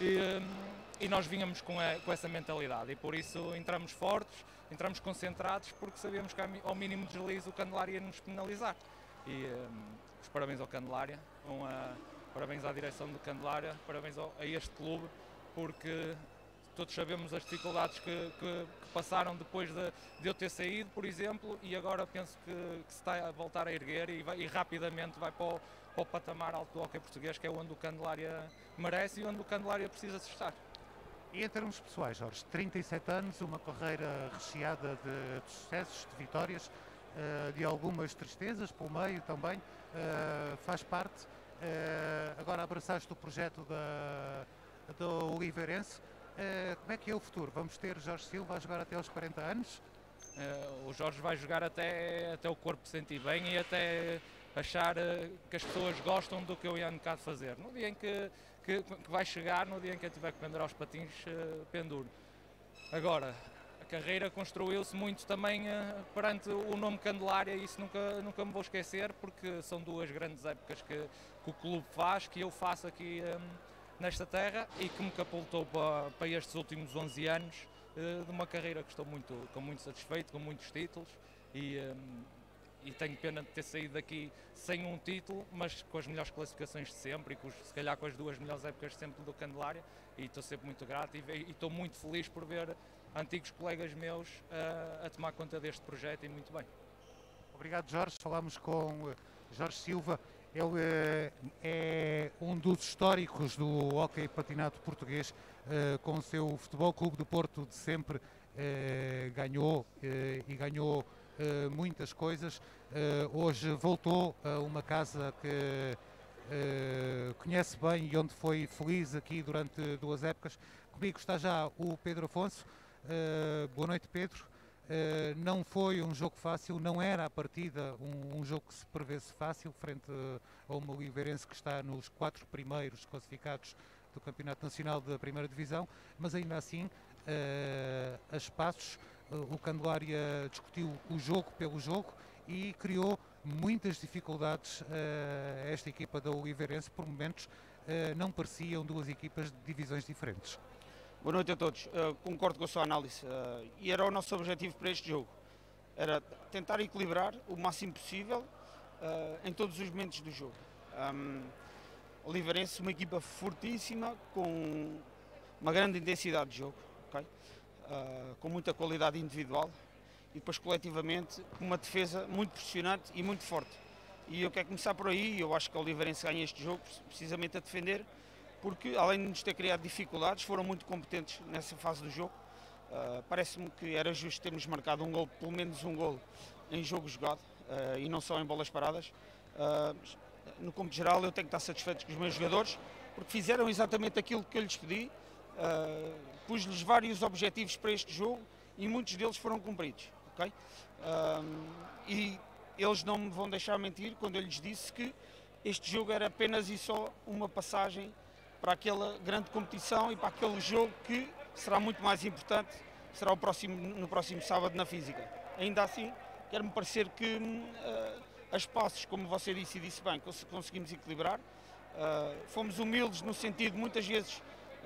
e nós vínhamos com essa mentalidade e por isso entramos fortes, entramos concentrados porque sabíamos que ao mínimo deslize o Candelária ia nos penalizar e os parabéns ao Candelária, parabéns à direção do Candelária, parabéns a este clube porque todos sabemos as dificuldades que passaram depois de eu ter saído, por exemplo, e agora penso que se está a voltar a erguer e rapidamente vai para o patamar alto do hóquei português, que é onde o Candelária merece e onde o Candelária precisa de estar. E em termos pessoais, Jorge, 37 anos, uma carreira recheada de sucessos, de vitórias. de algumas tristezas pelo meio também, faz parte. Agora abraçaste o projeto da Oliveirense. Como é que é o futuro? Vamos ter Jorge Silva a jogar até aos 40 anos? O Jorge vai jogar até o corpo se sentir bem e até achar que as pessoas gostam do que eu ando cá de fazer. No dia em que vai chegar, no dia em que eu tiver que pendurar os patins, penduro. Agora, a carreira construiu-se muito também perante o nome Candelária, e isso nunca me vou esquecer, porque são duas grandes épocas que o clube faz, que eu faço aqui nesta terra e que me catapultou para estes últimos 11 anos de uma carreira que estou muito satisfeito, com muitos títulos, e tenho pena de ter saído daqui sem um título, mas com as melhores classificações de sempre e se calhar com as duas melhores épocas de sempre do Candelária, e estou sempre muito grato e estou muito feliz por ver antigos colegas meus a tomar conta deste projeto, e muito bem. Obrigado, Jorge. Falámos com Jorge Silva. Ele é um dos históricos do hóquei patinado português, com o seu Futebol Clube do Porto de sempre ganhou e ganhou muitas coisas. Hoje voltou a uma casa que conhece bem e onde foi feliz aqui durante 2 épocas. Comigo está já o Pedro Afonso. Boa noite, Pedro. Não foi um jogo fácil, não era à partida um jogo que se prevesse fácil, frente a uma Oliveirense que está nos 4 primeiros classificados do Campeonato Nacional da Primeira Divisão, mas ainda assim, a espaços, o Candelária discutiu o jogo pelo jogo e criou muitas dificuldades a esta equipa da Oliveirense. Por momentos não pareciam 2 equipas de divisões diferentes. Boa noite a todos. Concordo com a sua análise e era o nosso objetivo para este jogo. Era tentar equilibrar o máximo possível em todos os momentos do jogo. Oliveirense, uma equipa fortíssima, com uma grande intensidade de jogo, okay? Com muita qualidade individual e depois coletivamente uma defesa muito pressionante e muito forte. E eu quero começar por aí. Eu acho que a Oliveirense ganha este jogo precisamente a defender, porque além de nos ter criado dificuldades, foram muito competentes nessa fase do jogo. Parece-me que era justo termos marcado um gol, pelo menos um gol, em jogo jogado, e não só em bolas paradas. No campo geral, eu tenho que estar satisfeito com os meus jogadores, porque fizeram exatamente aquilo que eu lhes pedi. Pus-lhes vários objetivos para este jogo e muitos deles foram cumpridos. Okay? E eles não me vão deixar mentir quando eu lhes disse que este jogo era apenas e só uma passagem para aquela grande competição e para aquele jogo que será muito mais importante, será no próximo sábado na Física. Ainda assim, quero-me parecer que a espaços, como você disse e disse bem, conseguimos equilibrar. Fomos humildes no sentido de muitas vezes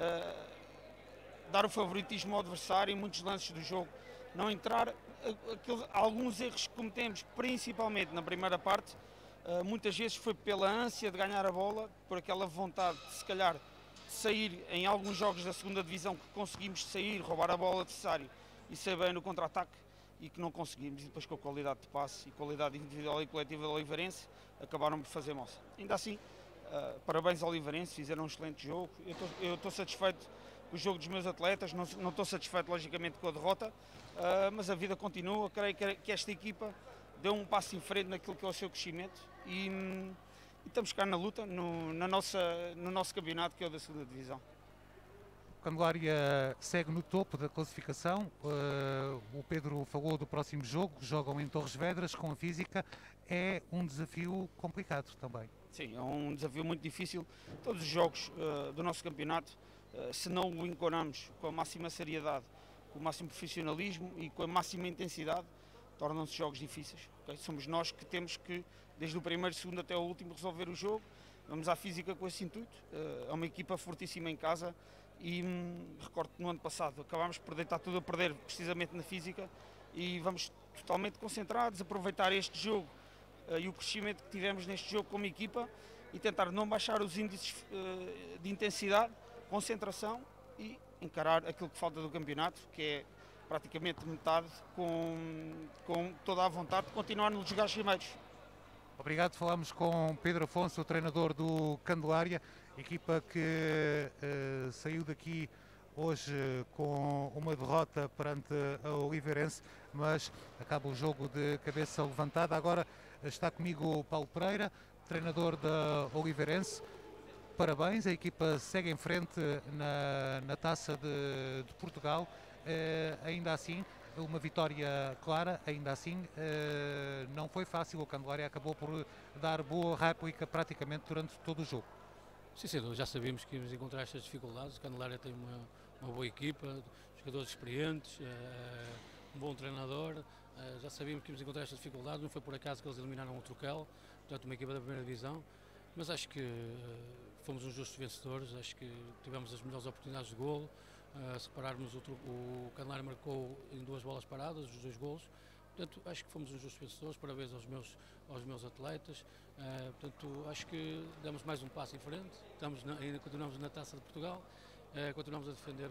dar o favoritismo ao adversário em muitos lances do jogo, não entrar. Alguns erros que cometemos, principalmente na primeira parte, muitas vezes foi pela ânsia de ganhar a bola, por aquela vontade de se calhar de sair em alguns jogos da segunda divisão, que conseguimos sair, roubar a bola ao adversário e sair bem no contra-ataque, e que não conseguimos, e depois com a qualidade de passe e qualidade individual e coletiva do Oliveirense acabaram por fazer moça. Ainda assim, parabéns ao Oliveirense, fizeram um excelente jogo. Eu estou satisfeito com o jogo dos meus atletas, não estou satisfeito logicamente com a derrota, mas a vida continua. Creio que esta equipa deu um passo em frente naquilo que é o seu crescimento, e estamos cá na luta, no nosso campeonato, que é o da segunda divisão. O Candelária segue no topo da classificação. O Pedro falou do próximo jogo, jogam em Torres Vedras com a Física. É um desafio complicado também. Sim, é um desafio muito difícil. Todos os jogos do nosso campeonato, se não o encaramos com a máxima seriedade, com o máximo profissionalismo e com a máxima intensidade, tornam-se jogos difíceis. Okay? Somos nós que temos que, desde o primeiro, segundo até o último, resolver o jogo. Vamos à Física com esse intuito. É uma equipa fortíssima em casa, e recordo que no ano passado acabámos por deitar tudo a perder precisamente na Física, e vamos totalmente concentrados, aproveitar este jogo e o crescimento que tivemos neste jogo como equipa, e tentar não baixar os índices de intensidade, concentração, e encarar aquilo que falta do campeonato, que é praticamente metade, com toda a vontade de continuar nos lugares primeiros. Obrigado. Falámos com Pedro Afonso, o treinador do Candelária, equipa que saiu daqui hoje com uma derrota perante a Oliveirense. mas acaba o jogo de cabeça levantada. Agora está comigo o Paulo Pereira, treinador da Oliveirense. Parabéns, a equipa segue em frente na Taça de Portugal, ainda assim uma vitória clara, ainda assim não foi fácil, o Candelária acabou por dar boa réplica praticamente durante todo o jogo. Sim, sim, já sabíamos que íamos encontrar estas dificuldades. O Candelária tem uma boa equipa, jogadores experientes, um bom treinador. Já sabíamos que íamos encontrar estas dificuldades, não foi por acaso que eles eliminaram o Troquel, portanto uma equipa da primeira divisão, mas acho que fomos uns justos vencedores, acho que tivemos as melhores oportunidades de golo. Se repararmos, o Candelária marcou em 2 bolas paradas, os 2 golos. Portanto, acho que fomos uns justos vencedores, parabéns aos meus atletas. Portanto, acho que demos mais um passo em frente, ainda continuamos na Taça de Portugal, continuamos a defender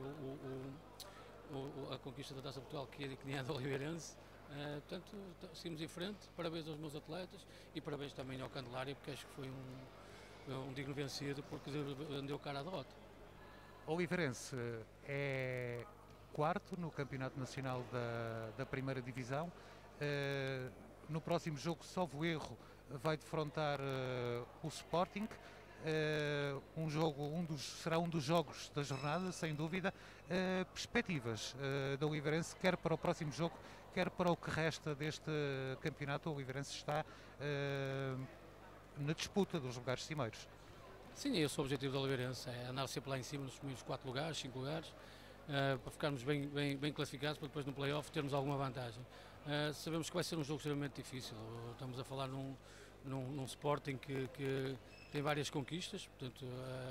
a conquista da Taça de Portugal, que é da Oliveirense. Portanto, seguimos em frente, parabéns aos meus atletas e parabéns também ao Candelária, porque acho que foi um digno vencido, porque deu cara à derrota. O Oliveirense é quarto no Campeonato Nacional da Primeira Divisão. No próximo jogo, salvo erro, vai defrontar o Sporting. Será um dos jogos da jornada, sem dúvida. Perspectivas da Oliveirense, quer para o próximo jogo, quer para o que resta deste campeonato. O Oliveirense está na disputa dos lugares cimeiros. Sim, esse é o objetivo da Oliveirense, é andar sempre lá em cima nos primeiros 4 lugares, 5 lugares, para ficarmos bem classificados, para depois no play-off termos alguma vantagem. Sabemos que vai ser um jogo extremamente difícil, estamos a falar num Sporting que tem várias conquistas, portanto,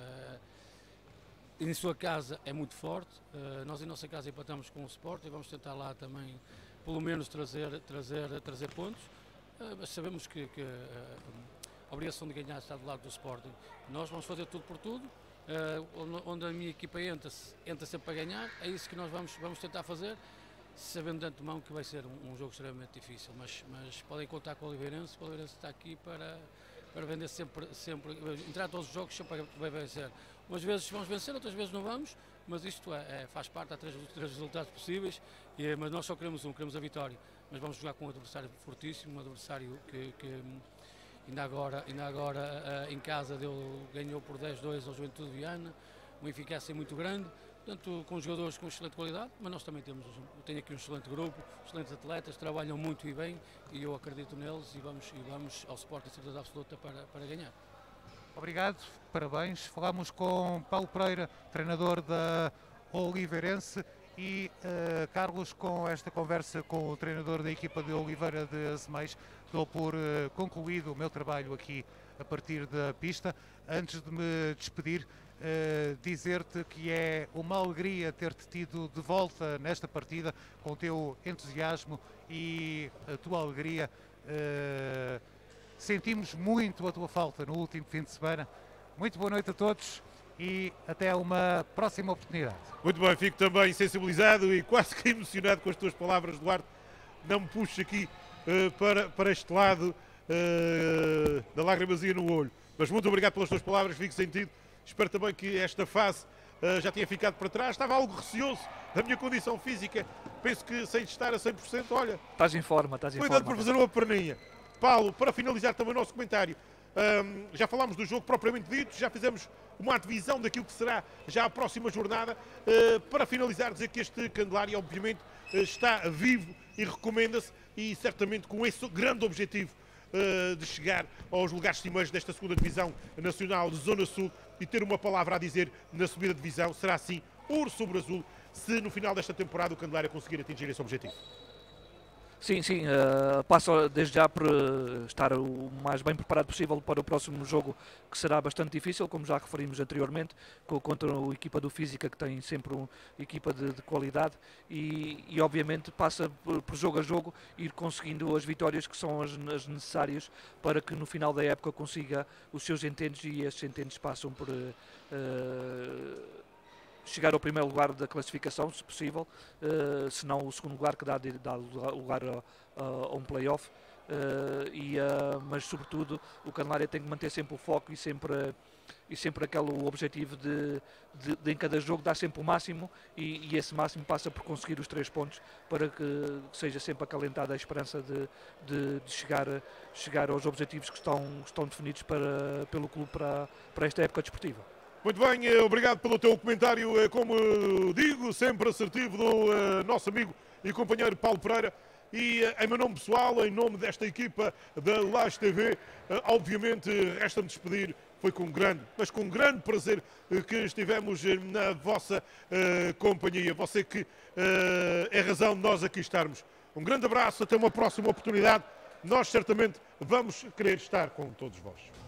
em sua casa é muito forte, nós em nossa casa empatamos com o Sporting, vamos tentar lá também, pelo menos, trazer pontos, mas sabemos que a obrigação de ganhar está do lado do Sporting. Nós vamos fazer tudo por tudo, onde a minha equipa entra sempre para ganhar, é isso que nós vamos tentar fazer, sabendo de antemão que vai ser um jogo extremamente difícil, mas podem contar com o Oliveirense está aqui para vender sempre, entrar todos os jogos sempre vai vencer. Umas vezes vamos vencer, outras vezes não vamos, mas isto faz parte, há três resultados possíveis, mas nós só queremos a vitória, mas vamos jogar com um adversário fortíssimo, um adversário que ainda agora em casa ganhou por 10-2 ao Juventude de Viana, uma eficácia muito grande, portanto com jogadores com excelente qualidade, mas nós também tenho aqui um excelente grupo, excelentes atletas, trabalham muito e bem e eu acredito neles e vamos ao Sporting certeza absoluta para ganhar. Obrigado, parabéns. Falámos com Paulo Pereira, treinador da Oliveirense, e Carlos, com esta conversa com o treinador da equipa de Oliveira de Azeméis, dou por concluído o meu trabalho aqui a partir da pista. Antes de me despedir, dizer-te que é uma alegria ter-te tido de volta nesta partida, com o teu entusiasmo e a tua alegria. Sentimos muito a tua falta no último fim de semana. Muito boa noite a todos e até uma próxima oportunidade. Muito bem, fico também sensibilizado e quase que emocionado com as tuas palavras, Duarte. Não me puxes aqui para este lado da lágrimazinha no olho. Mas muito obrigado pelas tuas palavras, fico sentido. Espero também que esta fase já tinha ficado para trás. Estava algo receoso da minha condição física. Penso que sem estar a 100%, olha... Estás em forma, estás em forma. Cuidado por fazer uma perninha. Paulo, para finalizar também o nosso comentário, já falámos do jogo propriamente dito, já fizemos uma divisão daquilo que será já a próxima jornada. Para finalizar, dizer que este Candelária, obviamente, está vivo e recomenda-se, e certamente com esse grande objetivo de chegar aos lugares cimeiros desta segunda divisão nacional de Zona Sul e ter uma palavra a dizer na subida divisão, será assim ouro sobre azul, se no final desta temporada o Candelária conseguir atingir esse objetivo. Sim, passo desde já por estar o mais bem preparado possível para o próximo jogo, que será bastante difícil, como já referimos anteriormente, contra a equipa do Física, que tem sempre uma equipa de qualidade, e obviamente passa por jogo a jogo ir conseguindo as vitórias que são as necessárias para que no final da época consiga os seus ententes, e esses ententes passam por... chegar ao primeiro lugar da classificação, se possível, se não o segundo lugar, que dá lugar a um play-off. mas sobretudo o Candelária tem que manter sempre o foco e sempre aquele objetivo de em cada jogo dar sempre o máximo e esse máximo passa por conseguir os 3 pontos para que seja sempre acalentada a esperança de chegar aos objetivos que estão definidos pelo clube para esta época desportiva. Muito bem, obrigado pelo teu comentário, como digo, sempre assertivo do nosso amigo e companheiro Paulo Pereira. E em meu nome pessoal, em nome desta equipa da Laje TV, obviamente resta-me despedir. Foi com grande prazer que estivemos na vossa companhia. Você que é razão de nós aqui estarmos. Um grande abraço, até uma próxima oportunidade. Nós certamente vamos querer estar com todos vós.